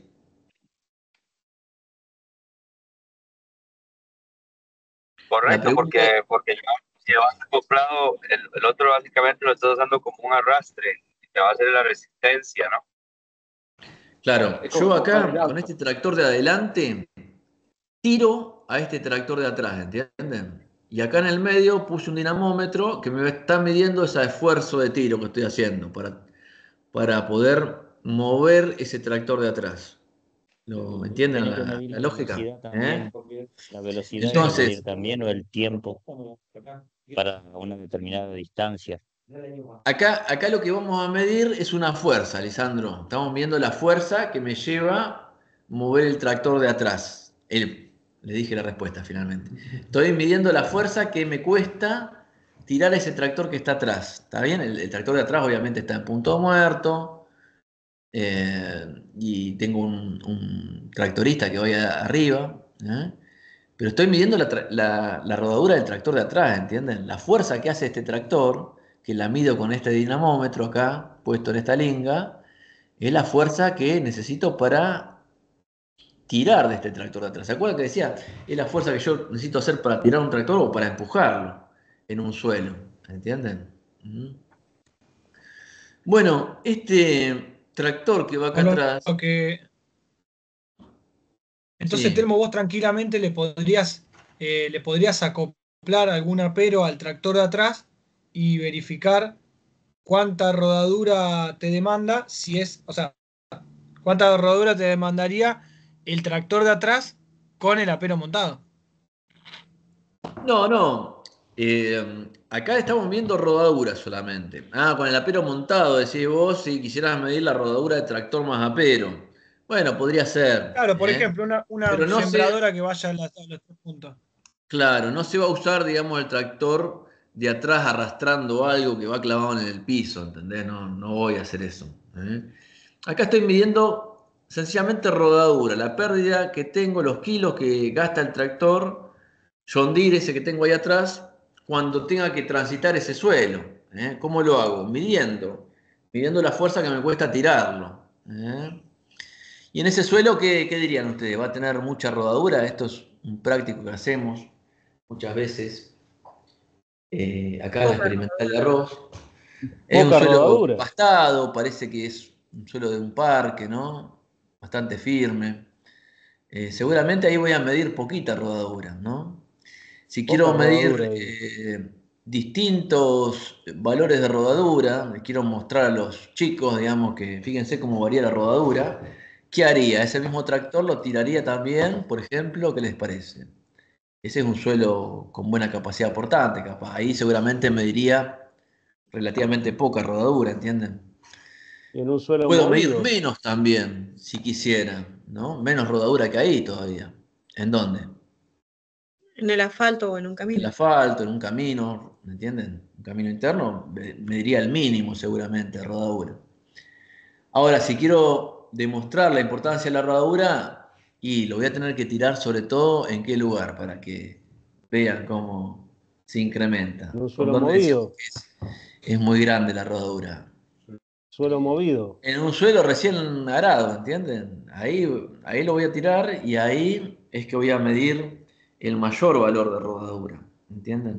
Correcto, porque si vas acoplado, el otro básicamente lo estás usando como un arrastre y te va a hacer la resistencia, ¿no? Claro, yo acá con este tractor de adelante tiro a este tractor de atrás, ¿entienden? Y acá en el medio puse un dinamómetro que me está midiendo ese esfuerzo de tiro que estoy haciendo para poder mover ese tractor de atrás. ¿Lo entienden Tenés que la medir la lógica? velocidad también. La velocidad Entonces, hay que medir también, o el tiempo para una determinada distancia. Acá lo que vamos a medir es una fuerza, Lisandro. Estamos viendo la fuerza que me lleva a mover el tractor de atrás. Le dije la respuesta finalmente. Estoy midiendo la fuerza que me cuesta tirar ese tractor que está atrás. ¿Está bien? El tractor de atrás obviamente está en punto muerto. Y tengo un tractorista que vaya arriba. Pero estoy midiendo la rodadura del tractor de atrás, ¿entienden? La fuerza que hace este tractor, que la mido con este dinamómetro acá, puesto en esta linga, es la fuerza que necesito para tirar de este tractor de atrás. ¿Se acuerdan que decía? Es la fuerza que yo necesito hacer para tirar un tractor o para empujarlo en un suelo, ¿entienden? Bueno, este tractor que va acá atrás... Entonces, Sí. Telmo, vos tranquilamente le podrías acoplar algún apero al tractor de atrás y verificar cuánta rodadura te demanda, cuánta rodadura te demandaría el tractor de atrás con el apero montado. No. Acá estamos viendo rodadura solamente. Con el apero montado, decís vos, si quisieras medir la rodadura de tractor más apero. Bueno, podría ser. Claro, por ejemplo, una Pero no sembradora que vaya a los 3 puntos. Claro, no se va a usar, digamos, el tractor de atrás arrastrando algo que va clavado en el piso, ¿entendés? No voy a hacer eso. Acá estoy midiendo sencillamente rodadura, la pérdida que tengo, los kilos que gasta el tractor John Deere, ese que tengo ahí atrás, cuando tenga que transitar ese suelo. ¿Cómo lo hago? Midiendo la fuerza que me cuesta tirarlo. Y en ese suelo, ¿qué dirían ustedes? ¿Va a tener mucha rodadura? Esto es un práctico que hacemos muchas veces. Acá en la experimental de arroz. Es un suelo rodadura. pastado, parece que es un suelo de un parque, ¿no? Bastante firme. Seguramente ahí voy a medir poquita rodadura, ¿no? Si quiero medir distintos valores de rodadura, les quiero mostrar a los chicos, digamos, que fíjense cómo varía la rodadura, ¿qué haría? Ese mismo tractor lo tiraría también, por ejemplo, ¿qué les parece? Ese es un suelo con buena capacidad portante, capaz. Ahí seguramente mediría relativamente poca rodadura, ¿entienden? En un suelo Puedo movido. medir menos también, si quisiera, ¿no? Menos rodadura que ahí todavía. ¿En dónde? En el asfalto o en un camino. En el asfalto, en un camino, ¿me entienden? Un camino interno, mediría el mínimo seguramente de rodadura. Ahora, si quiero demostrar la importancia de la rodadura, y lo voy a tener que tirar sobre todo en qué lugar, para que vean cómo se incrementa. En un suelo movido. Es muy grande la rodadura. Suelo movido. En un suelo recién arado, ¿entienden? Ahí lo voy a tirar y ahí es que voy a medir el mayor valor de rodadura, ¿entienden?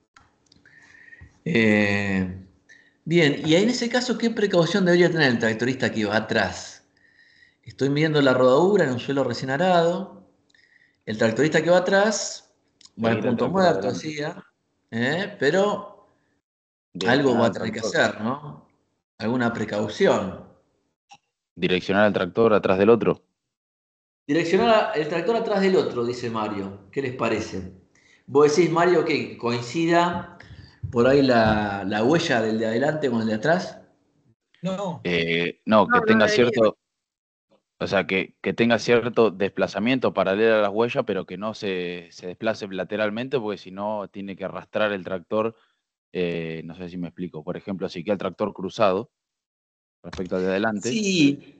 Bien, y ahí en ese caso, ¿qué precaución debería tener el tractorista que va atrás? Estoy midiendo la rodadura en un suelo recién arado. El tractorista que va atrás va al punto muerto, decía, pero algo va a tener que hacer, ¿no? Alguna precaución. Direccionar al tractor atrás del otro. Direccionar el tractor atrás del otro, dice Mario. ¿Qué les parece? Vos decís, Mario, que coincida por ahí la huella del de adelante con el de atrás. No, No, que No, no tenga debería. cierto, o sea, que tenga cierto desplazamiento paralelo a las huellas, pero que no se desplace lateralmente, porque si no tiene que arrastrar el tractor. No sé si me explico. Por ejemplo, si queda el tractor cruzado respecto al de adelante. Sí,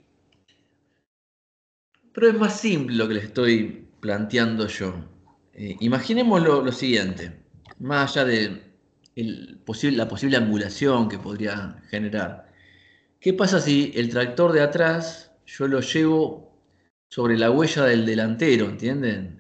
pero es más simple lo que les estoy planteando yo. Imaginemos lo siguiente, más allá de la posible angulación que podría generar. ¿Qué pasa si el tractor de atrás yo lo llevo sobre la huella del delantero, ¿entienden?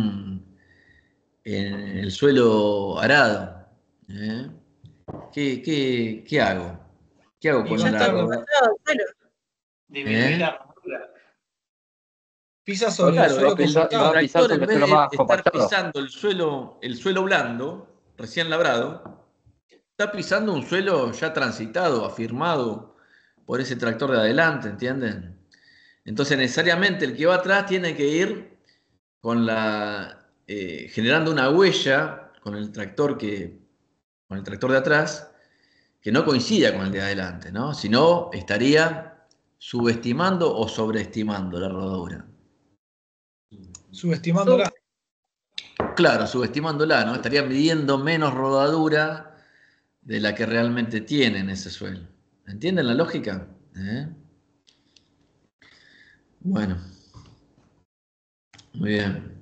En el suelo arado. ¿Eh? ¿Qué hago? ¿Qué hago y con va a Ya la está estar, rodadura? compactado el suelo. Disminuir ¿Eh? la rodadura. pisa Pero sobre el claro, va a suelo pisar, va El a compactado. pisar tractor, en sobre el vez suelo de más estar compactado. pisando el suelo blando, recién labrado, está pisando un suelo ya transitado, afirmado por ese tractor de adelante, ¿entienden? Entonces, necesariamente el que va atrás tiene que ir generando una huella con el tractor de atrás, que no coincida con el de adelante, ¿no? Si no, estaría subestimando o sobreestimando la rodadura. Subestimándola. Claro, subestimándola, ¿no? Estaría midiendo menos rodadura de la que realmente tiene en ese suelo. ¿Entienden la lógica? Bueno, muy bien.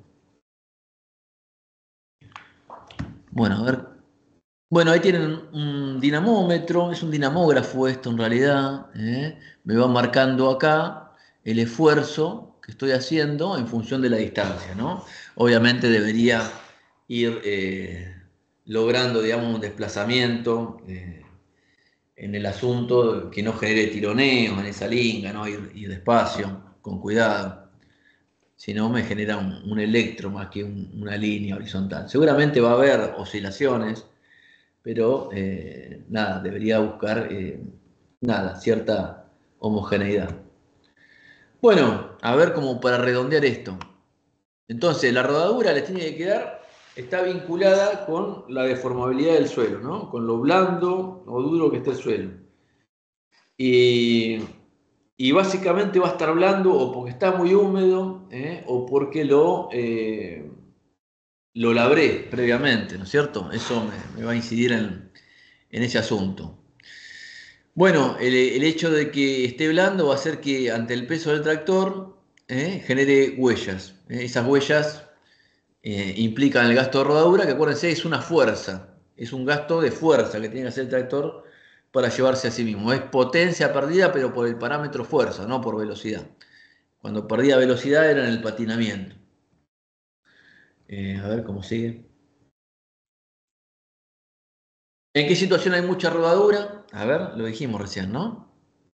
Bueno, a ver. Bueno, ahí tienen un dinamómetro, es un dinamógrafo esto en realidad. Me va marcando acá el esfuerzo que estoy haciendo en función de la distancia, ¿no? Obviamente debería ir logrando, digamos, un desplazamiento en el asunto que no genere tironeos en esa linga, ¿no? Ir despacio, con cuidado. Si no, me genera un electro más que una línea horizontal. Seguramente va a haber oscilaciones, pero nada, debería buscar cierta homogeneidad. Bueno, a ver como para redondear esto. Entonces, la rodadura les tiene que quedar, está vinculada con la deformabilidad del suelo, ¿no? Con lo blando o duro que esté el suelo. Y básicamente va a estar blando o porque está muy húmedo o porque lo labré previamente, ¿no es cierto? Eso me va a incidir en ese asunto. Bueno, el hecho de que esté blando va a hacer que ante el peso del tractor genere huellas. Esas huellas implican el gasto de rodadura, que acuérdense es una fuerza, es un gasto de fuerza que tiene que hacer el tractor para llevarse a sí mismo. Es potencia perdida, pero por el parámetro fuerza, no por velocidad. Cuando perdía velocidad era en el patinamiento. A ver cómo sigue. ¿En qué situación hay mucha rodadura? A ver, lo dijimos recién, ¿no?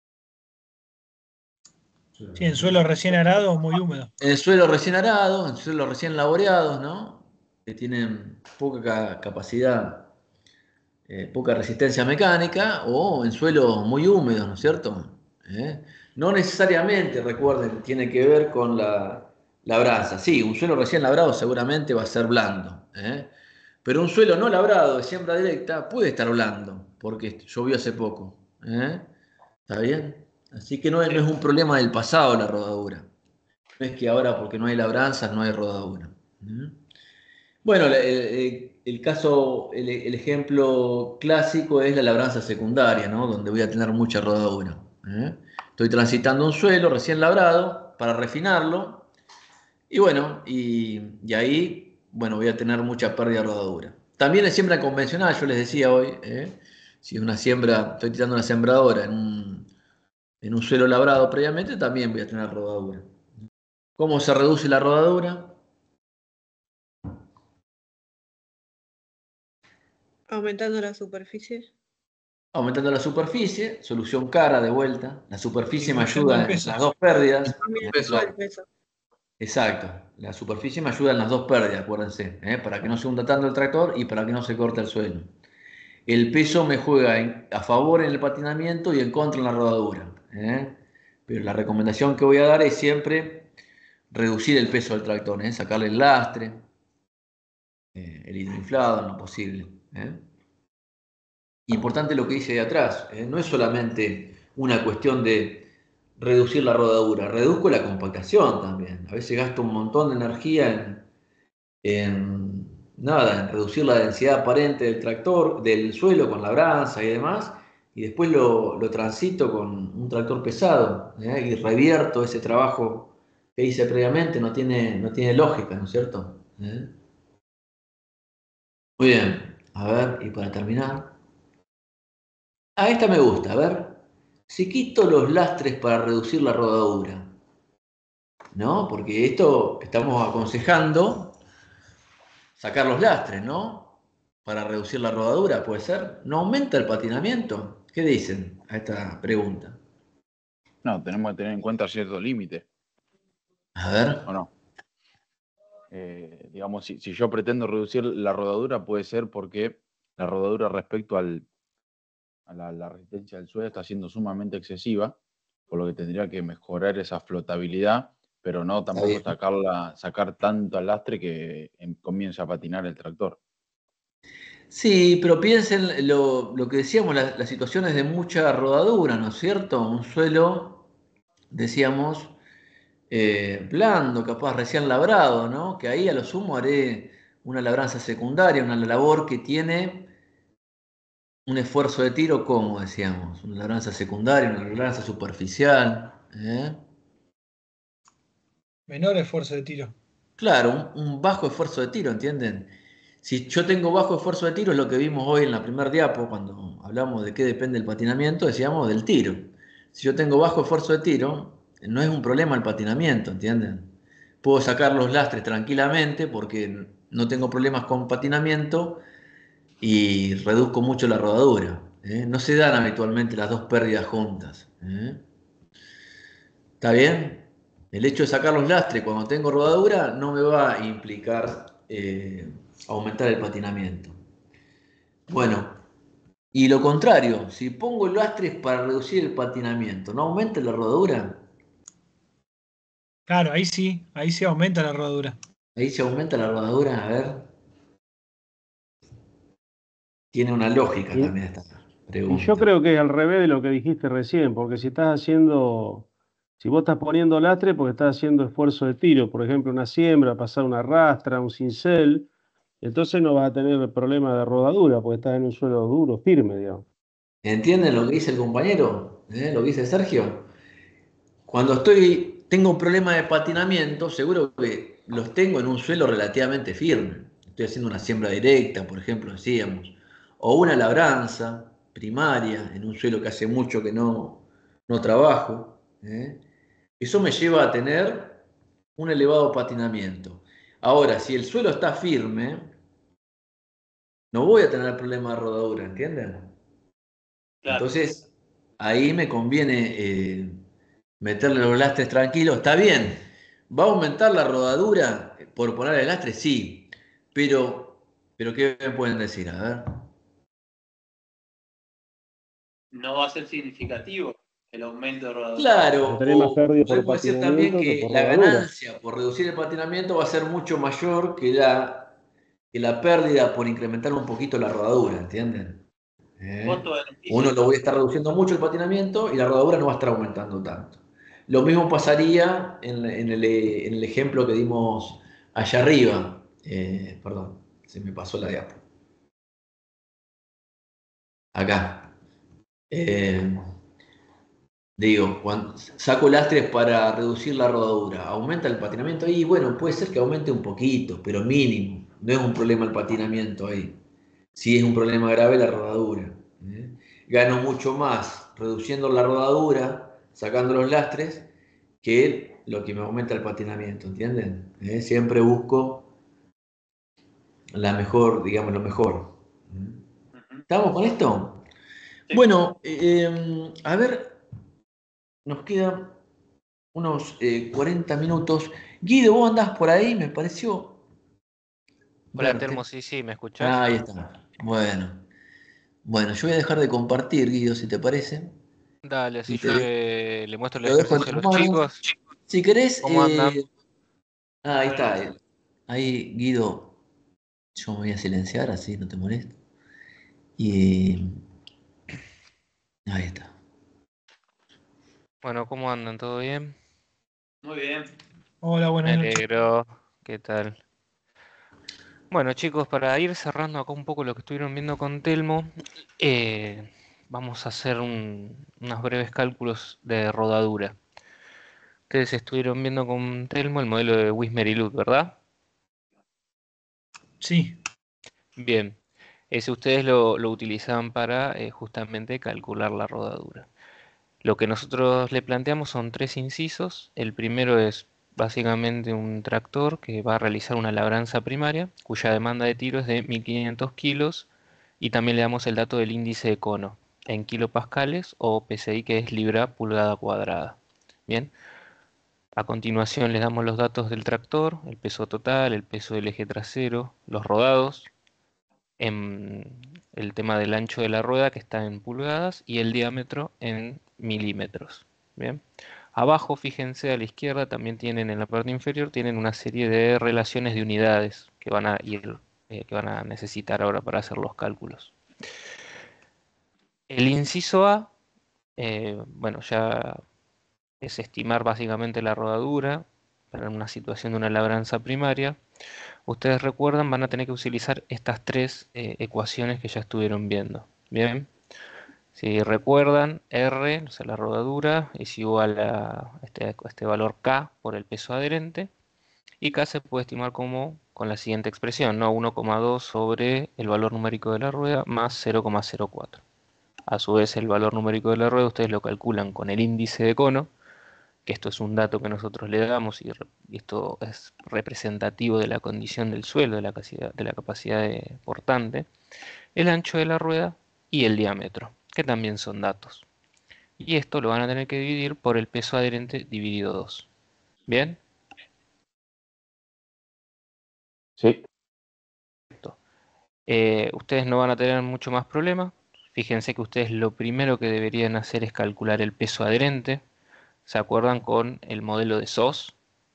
Sí, en suelo recién arado o muy húmedo. En el suelo recién arado, en suelos recién laboreados, ¿no? Que tienen poca capacidad, poca resistencia mecánica, o en suelos muy húmedos, ¿no es cierto? No necesariamente, recuerden, tiene que ver con la labranza. Sí, un suelo recién labrado seguramente va a ser blando, pero un suelo no labrado de siembra directa puede estar blando, porque llovió hace poco. ¿Está bien? Así que no es un problema del pasado la rodadura. No es que ahora porque no hay labranzas no hay rodadura. Bueno, el ejemplo clásico es la labranza secundaria, ¿no? Donde voy a tener mucha rodadura. Estoy transitando un suelo recién labrado para refinarlo y bueno, y ahí, bueno, voy a tener mucha pérdida de rodadura. También en siembra convencional, yo les decía hoy, si una siembra, estoy tirando una sembradora en un suelo labrado previamente, también voy a tener rodadura. ¿Cómo se reduce la rodadura? Aumentando la superficie. Aumentando la superficie, solución cara de vuelta. La superficie me Disminuyendo el ayuda en peso. las dos pérdidas. Aumentando el peso. Exacto. La superficie me ayuda en las dos pérdidas, acuérdense. Para que no se hunda tanto el tractor y para que no se corte el suelo. El peso me juega a favor en el patinamiento y en contra en la rodadura. Pero la recomendación que voy a dar es siempre reducir el peso del tractor, sacarle el lastre, el hidroinflado en lo posible. Importante lo que dice de atrás, no es solamente una cuestión de reducir la rodadura, reduzco la compactación también. A veces gasto un montón de energía en reducir la densidad aparente del tractor, del suelo con labranza y demás, y después lo transito con un tractor pesado, y revierto ese trabajo que hice previamente, no tiene lógica, ¿no es cierto? Muy bien, a ver, y para terminar. Esta me gusta, a ver. Si quito los lastres para reducir la rodadura, ¿no? Porque esto estamos aconsejando sacar los lastres, ¿no? Para reducir la rodadura, ¿puede ser? ¿No aumenta el patinamiento? ¿Qué dicen a esta pregunta? No, tenemos que tener en cuenta cierto límite. A ver. ¿O no? Digamos, si yo pretendo reducir la rodadura, puede ser porque la rodadura respecto a la resistencia del suelo está siendo sumamente excesiva, por lo que tendría que mejorar esa flotabilidad, pero no tampoco sacar tanto al lastre que comience a patinar el tractor. Sí, pero piensen lo que decíamos, las situaciones de mucha rodadura, ¿no es cierto? Un suelo, decíamos, blando, capaz recién labrado, ¿no? Que ahí a lo sumo haré una labranza secundaria, una labor que tiene un esfuerzo de tiro, como decíamos, una labranza secundaria, una labranza superficial. Menor esfuerzo de tiro. Claro, un bajo esfuerzo de tiro, ¿entienden? Si yo tengo bajo esfuerzo de tiro, es lo que vimos hoy en la primer diapo, cuando hablamos de qué depende el patinamiento, decíamos del tiro. Si yo tengo bajo esfuerzo de tiro, no es un problema el patinamiento, ¿entienden? Puedo sacar los lastres tranquilamente porque no tengo problemas con patinamiento y reduzco mucho la rodadura. No se dan habitualmente las dos pérdidas juntas. ¿Está bien? El hecho de sacar los lastres cuando tengo rodadura no me va a implicar aumentar el patinamiento. Bueno, y lo contrario, si pongo lastres para reducir el patinamiento, ¿no aumenta la rodadura? Claro, ahí sí aumenta la rodadura. Ahí se aumenta la rodadura, a ver. Tiene una lógica también esta pregunta. Y yo creo que es al revés de lo que dijiste recién, porque si vos estás poniendo lastre porque estás haciendo esfuerzo de tiro, por ejemplo, una siembra, pasar una rastra, un cincel, entonces no vas a tener problema de rodadura, porque estás en un suelo duro, firme, digamos. ¿Entienden lo que dice el compañero? ¿Lo que dice Sergio? Cuando tengo un problema de patinamiento, seguro que los tengo en un suelo relativamente firme. Estoy haciendo una siembra directa, por ejemplo, decíamos, o una labranza primaria en un suelo que hace mucho que no trabajo. Eso me lleva a tener un elevado patinamiento. Ahora, si el suelo está firme, no voy a tener problema de rodadura, ¿entienden? Claro. Entonces, ahí me conviene meterle los lastres tranquilos. Está bien, ¿va a aumentar la rodadura por poner el lastre? Sí, pero ¿qué me pueden decir? A ver. No va a ser significativo el aumento de rodadura. Claro, Tenés más pérdida por puede decir también patinamiento que por la rodadura. ganancia por reducir el patinamiento va a ser mucho mayor que la pérdida por incrementar un poquito la rodadura, ¿entienden? Uno lo voy a estar reduciendo mucho el patinamiento y la rodadura no va a estar aumentando tanto. Lo mismo pasaría en el ejemplo que dimos allá arriba. Perdón, se me pasó la diapo. Acá. Digo, cuando saco lastres para reducir la rodadura, ¿aumenta el patinamiento? Y bueno, puede ser que aumente un poquito, pero mínimo. No es un problema el patinamiento ahí. Sí es un problema grave la rodadura. Gano mucho más reduciendo la rodadura, sacando los lastres, que lo que me aumenta el patinamiento, ¿entienden? Siempre busco la mejor, digamos, lo mejor. ¿Estamos con esto? Bueno, a ver, nos quedan unos 40 minutos. Guido, vos andás por ahí, me pareció. Hola, verte. Termo, sí, ¿me escuchás? Ahí está. Bueno, yo voy a dejar de compartir, Guido, si te parece. Dale, así Y yo le muestro el lo dejo en ejercicio a tus los manos. chicos. Si querés, ¿Cómo andan? ahí está. Ahí, Guido, yo me voy a silenciar, así no te molesto. Y ahí está. Bueno, ¿cómo andan? ¿Todo bien? Muy bien. Hola, Me buenas noches. alegro. ¿Qué tal? Bueno, chicos, para ir cerrando acá un poco lo que estuvieron viendo con Telmo, vamos a hacer unos breves cálculos de rodadura. Ustedes estuvieron viendo con Telmo el modelo de Wismer y Lut, ¿verdad? Sí, Bien, ese ustedes lo utilizaban para justamente calcular la rodadura. Lo que nosotros le planteamos son tres incisos. El primero es básicamente un tractor que va a realizar una labranza primaria, cuya demanda de tiro es de 1500 kilos, y también le damos el dato del índice de cono en kilopascales o PSI, que es libra pulgada cuadrada. Bien, a continuación les damos los datos del tractor, el peso total, el peso del eje trasero, los rodados, en el tema del ancho de la rueda, que está en pulgadas, y el diámetro en milímetros. Bien. Abajo, fíjense a la izquierda, también tienen en la parte inferior, tienen una serie de relaciones de unidades que van a ir, que van a necesitar ahora para hacer los cálculos. El inciso A, bueno, ya es estimar básicamente la rodadura para una situación de una labranza primaria. Ustedes recuerdan, van a tener que utilizar estas tres ecuaciones que ya estuvieron viendo. Bien, si recuerdan, R, o sea, la rodadura, es igual a este valor K por el peso adherente, y K se puede estimar como con la siguiente expresión, ¿no? 1,2 sobre el valor numérico de la rueda más 0,04. A su vez, el valor numérico de la rueda ustedes lo calculan con el índice de cono, que esto es un dato que nosotros le damos y esto es representativo de la condición del suelo, de la capacidad portante, el ancho de la rueda y el diámetro, que también son datos. Y esto lo van a tener que dividir por el peso adherente dividido 2. ¿Bien? Sí. Ustedes no van a tener mucho más problema. Fíjense que ustedes lo primero que deberían hacer es calcular el peso adherente. ¿Se acuerdan con el modelo de SOS?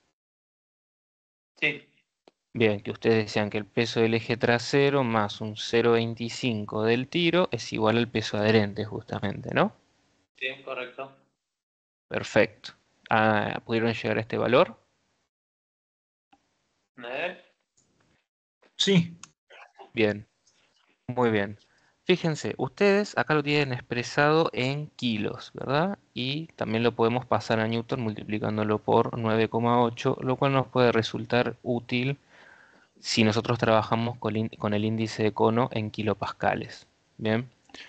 Sí. Bien, que ustedes decían que el peso del eje trasero más un 0,25 del tiro es igual al peso adherente, justamente, ¿no? Sí, correcto. Perfecto. ¿Pudieron llegar a este valor? sí. Bien, muy bien. Fíjense, ustedes acá lo tienen expresado en kilos, ¿verdad? Y también lo podemos pasar a Newton multiplicándolo por 9,8, lo cual nos puede resultar útil si nosotros trabajamos con el índice de cono en kilopascales. Bien.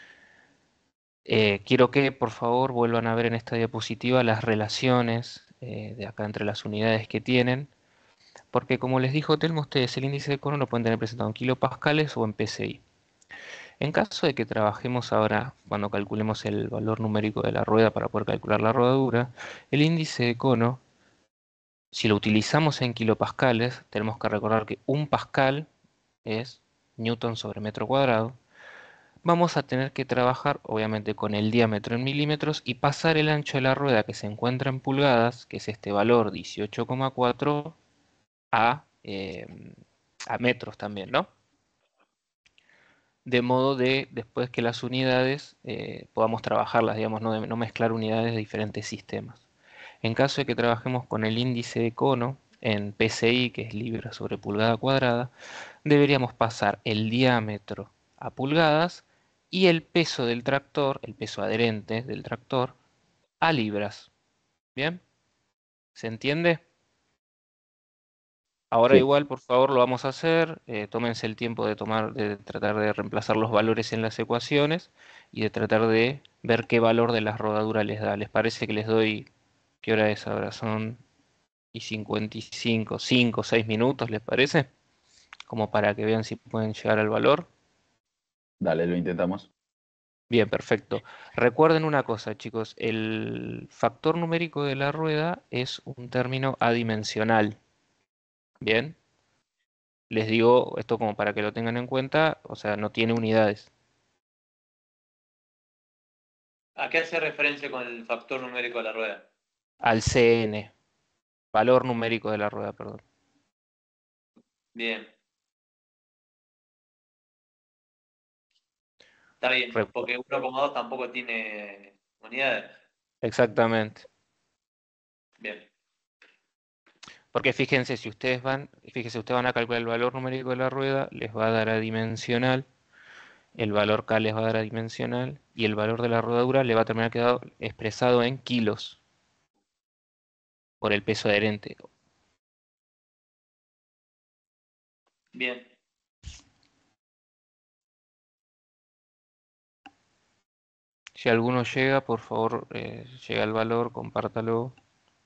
Quiero que por favor vuelvan a ver en esta diapositiva las relaciones de acá entre las unidades que tienen, porque como les dijo Telmo, ustedes el índice de cono lo pueden tener presentado en kilopascales o en PSI. En caso de que trabajemos ahora, cuando calculemos el valor numérico de la rueda para poder calcular la rodadura, el índice de cono, si lo utilizamos en kilopascales, tenemos que recordar que un pascal es newton sobre metro cuadrado. Vamos a tener que trabajar obviamente con el diámetro en milímetros y pasar el ancho de la rueda que se encuentra en pulgadas, que es este valor 18,4, a metros también, ¿no? De modo de después que las unidades podamos trabajarlas, digamos, no mezclar unidades de diferentes sistemas. En caso de que trabajemos con el índice de cono en PSI, que es libra sobre pulgada cuadrada, deberíamos pasar el diámetro a pulgadas y el peso del tractor, el peso adherente del tractor, a libras. ¿Bien? ¿Se entiende? Ahora Sí. igual, por favor, lo vamos a hacer. Tómense el tiempo de tratar de reemplazar los valores en las ecuaciones y de tratar de ver qué valor de las rodaduras les da. ¿Les parece que les doy? ¿Qué hora es ahora? Son y 55, 5, 6 minutos, ¿les parece? Como para que vean si pueden llegar al valor. Dale, lo intentamos. Bien, perfecto. Recuerden una cosa, chicos, el factor numérico de la rueda es un término adimensional. Bien, les digo esto como para que lo tengan en cuenta, o sea, no tiene unidades. ¿A qué hace referencia con el factor numérico de la rueda? Al CN, valor numérico de la rueda, perdón. Bien. Está bien, porque 1,2 tampoco tiene unidades. Exactamente. Bien. Porque fíjense, si ustedes van a calcular el valor numérico de la rueda, les va a dar adimensional, el valor K les va a dar adimensional, y el valor de la rodadura le va a terminar quedado expresado en kilos por el peso adherente. Bien. Si alguno llega, por favor, llega el valor, compártalo.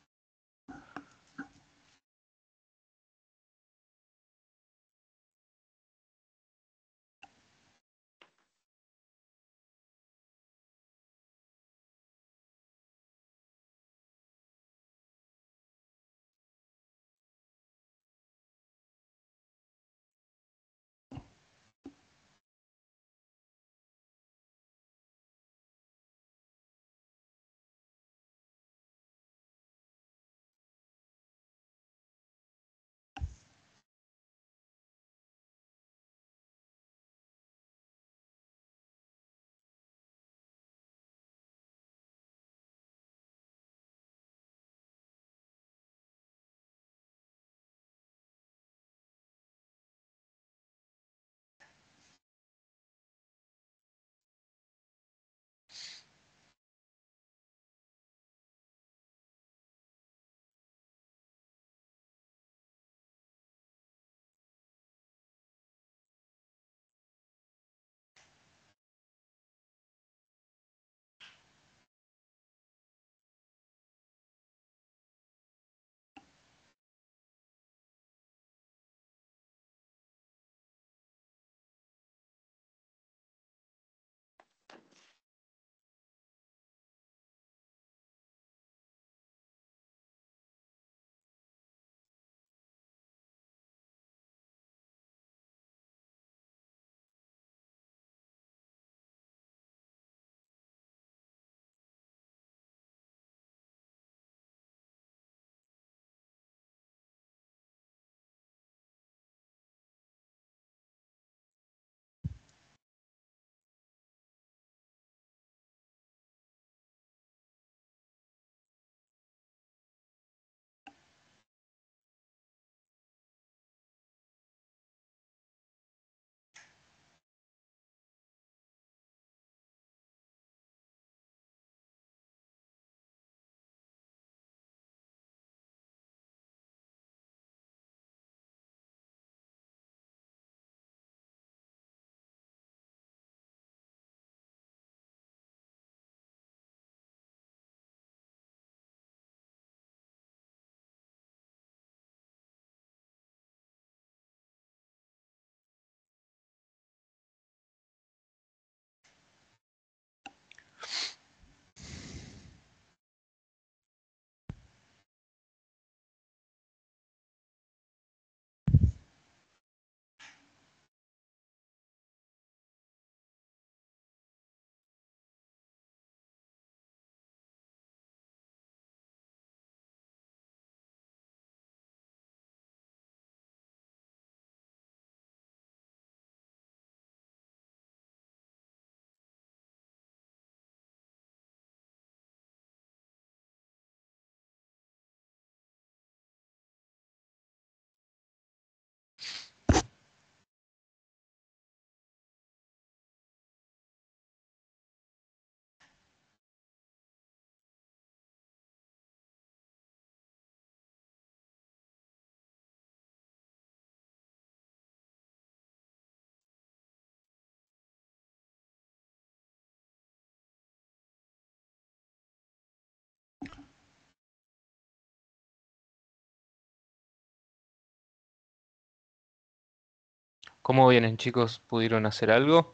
¿Cómo vienen, chicos? ¿Pudieron hacer algo?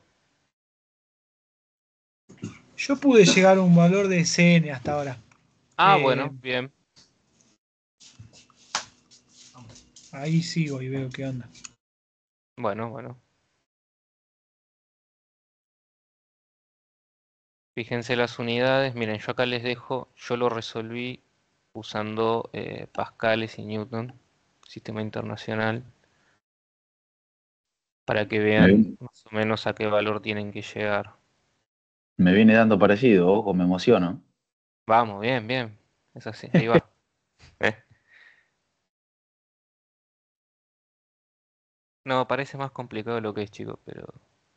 Yo pude llegar a un valor de CN hasta ahora. Bueno, bien. Ahí sigo y veo qué onda. Bueno. Fíjense las unidades, miren, yo acá les dejo, yo lo resolví usando pascales y newton, sistema internacional, para que vean más o menos a qué valor tienen que llegar. Me viene dando parecido, ojo, me emociono. Vamos, bien, bien, es así, ahí va. No, parece más complicado de lo que es, chicos, pero...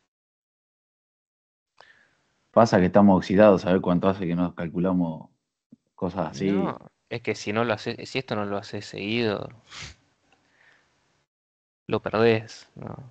Pasa que estamos oxidados, ¿sabes cuánto hace que nos calculamos cosas así? No, es que si no lo haces, si esto no lo haces seguido, lo perdés, ¿no?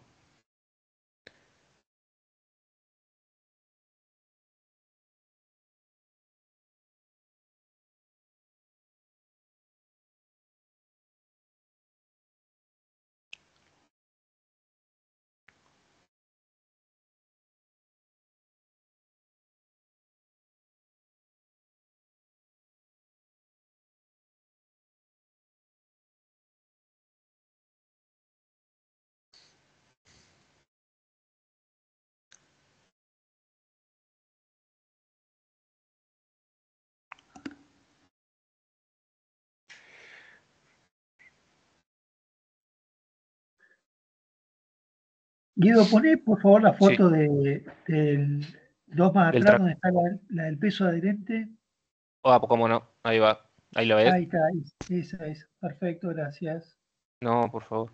Guido, poné por favor la Sí. foto del 2 más Del atrás, tra- donde está la del peso adherente. Ah, pues cómo no, ahí va, ahí lo ves. Ahí está, esa es. Perfecto, gracias. No, por favor.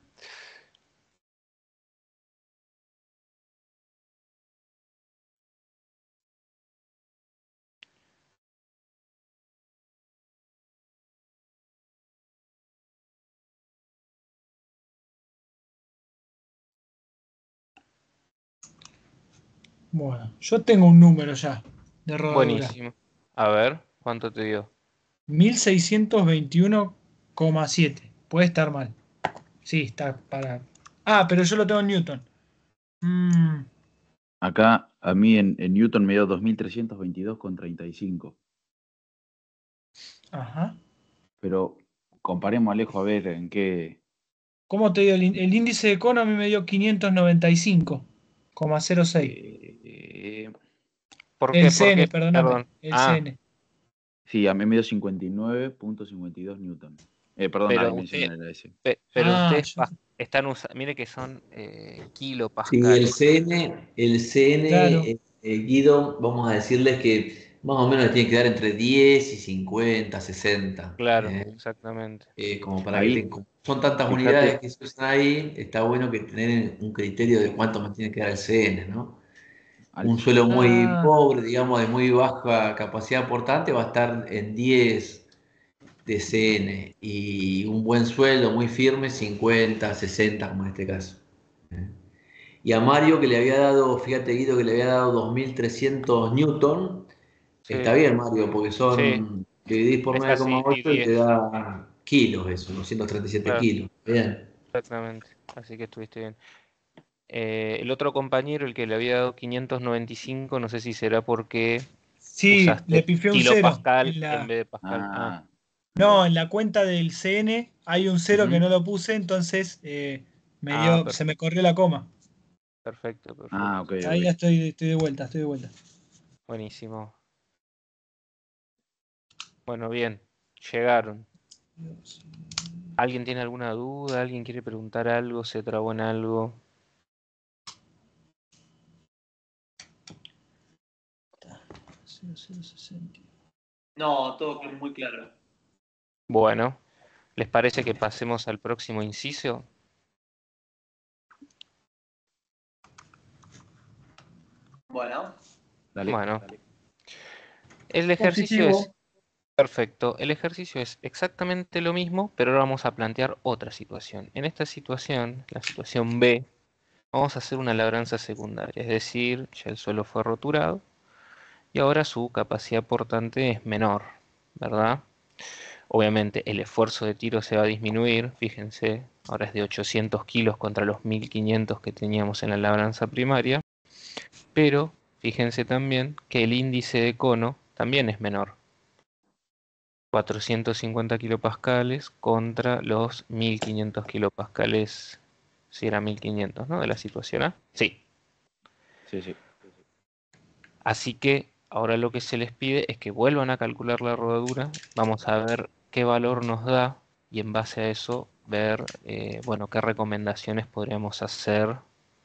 Bueno, yo tengo un número ya de rodadura. Buenísimo. A ver, ¿cuánto te dio? 1621,7. Puede estar mal. Sí, está para... Ah, pero yo lo tengo en Newton. Acá a mí en Newton me dio 2322,35. Ajá. Pero comparemos, Alejo, a ver en qué. ¿Cómo te dio el índice de cono? A mí me dio 595,06. ¿Por El qué? ¿Por CN, qué? perdóname. Perdón. El Ah, CN. Sí, a mí me dio 59,52 Newton. Perdón, la pero dimensión usted, era ese. pero Ah, ustedes están usando, mire que son Sí, kilopascales. el CN claro. Guido, vamos a decirles que más o menos le tiene que dar entre 10 y 50, 60. Claro, exactamente. Como para que Ahí, como son tantas unidades fíjate, que se usan ahí, está bueno que tener un criterio de cuánto me tiene que dar el CN, ¿no? Un suelo muy Ah, pobre, digamos, de muy baja capacidad portante, va a estar en 10 de CN y un buen suelo muy firme, 50, 60, como en este caso. Y a Mario que le había dado, fíjate Guido, que le había dado 2300 Newton, está Sí, bien Mario, porque sí, dividís por es así, 9,8 y te 10. da kilos eso, 237 Claro, kilos. Bien. exactamente. Así que estuviste bien. El otro compañero, el que le había dado 595, no sé si será porque sí, le usaste pifié un cero. kilopascal en vez de pascal. Ah, No, en la cuenta del CN hay un cero que ujú. no lo puse, entonces Ah, se me corrió la coma. perfecto, perfecto. ok, Ahí ok. ya estoy de vuelta, estoy de vuelta. Buenísimo. Bueno, bien, llegaron. ¿Alguien tiene alguna duda? ¿Alguien quiere preguntar algo? ¿Se trabó en algo? No, todo muy claro. Bueno, ¿les parece que pasemos al próximo inciso? Bueno, Dale. Bueno, el ejercicio es Positivo. perfecto. El ejercicio es exactamente lo mismo, pero ahora vamos a plantear otra situación. En esta situación, la situación B, vamos a hacer una labranza secundaria, es decir, ya el suelo fue roturado y ahora su capacidad portante es menor, ¿verdad? Obviamente el esfuerzo de tiro se va a disminuir, fíjense, ahora es de 800 kilos contra los 1500 que teníamos en la labranza primaria, pero fíjense también que el índice de cono también es menor. 450 kilopascales contra los 1500 kilopascales, si era 1500, ¿no? De la situación A. Sí. Sí, sí. Así que Ahora lo que se les pide es que vuelvan a calcular la rodadura. Vamos a ver qué valor nos da y en base a eso ver bueno, qué recomendaciones podríamos hacer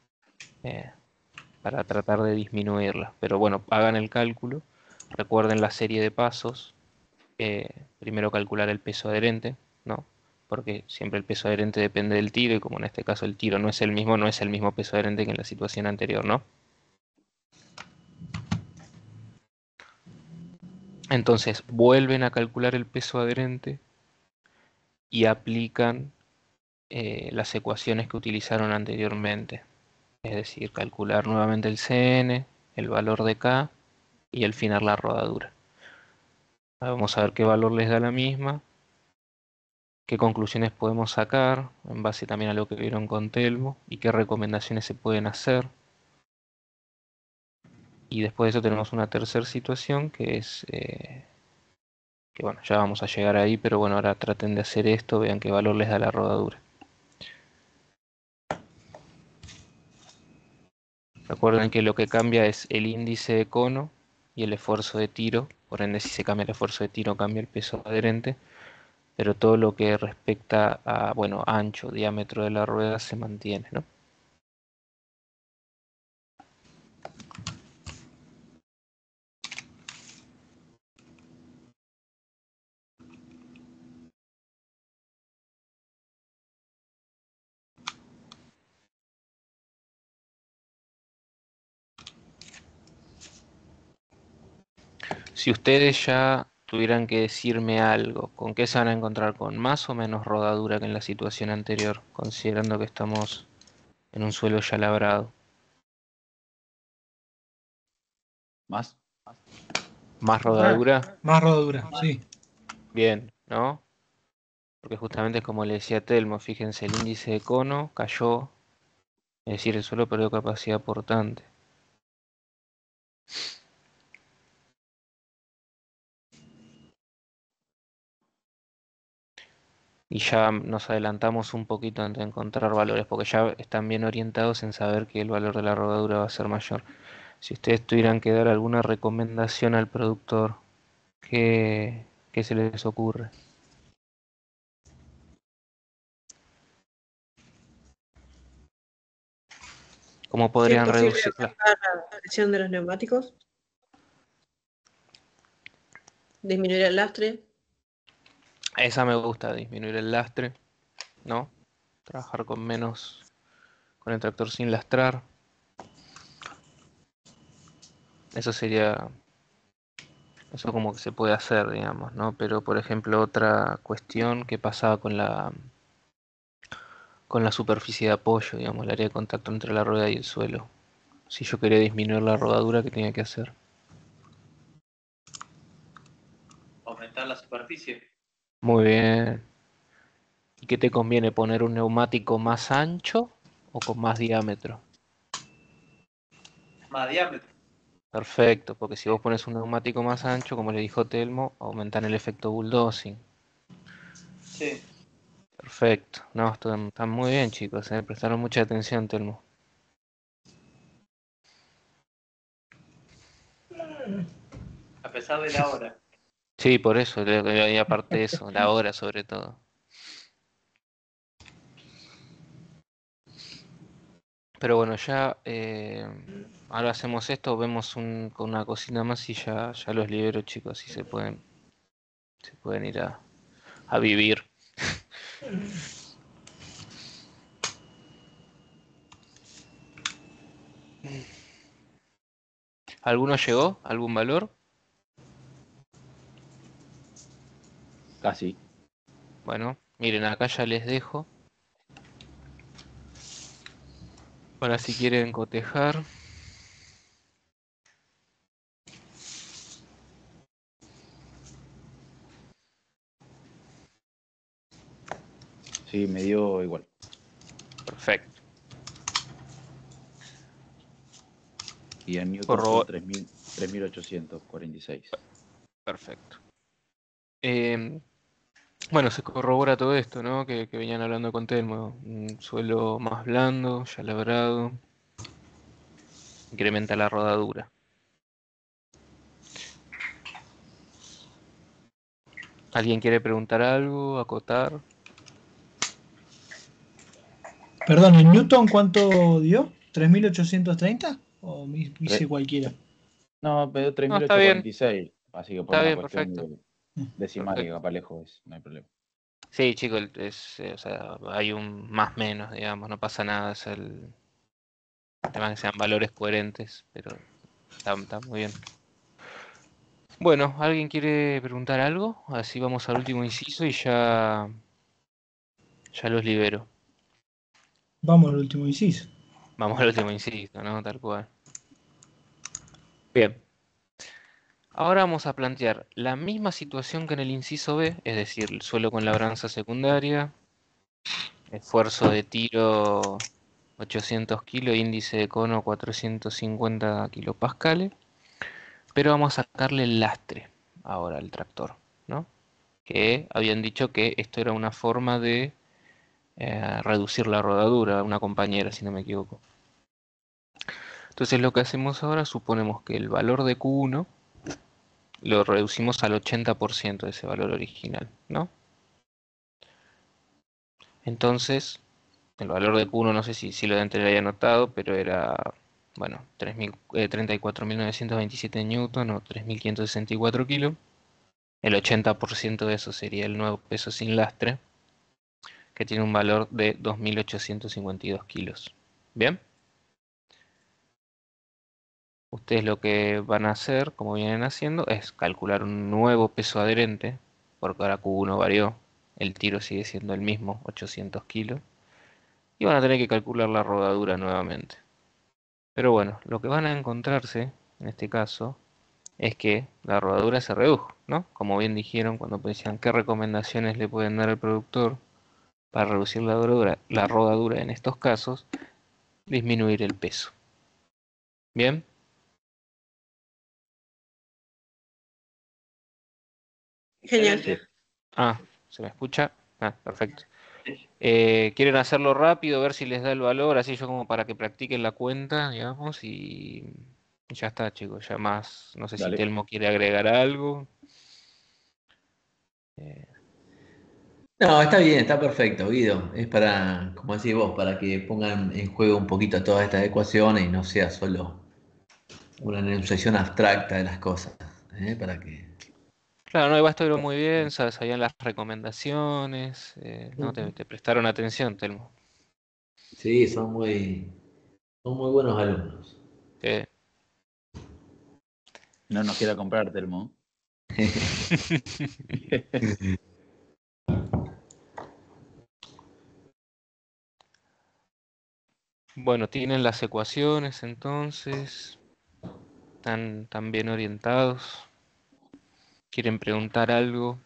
para tratar de disminuirla. Pero bueno, hagan el cálculo, recuerden la serie de pasos. Primero calcular el peso adherente, ¿no? Porque siempre el peso adherente depende del tiro y como en este caso el tiro no es el mismo peso adherente que en la situación anterior, ¿no? Entonces vuelven a calcular el peso adherente y aplican las ecuaciones que utilizaron anteriormente. Es decir, calcular nuevamente el CN, el valor de K y al final la rodadura. Vamos a ver qué valor les da la misma, qué conclusiones podemos sacar en base también a lo que vieron con Telmo y qué recomendaciones se pueden hacer. Y después de eso tenemos una tercera situación que es que bueno, ya vamos a llegar ahí, pero bueno, ahora traten de hacer esto, vean qué valor les da la rodadura. Recuerden que lo que cambia es el índice de cono y el esfuerzo de tiro, por ende si se cambia el esfuerzo de tiro cambia el peso adherente, pero todo lo que respecta a, bueno, ancho, diámetro de la rueda se mantiene, ¿no? Si ustedes ya tuvieran que decirme algo, ¿con qué se van a encontrar? ¿Con más o menos rodadura que en la situación anterior? Considerando que estamos en un suelo ya labrado. ¿Más? ¿Más rodadura? Más rodadura, sí. Bien, ¿no? Porque justamente es como le decía Telmo, fíjense, el índice de cono cayó, es decir, el suelo perdió capacidad portante. Y ya nos adelantamos un poquito antes de encontrar valores, porque ya están bien orientados en saber que el valor de la rodadura va a ser mayor. Si ustedes tuvieran que dar alguna recomendación al productor, ¿qué se les ocurre? ¿Cómo ¿Si es podrían posible reducirla? bajar la presión de los neumáticos? ¿Disminuir el lastre? Esa me gusta, disminuir el lastre, ¿no? Trabajar con menos, con el tractor sin lastrar. Eso sería, eso como que se puede hacer, digamos, ¿no? Pero por ejemplo otra cuestión que pasaba con la superficie de apoyo, digamos, el área de contacto entre la rueda y el suelo. Si yo quería disminuir la rodadura, ¿qué tenía que hacer? Aumentar la superficie. Muy bien. ¿Y qué te conviene? ¿Poner un neumático más ancho o con más diámetro? Más diámetro. Perfecto, porque si vos pones un neumático más ancho, como le dijo Telmo, aumentan el efecto bulldozing. Sí. Perfecto. No, están muy bien, chicos, prestaron mucha atención, Telmo. A pesar de la hora. Sí, por eso, y aparte de eso, la hora sobre todo. Pero bueno, ya ahora hacemos esto, vemos con una cocina más y ya los libero, chicos, y se pueden ir a vivir. ¿Alguno llegó? ¿Algún valor? Casi. Bueno, miren, acá ya les dejo. Ahora si quieren cotejar. Sí, me dio igual. Perfecto. Y en Newton son 3.846. Perfecto. Bueno, se corrobora todo esto, ¿no? Que venían hablando con Telmo. Un suelo más blando, ya labrado. Incrementa la rodadura. ¿Alguien quiere preguntar algo, acotar? Perdón, ¿el Newton cuánto dio? ¿3.830? ¿O me hice cualquiera? No, pero No, está bien. 3.846, así que por Está una bien, cuestión perfecto. decimal que Perfecto. capaz lejos es, no hay problema. Sí, chicos, o sea, hay un más menos, digamos, no pasa nada. Es el tema que sean valores coherentes, pero está muy bien. Bueno, ¿alguien quiere preguntar algo? Así vamos al último inciso y ya los libero. Vamos al último inciso. Vamos al último inciso, ¿no? Tal cual. Bien. Ahora vamos a plantear la misma situación que en el inciso B, es decir, el suelo con labranza secundaria, esfuerzo de tiro 800 kilos, índice de cono 450 kilopascales, pero vamos a sacarle el lastre ahora al tractor, ¿no? Que habían dicho que esto era una forma de reducir la rodadura, una compañera, si no me equivoco. Entonces lo que hacemos ahora, suponemos que el valor de Q1 lo reducimos al 80% de ese valor original, ¿no? Entonces, el valor de Q1, no sé si lo deben tener ahí anotado, pero era, bueno, 34.927 newton o 3.564 kilos. El 80% de eso sería el nuevo peso sin lastre, que tiene un valor de 2.852 kilos. ¿Bien? Ustedes lo que van a hacer, como vienen haciendo, es calcular un nuevo peso adherente, porque ahora Q1 varió, el tiro sigue siendo el mismo, 800 kilos, y van a tener que calcular la rodadura nuevamente. Pero bueno, lo que van a encontrarse, en este caso, es que la rodadura se redujo, ¿no? Como bien dijeron cuando decían qué recomendaciones le pueden dar al productor para reducir la rodadura en estos casos, disminuir el peso. ¿Bien? Genial. Ah, ¿se me escucha? Ah, perfecto. ¿Quieren hacerlo rápido, ver si les da el valor, así yo como para que practiquen la cuenta, digamos, y ya está, chicos, ya más, no sé si Dale. Telmo quiere agregar algo. No, está bien, está perfecto, Guido. Es para, como decís vos, para que pongan en juego un poquito todas estas ecuaciones y no sea solo una enunciación abstracta de las cosas. Para que. Claro, no, igual estuvieron muy bien, sabían las recomendaciones, no, te prestaron atención, Telmo. Sí, son muy buenos alumnos. Sí. No nos quiera comprar, Telmo. Bueno, tienen las ecuaciones entonces, están bien orientados. ¿Quieren preguntar algo?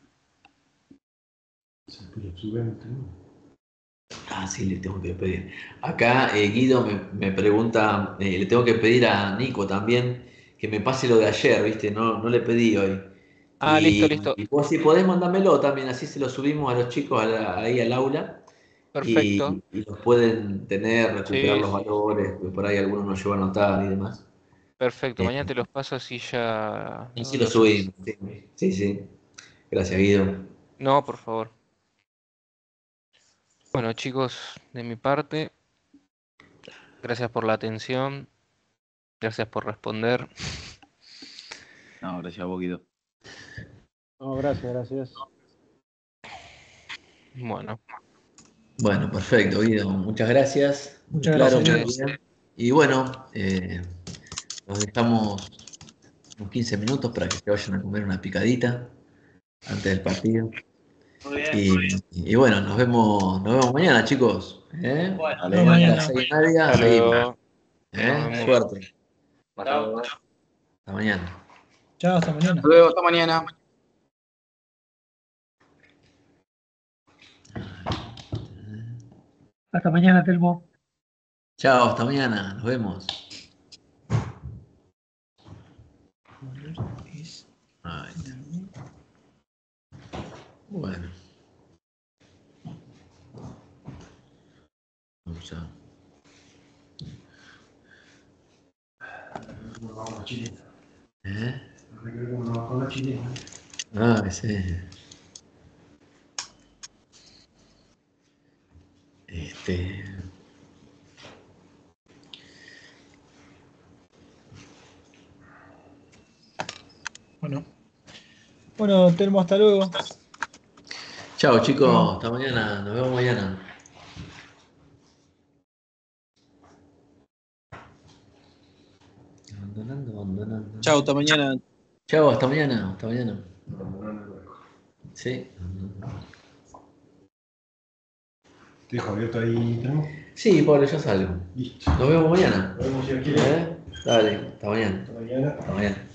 Ah, sí, le tengo que pedir. Acá Guido me pregunta, le tengo que pedir a Nico también que me pase lo de ayer, ¿viste? No le pedí hoy. Ah, listo, listo. Y vos si podés mandármelo también, así se lo subimos a los chicos ahí al aula Perfecto. y los pueden tener, recuperar Sí, los valores, porque por ahí algunos no llevan a anotar y demás. perfecto. Mañana te los paso así ya Y sí lo lo subís. subimos, sí, sí. Gracias, Guido. No, por favor. Bueno, chicos, de mi parte, gracias por la atención, gracias por responder. No, gracias a vos, Guido. No, gracias. Bueno. Bueno, perfecto, Guido. Muchas gracias. Muy Muchas claro, gracias, muy Guido. bien. Y bueno, nos dejamos unos 15 minutos para que se vayan a comer una picadita antes del partido. Muy bien. Y bueno, nos vemos mañana, chicos. Bueno, A Hasta las mañana. 6:30 Hasta seguimos. luego. Nos vemos. Suerte. chao. Hasta mañana. Chao, hasta mañana. Hasta luego, hasta mañana. Hasta mañana, Telmo. Chao, hasta mañana. Nos vemos. Ahí está. Bueno. Vamos a. Vamos a Chile. ¿Eh? Con la chilena. Ah, sí. Bueno, Telmo, hasta luego. Chao, chicos. Chao. Hasta mañana. Nos vemos mañana. Abandonando. Chao, hasta mañana. Chao, hasta mañana. Hasta mañana. Sí. ¿Te dejo abierto ahí, Telmo? Sí, Pablo, ya salgo. Listo. Nos vemos mañana. Nos vemos si Dios quiere. Dale, hasta mañana. Hasta mañana. Hasta mañana.